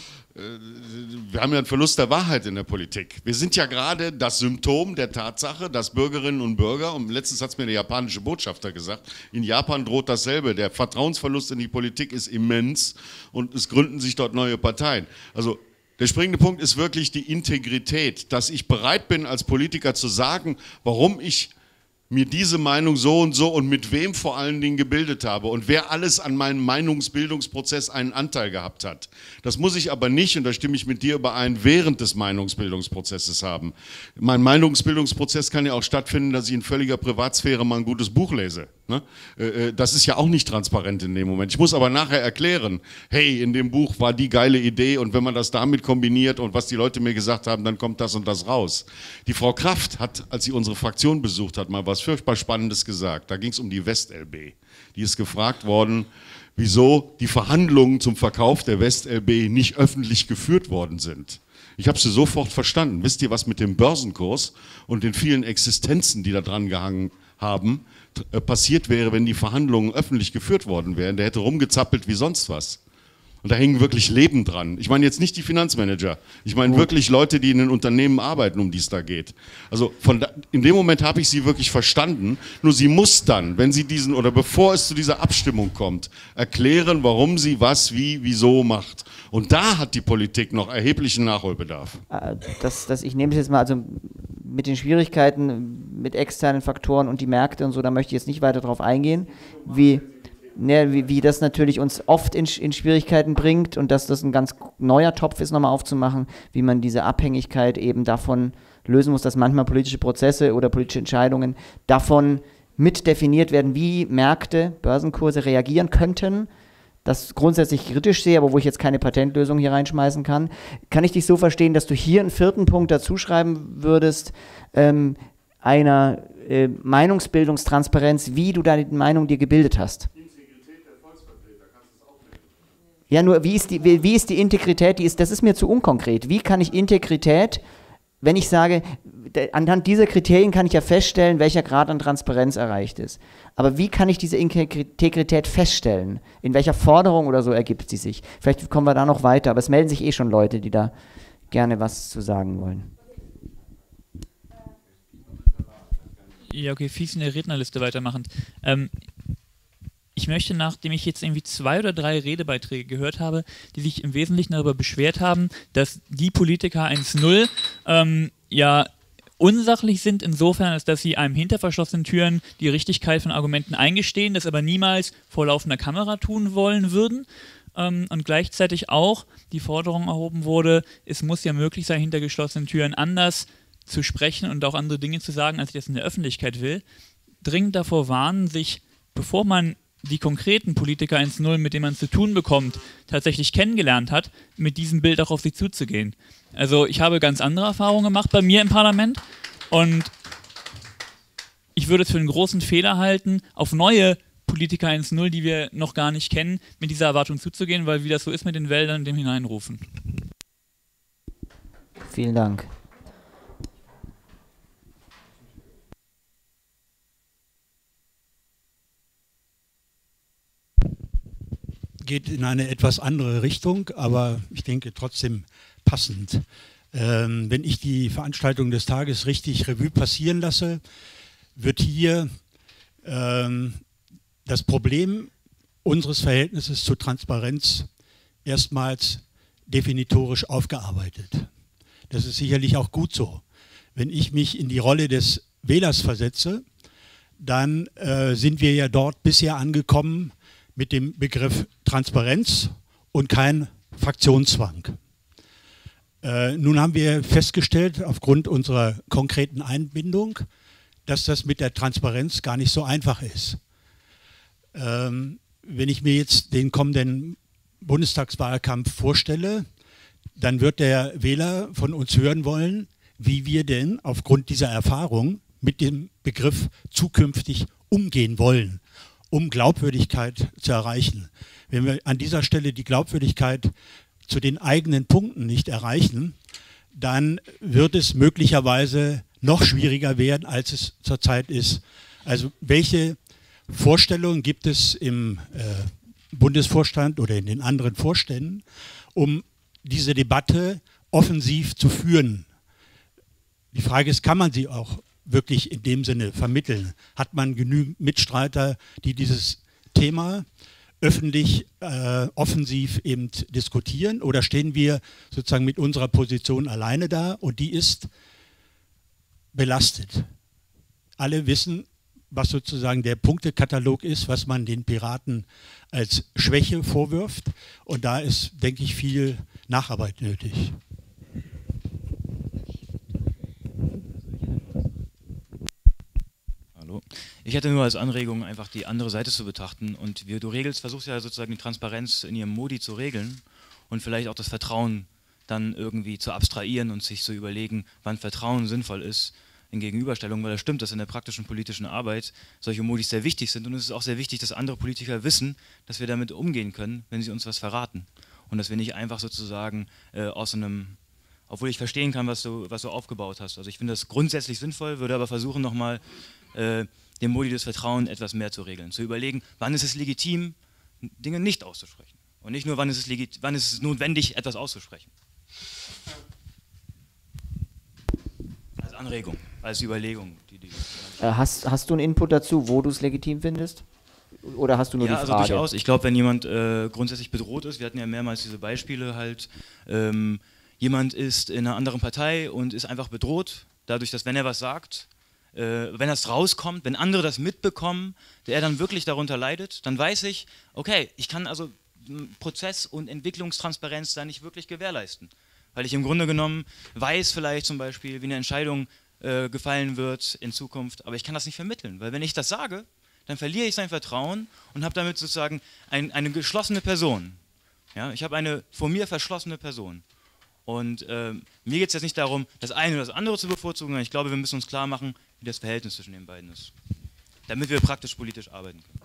Wir haben ja einen Verlust der Wahrheit in der Politik. Wir sind ja gerade das Symptom der Tatsache, dass Bürgerinnen und Bürger, und letztens hat es mir der japanische Botschafter gesagt, in Japan droht dasselbe. Der Vertrauensverlust in die Politik ist immens und es gründen sich dort neue Parteien. Also der springende Punkt ist wirklich die Integrität, dass ich bereit bin, als Politiker zu sagen, warum ich mir diese Meinung so und mit wem vor allen Dingen gebildet habe und wer alles an meinem Meinungsbildungsprozess einen Anteil gehabt hat. Das muss ich aber nicht, und da stimme ich mit dir überein, während des Meinungsbildungsprozesses haben. Mein Meinungsbildungsprozess kann ja auch stattfinden, dass ich in völliger Privatsphäre mal ein gutes Buch lese. Ne? Das ist ja auch nicht transparent in dem Moment. Ich muss aber nachher erklären, hey, in dem Buch war die geile Idee und wenn man das damit kombiniert und was die Leute mir gesagt haben, dann kommt das und das raus. Die Frau Kraft hat, als sie unsere Fraktion besucht hat, mal was furchtbar Spannendes gesagt. Da ging es um die WestLB. Die ist gefragt worden, wieso die Verhandlungen zum Verkauf der WestLB nicht öffentlich geführt worden sind. Ich habe sie sofort verstanden. Wisst ihr, was mit dem Börsenkurs und den vielen Existenzen, die da dran gehangen haben, passiert wäre, wenn die Verhandlungen öffentlich geführt worden wären? Der hätte rumgezappelt wie sonst was. Und da hängen wirklich Leben dran. Ich meine jetzt nicht die Finanzmanager. Ich meine wirklich Leute, die in den Unternehmen arbeiten, um die es da geht. Also in dem Moment habe ich sie wirklich verstanden. Nur sie muss dann, wenn sie bevor es zu dieser Abstimmung kommt, erklären, warum sie was, wie, wieso macht. Und da hat die Politik noch erheblichen Nachholbedarf. Ich nehme es jetzt mal, also mit den Schwierigkeiten, mit externen Faktoren und die Märkte und so, da möchte ich jetzt nicht weiter drauf eingehen, wie das natürlich uns oft in Schwierigkeiten bringt und dass das ein ganz neuer Topf ist, nochmal aufzumachen, wie man diese Abhängigkeit eben davon lösen muss, dass manchmal politische Prozesse oder politische Entscheidungen davon mit definiert werden, wie Märkte, Börsenkurse reagieren könnten. Das grundsätzlich kritisch sehe, aber wo ich jetzt keine Patentlösung hier reinschmeißen kann. Kann ich dich so verstehen, dass du hier einen 4. Punkt dazuschreiben würdest, einer Meinungsbildungstransparenz, wie du deine Meinung dir gebildet hast? Ja, nur wie ist die Integrität? Das ist mir zu unkonkret. Wie kann ich Integrität, wenn ich sage, anhand dieser Kriterien kann ich ja feststellen, welcher Grad an Transparenz erreicht ist. Aber wie kann ich diese Integrität feststellen? In welcher Forderung oder so ergibt sie sich? Vielleicht kommen wir da noch weiter, aber es melden sich schon Leute, die da gerne was zu sagen wollen. Ja, okay, fies in der Rednerliste weitermachend. Ich möchte, nachdem ich jetzt irgendwie 2 oder 3 Redebeiträge gehört habe, die sich im Wesentlichen darüber beschwert haben, dass die Politiker 1.0 ja unsachlich sind insofern, als dass sie einem hinter verschlossenen Türen die Richtigkeit von Argumenten eingestehen, das aber niemals vor laufender Kamera tun wollen würden. Und gleichzeitig auch die Forderung erhoben wurde, es muss ja möglich sein, hinter geschlossenen Türen anders zu sprechen und auch andere Dinge zu sagen, als ich das in der Öffentlichkeit will. Dringend davor warnen, sich, bevor man die konkreten Politiker 1.0, mit denen man zu tun bekommt, tatsächlich kennengelernt hat, mit diesem Bild auch auf sie zuzugehen. Also ich habe ganz andere Erfahrungen gemacht bei mir im Parlament und ich würde es für einen großen Fehler halten, auf neue Politiker 1.0, die wir noch gar nicht kennen, mit dieser Erwartung zuzugehen, weil wie das so ist mit den Wäldern, dem hineinrufen. Vielen Dank. geht in eine etwas andere Richtung, aber ich denke trotzdem passend. Wenn ich die Veranstaltung des Tages richtig Revue passieren lasse, wird hier das Problem unseres Verhältnisses zur Transparenz erstmals definitorisch aufgearbeitet. Das ist sicherlich auch gut so. Wenn ich mich in die Rolle des Wählers versetze, dann sind wir ja dort bisher angekommen mit dem Begriff Transparenz und kein Fraktionszwang. Nun haben wir festgestellt, aufgrund unserer konkreten Einbindung, dass das mit der Transparenz gar nicht so einfach ist. Wenn ich mir jetzt den kommenden Bundestagswahlkampf vorstelle, dann wird der Wähler von uns hören wollen, wie wir denn aufgrund dieser Erfahrung mit dem Begriff zukünftig umgehen wollen, um Glaubwürdigkeit zu erreichen. Wenn wir an dieser Stelle die Glaubwürdigkeit zu den eigenen Punkten nicht erreichen, dann wird es möglicherweise noch schwieriger werden, als es zurzeit ist. Also welche Vorstellungen gibt es im Bundesvorstand oder in den anderen Vorständen, um diese Debatte offensiv zu führen? Die Frage ist, kann man sie auch wirklich in dem Sinne vermitteln? Hat man genügend Mitstreiter, die dieses Thema öffentlich offensiv eben diskutieren, oder stehen wir sozusagen mit unserer Position alleine da und die ist belastet? Alle wissen, was sozusagen der Punktekatalog ist, was man den Piraten als Schwäche vorwirft, und da ist, denke ich, viel Nacharbeit nötig. Ich hätte nur als Anregung, einfach die andere Seite zu betrachten, und du versuchst ja sozusagen die Transparenz in ihrem Modi zu regeln und vielleicht auch das Vertrauen dann irgendwie zu abstrahieren und sich zu überlegen, wann Vertrauen sinnvoll ist in Gegenüberstellung, weil das stimmt, dass in der praktischen politischen Arbeit solche Modis sehr wichtig sind, und es ist auch sehr wichtig, dass andere Politiker wissen, dass wir damit umgehen können, wenn sie uns was verraten, und dass wir nicht einfach sozusagen aus einem, obwohl ich verstehen kann, was du aufgebaut hast. Also ich finde das grundsätzlich sinnvoll, würde aber versuchen nochmal den Modi des Vertrauens etwas mehr zu regeln, zu überlegen, wann ist es legitim, Dinge nicht auszusprechen, und nicht nur, wann ist es notwendig, etwas auszusprechen. Als Anregung, als Überlegung. Hast du einen Input dazu, wo du es legitim findest? Oder hast du nur die Frage? Ja, also durchaus. Ich glaube, wenn jemand grundsätzlich bedroht ist, wir hatten ja mehrmals diese Beispiele halt, jemand ist in einer anderen Partei und ist einfach bedroht, dadurch, dass, wenn er was sagt, wenn das rauskommt, wenn andere das mitbekommen, der dann wirklich darunter leidet, dann weiß ich, okay, ich kann also Prozess- und Entwicklungstransparenz da nicht wirklich gewährleisten. Weil ich im Grunde genommen weiß vielleicht zum Beispiel, wie eine Entscheidung gefallen wird in Zukunft, aber ich kann das nicht vermitteln, weil wenn ich das sage, dann verliere ich sein Vertrauen und habe damit sozusagen eine geschlossene Person. Ja? Ich habe eine vor mir verschlossene Person. Und mir geht es jetzt nicht darum, das eine oder das andere zu bevorzugen, sondern ich glaube, wir müssen uns klar machen, wie das Verhältnis zwischen den beiden ist, damit wir praktisch politisch arbeiten können.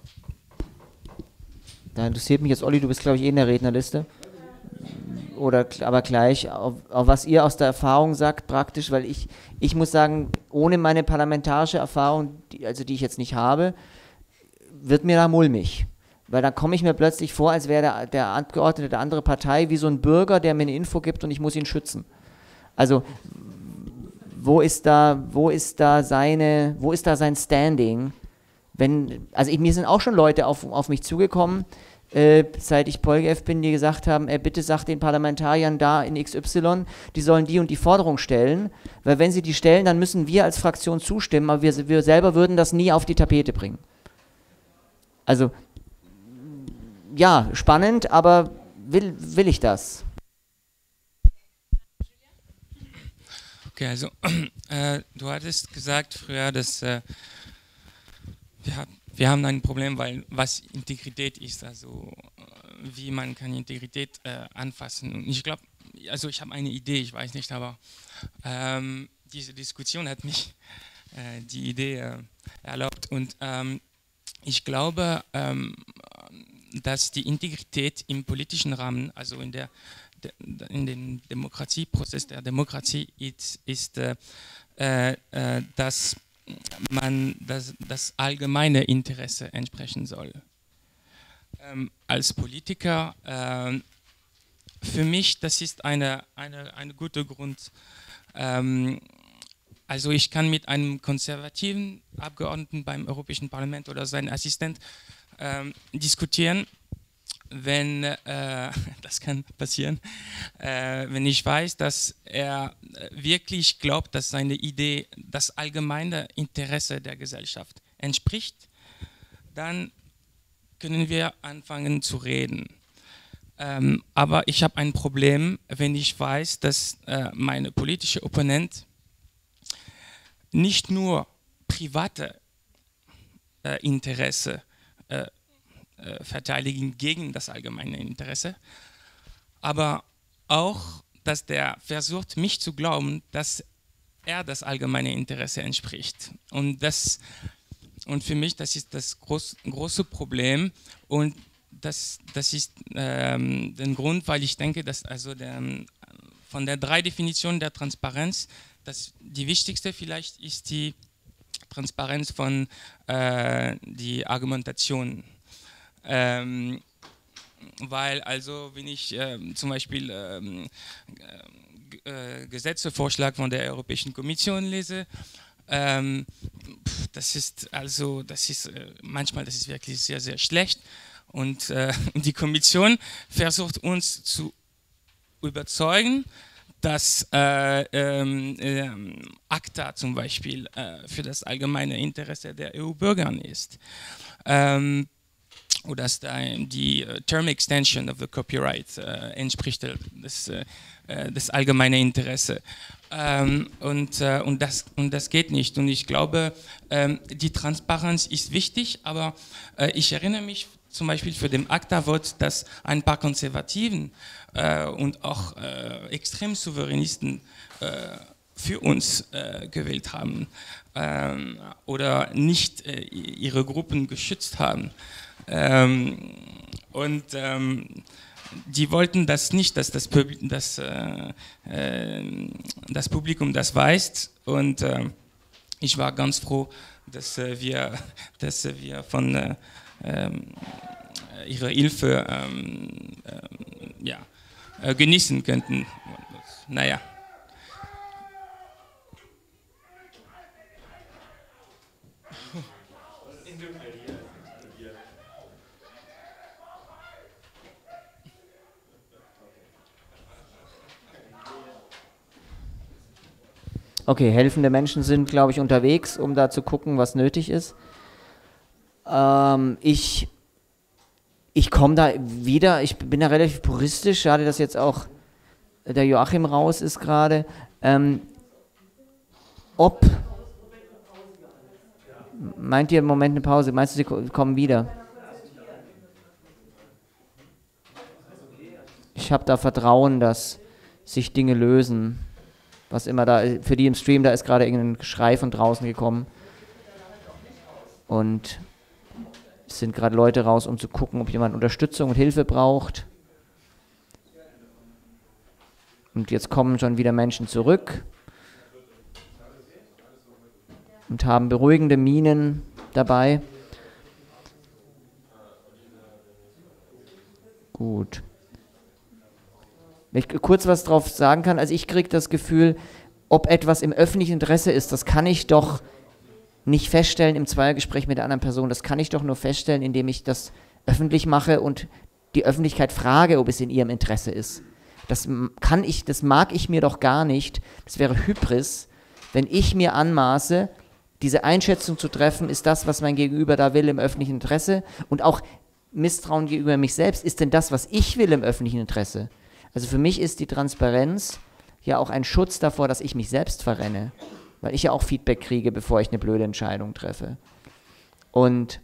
Da interessiert mich jetzt, Olli, du bist, glaube ich, in der Rednerliste. Oder aber gleich, auf was ihr aus der Erfahrung sagt praktisch, weil ich muss sagen, ohne meine parlamentarische Erfahrung, die ich jetzt nicht habe, wird mir da mulmig. Weil dann komme ich mir plötzlich vor, als wäre der Abgeordnete der andere Partei wie so ein Bürger, der mir eine Info gibt und ich muss ihn schützen. Also wo ist da sein Standing? Mir sind auch schon Leute auf mich zugekommen, seit ich Polgef bin, die gesagt haben, bitte sagt den Parlamentariern da in XY, die sollen die und die Forderung stellen, weil wenn sie die stellen, dann müssen wir als Fraktion zustimmen, aber wir selber würden das nie auf die Tapete bringen. Also, ja, spannend, aber will ich das? Okay, also du hattest gesagt früher, dass wir haben ein Problem, weil was Integrität ist, also wie man kann Integrität anfassen. Und ich glaube, also ich habe eine Idee, ich weiß nicht, aber diese Diskussion hat mich die Idee erlaubt. Und ich glaube, dass die Integrität im politischen Rahmen, also in dem Demokratieprozess der Demokratie ist, dass man das allgemeine Interesse entsprechen soll. als Politiker, für mich, das ist eine gute Grund. Also ich kann mit einem konservativen Abgeordneten beim Europäischen Parlament oder seinem Assistent diskutieren, wenn, das kann passieren, wenn ich weiß, dass er wirklich glaubt, dass seine Idee das allgemeine Interesse der Gesellschaft entspricht, dann können wir anfangen zu reden. Aber ich habe ein Problem, wenn ich weiß, dass meine politische Opponent nicht nur private Interesse verteidigen gegen das allgemeine Interesse, aber auch, dass der versucht, mich zu glauben, dass er das allgemeine Interesse entspricht. Und für mich, das ist das große Problem und das ist der Grund, weil ich denke, dass also von der 3 Definitionen der Transparenz, die wichtigste vielleicht ist die Transparenz von die Argumentation. Weil also, wenn ich zum Beispiel Gesetzesvorschlag von der Europäischen Kommission lese, manchmal das ist wirklich sehr, sehr schlecht und die Kommission versucht uns zu überzeugen, dass ACTA zum Beispiel für das allgemeine Interesse der EU-Bürger ist. Oder dass die Term Extension of the Copyright entspricht das allgemeine Interesse. Und das geht nicht. Und ich glaube, die Transparenz ist wichtig, aber ich erinnere mich zum Beispiel für den ACTA-Vote, dass ein paar Konservativen und auch extrem Souveränisten für uns gewählt haben oder nicht ihre Gruppen geschützt haben. Die wollten das nicht, dass das Publikum das weiß. Und ich war ganz froh, dass wir von ihrer Hilfe genießen könnten. Naja. Okay, helfende Menschen sind, glaube ich, unterwegs, um da zu gucken, was nötig ist. Ich komme da wieder, ich bin da relativ puristisch, schade, dass jetzt auch der Joachim raus ist gerade. Meint ihr im Moment eine Pause? Meinst du, sie kommen wieder? Ich habe da Vertrauen, dass sich Dinge lösen. Was immer da, für die im Stream, da ist gerade irgendein Geschrei von draußen gekommen. Und es sind gerade Leute raus, um zu gucken, ob jemand Unterstützung und Hilfe braucht. Und jetzt kommen schon wieder Menschen zurück und haben beruhigende Mienen dabei. Gut. Wenn ich kurz was drauf sagen kann, also ich kriege das Gefühl, ob etwas im öffentlichen Interesse ist, das kann ich doch nicht feststellen im Zweiergespräch mit der anderen Person, das kann ich doch nur feststellen, indem ich das öffentlich mache und die Öffentlichkeit frage, ob es in ihrem Interesse ist. Das mag ich mir doch gar nicht, das wäre Hybris, wenn ich mir anmaße, diese Einschätzung zu treffen, ist das, was mein Gegenüber da will, im öffentlichen Interesse, und auch Misstrauen gegenüber mich selbst, ist denn das, was ich will, im öffentlichen Interesse? Also für mich ist die Transparenz ja auch ein Schutz davor, dass ich mich selbst verrenne, weil ich ja auch Feedback kriege, bevor ich eine blöde Entscheidung treffe. Und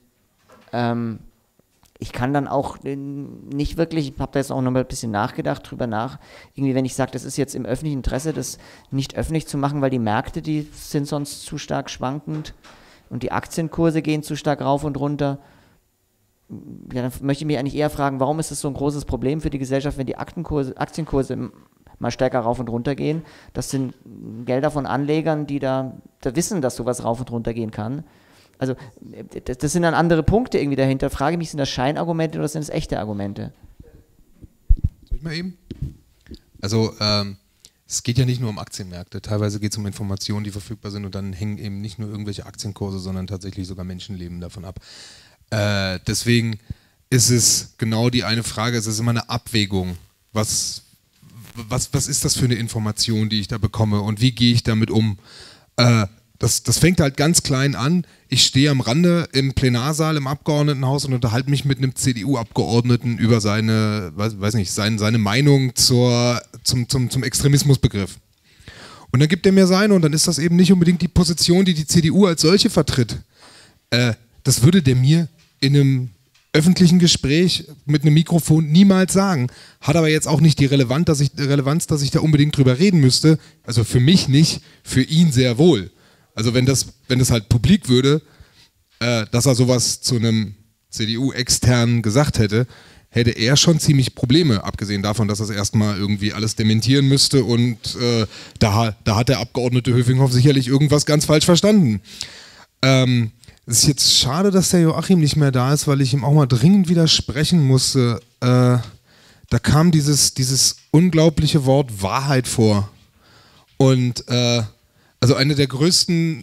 ich kann dann auch nicht wirklich, ich habe da jetzt auch noch mal ein bisschen nachgedacht, irgendwie wenn ich sage, das ist jetzt im öffentlichen Interesse, das nicht öffentlich zu machen, weil die Märkte, die sind sonst zu stark schwankend und die Aktienkurse gehen zu stark rauf und runter. Ja, dann möchte ich mich eigentlich eher fragen, warum ist das so ein großes Problem für die Gesellschaft, wenn die Aktienkurse mal stärker rauf und runter gehen? Das sind Gelder von Anlegern, die da wissen, dass sowas rauf und runter gehen kann. Also das sind dann andere Punkte irgendwie dahinter. Frage mich, sind das Scheinargumente oder sind das echte Argumente? Soll ich mal eben? Also es geht ja nicht nur um Aktienmärkte, teilweise geht es um Informationen, die verfügbar sind und dann hängen eben nicht nur irgendwelche Aktienkurse, sondern tatsächlich sogar Menschenleben davon ab. Deswegen ist es genau die eine Frage, es ist immer eine Abwägung. Was ist das für eine Information, die ich da bekomme und wie gehe ich damit um? Das fängt halt ganz klein an. Ich stehe am Rande im Plenarsaal im Abgeordnetenhaus und unterhalte mich mit einem CDU-Abgeordneten über seine Meinung zum Extremismusbegriff. Und dann gibt er mir seine und dann ist das eben nicht unbedingt die Position, die die CDU als solche vertritt. Das würde der mir in einem öffentlichen Gespräch mit einem Mikrofon niemals sagen. Hat aber jetzt auch nicht die Relevanz, dass ich da unbedingt drüber reden müsste. Also für mich nicht, für ihn sehr wohl. Also wenn das halt publik würde, dass er sowas zu einem CDU-Externen gesagt hätte, hätte er schon ziemlich Probleme, abgesehen davon, dass er es erstmal irgendwie alles dementieren müsste und da hat der Abgeordnete Höfinghoff sicherlich irgendwas ganz falsch verstanden. Es ist jetzt schade, dass der Joachim nicht mehr da ist, weil ich ihm auch mal dringend widersprechen musste. Da kam dieses unglaubliche Wort Wahrheit vor. Und also eine der größten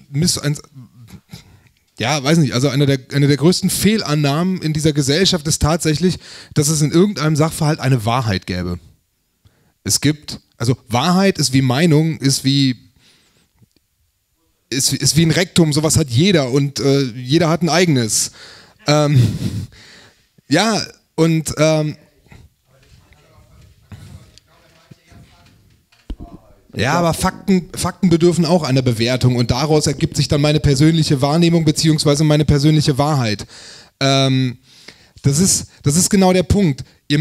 eine der größten Fehlannahmen in dieser Gesellschaft ist tatsächlich, dass es in irgendeinem Sachverhalt eine Wahrheit gäbe. Wahrheit ist wie Meinung, ist wie ein Rektum, sowas hat jeder und jeder hat ein eigenes. Aber Fakten bedürfen auch einer Bewertung und daraus ergibt sich dann meine persönliche Wahrnehmung bzw. meine persönliche Wahrheit. Das ist genau der Punkt. Wir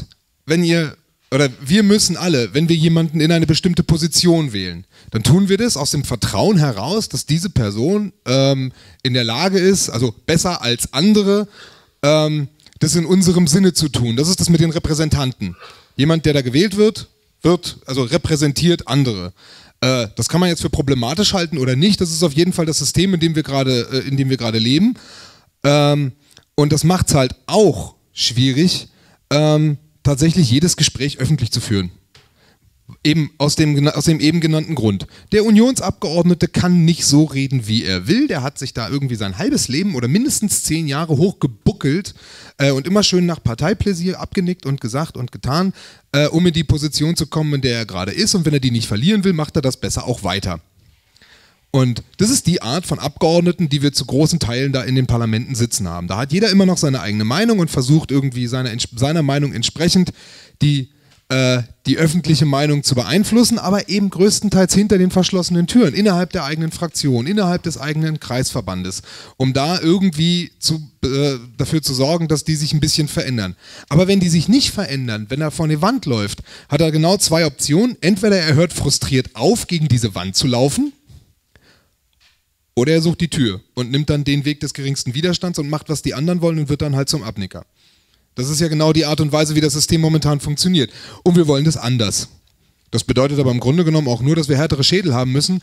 müssen alle, wenn wir jemanden in eine bestimmte Position wählen, dann tun wir das aus dem Vertrauen heraus, dass diese Person in der Lage ist, also besser als andere, das in unserem Sinne zu tun. Das ist das mit den Repräsentanten. Jemand, der da gewählt wird, repräsentiert andere. Das kann man jetzt für problematisch halten oder nicht. Das ist auf jeden Fall das System, in dem wir gerade leben. Und das macht es halt auch schwierig, tatsächlich jedes Gespräch öffentlich zu führen. Eben aus dem eben genannten Grund. Der Unionsabgeordnete kann nicht so reden, wie er will. Der hat sich da irgendwie sein halbes Leben oder mindestens 10 Jahre hochgebuckelt und immer schön nach Parteipläsier abgenickt und gesagt und getan, um in die Position zu kommen, in der er gerade ist. Und wenn er die nicht verlieren will, macht er das besser auch weiter. Und das ist die Art von Abgeordneten, die wir zu großen Teilen da in den Parlamenten sitzen haben. Da hat jeder immer noch seine eigene Meinung und versucht irgendwie seiner Meinung entsprechend die öffentliche Meinung zu beeinflussen, aber eben größtenteils hinter den verschlossenen Türen, innerhalb der eigenen Fraktion, innerhalb des eigenen Kreisverbandes, um da irgendwie dafür zu sorgen, dass die sich ein bisschen verändern. Aber wenn die sich nicht verändern, wenn er vor eine Wand läuft, hat er genau 2 Optionen. Entweder er hört frustriert auf, gegen diese Wand zu laufen, oder er sucht die Tür und nimmt dann den Weg des geringsten Widerstands und macht, was die anderen wollen und wird dann halt zum Abnicker. Das ist ja genau die Art und Weise, wie das System momentan funktioniert. Und wir wollen das anders. Das bedeutet aber im Grunde genommen auch nur, dass wir härtere Schädel haben müssen,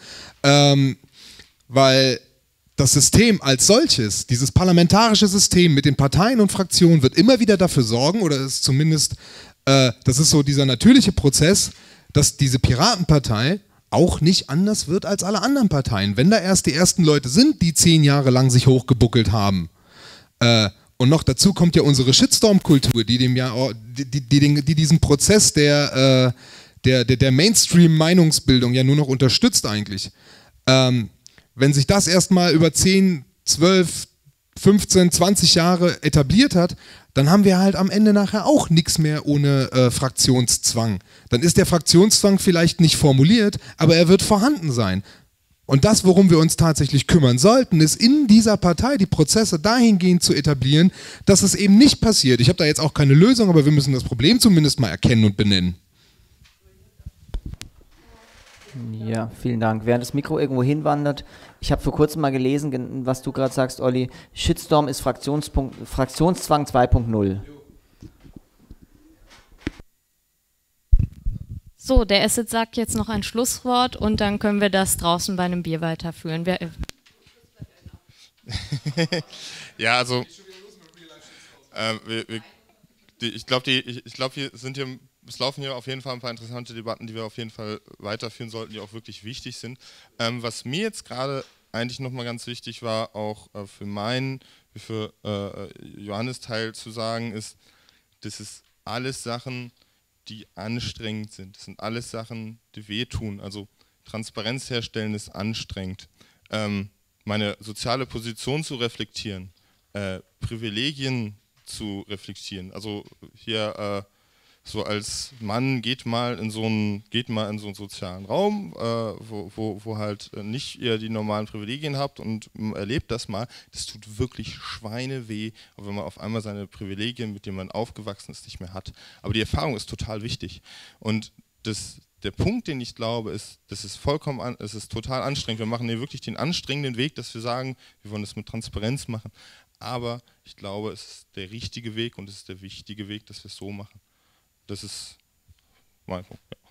weil das System als solches, dieses parlamentarische System mit den Parteien und Fraktionen wird immer wieder dafür sorgen, oder ist zumindest, das ist so dieser natürliche Prozess, dass diese Piratenpartei auch nicht anders wird als alle anderen Parteien. Wenn da erst die ersten Leute sind, die 10 Jahre lang sich hochgebuckelt haben, und noch dazu kommt ja unsere Shitstorm-Kultur, die diesen Prozess der Mainstream-Meinungsbildung ja nur noch unterstützt eigentlich. Wenn sich das erstmal über 10, 12, 15, 20 Jahre etabliert hat, dann haben wir halt am Ende nachher auch nichts mehr ohne Fraktionszwang. Dann ist der Fraktionszwang vielleicht nicht formuliert, aber er wird vorhanden sein. Und das, worum wir uns tatsächlich kümmern sollten, ist in dieser Partei die Prozesse dahingehend zu etablieren, dass es eben nicht passiert. Ich habe da jetzt auch keine Lösung, aber wir müssen das Problem zumindest mal erkennen und benennen. Ja, vielen Dank. Während das Mikro irgendwo hinwandert, ich habe vor kurzem mal gelesen, was du gerade sagst, Olli, Shitstorm ist Fraktionszwang 2.0. So, der Asset sagt jetzt noch ein Schlusswort und dann können wir das draußen bei einem Bier weiterführen. Ja, also ich glaube, es laufen hier auf jeden Fall ein paar interessante Debatten, die wir auf jeden Fall weiterführen sollten, die auch wirklich wichtig sind. Was mir jetzt gerade eigentlich nochmal ganz wichtig war, auch für Johannes Teil zu sagen, ist, das ist alles Sachen, die anstrengend sind. Das sind alles Sachen, die wehtun. Also Transparenz herstellen ist anstrengend. Meine soziale Position zu reflektieren, Privilegien zu reflektieren. Also hier so als Mann geht mal in so einen sozialen Raum, wo halt nicht ihr die normalen Privilegien habt und erlebt das mal. Das tut wirklich schweineweh, wenn man auf einmal seine Privilegien, mit denen man aufgewachsen ist, nicht mehr hat. Aber die Erfahrung ist total wichtig. Und der Punkt, den ich glaube, ist, es ist total anstrengend. Wir machen hier wirklich den anstrengenden Weg, dass wir sagen, wir wollen das mit Transparenz machen. Aber ich glaube, es ist der richtige Weg und es ist der wichtige Weg, dass wir es so machen. Das ist mein Punkt. Ja.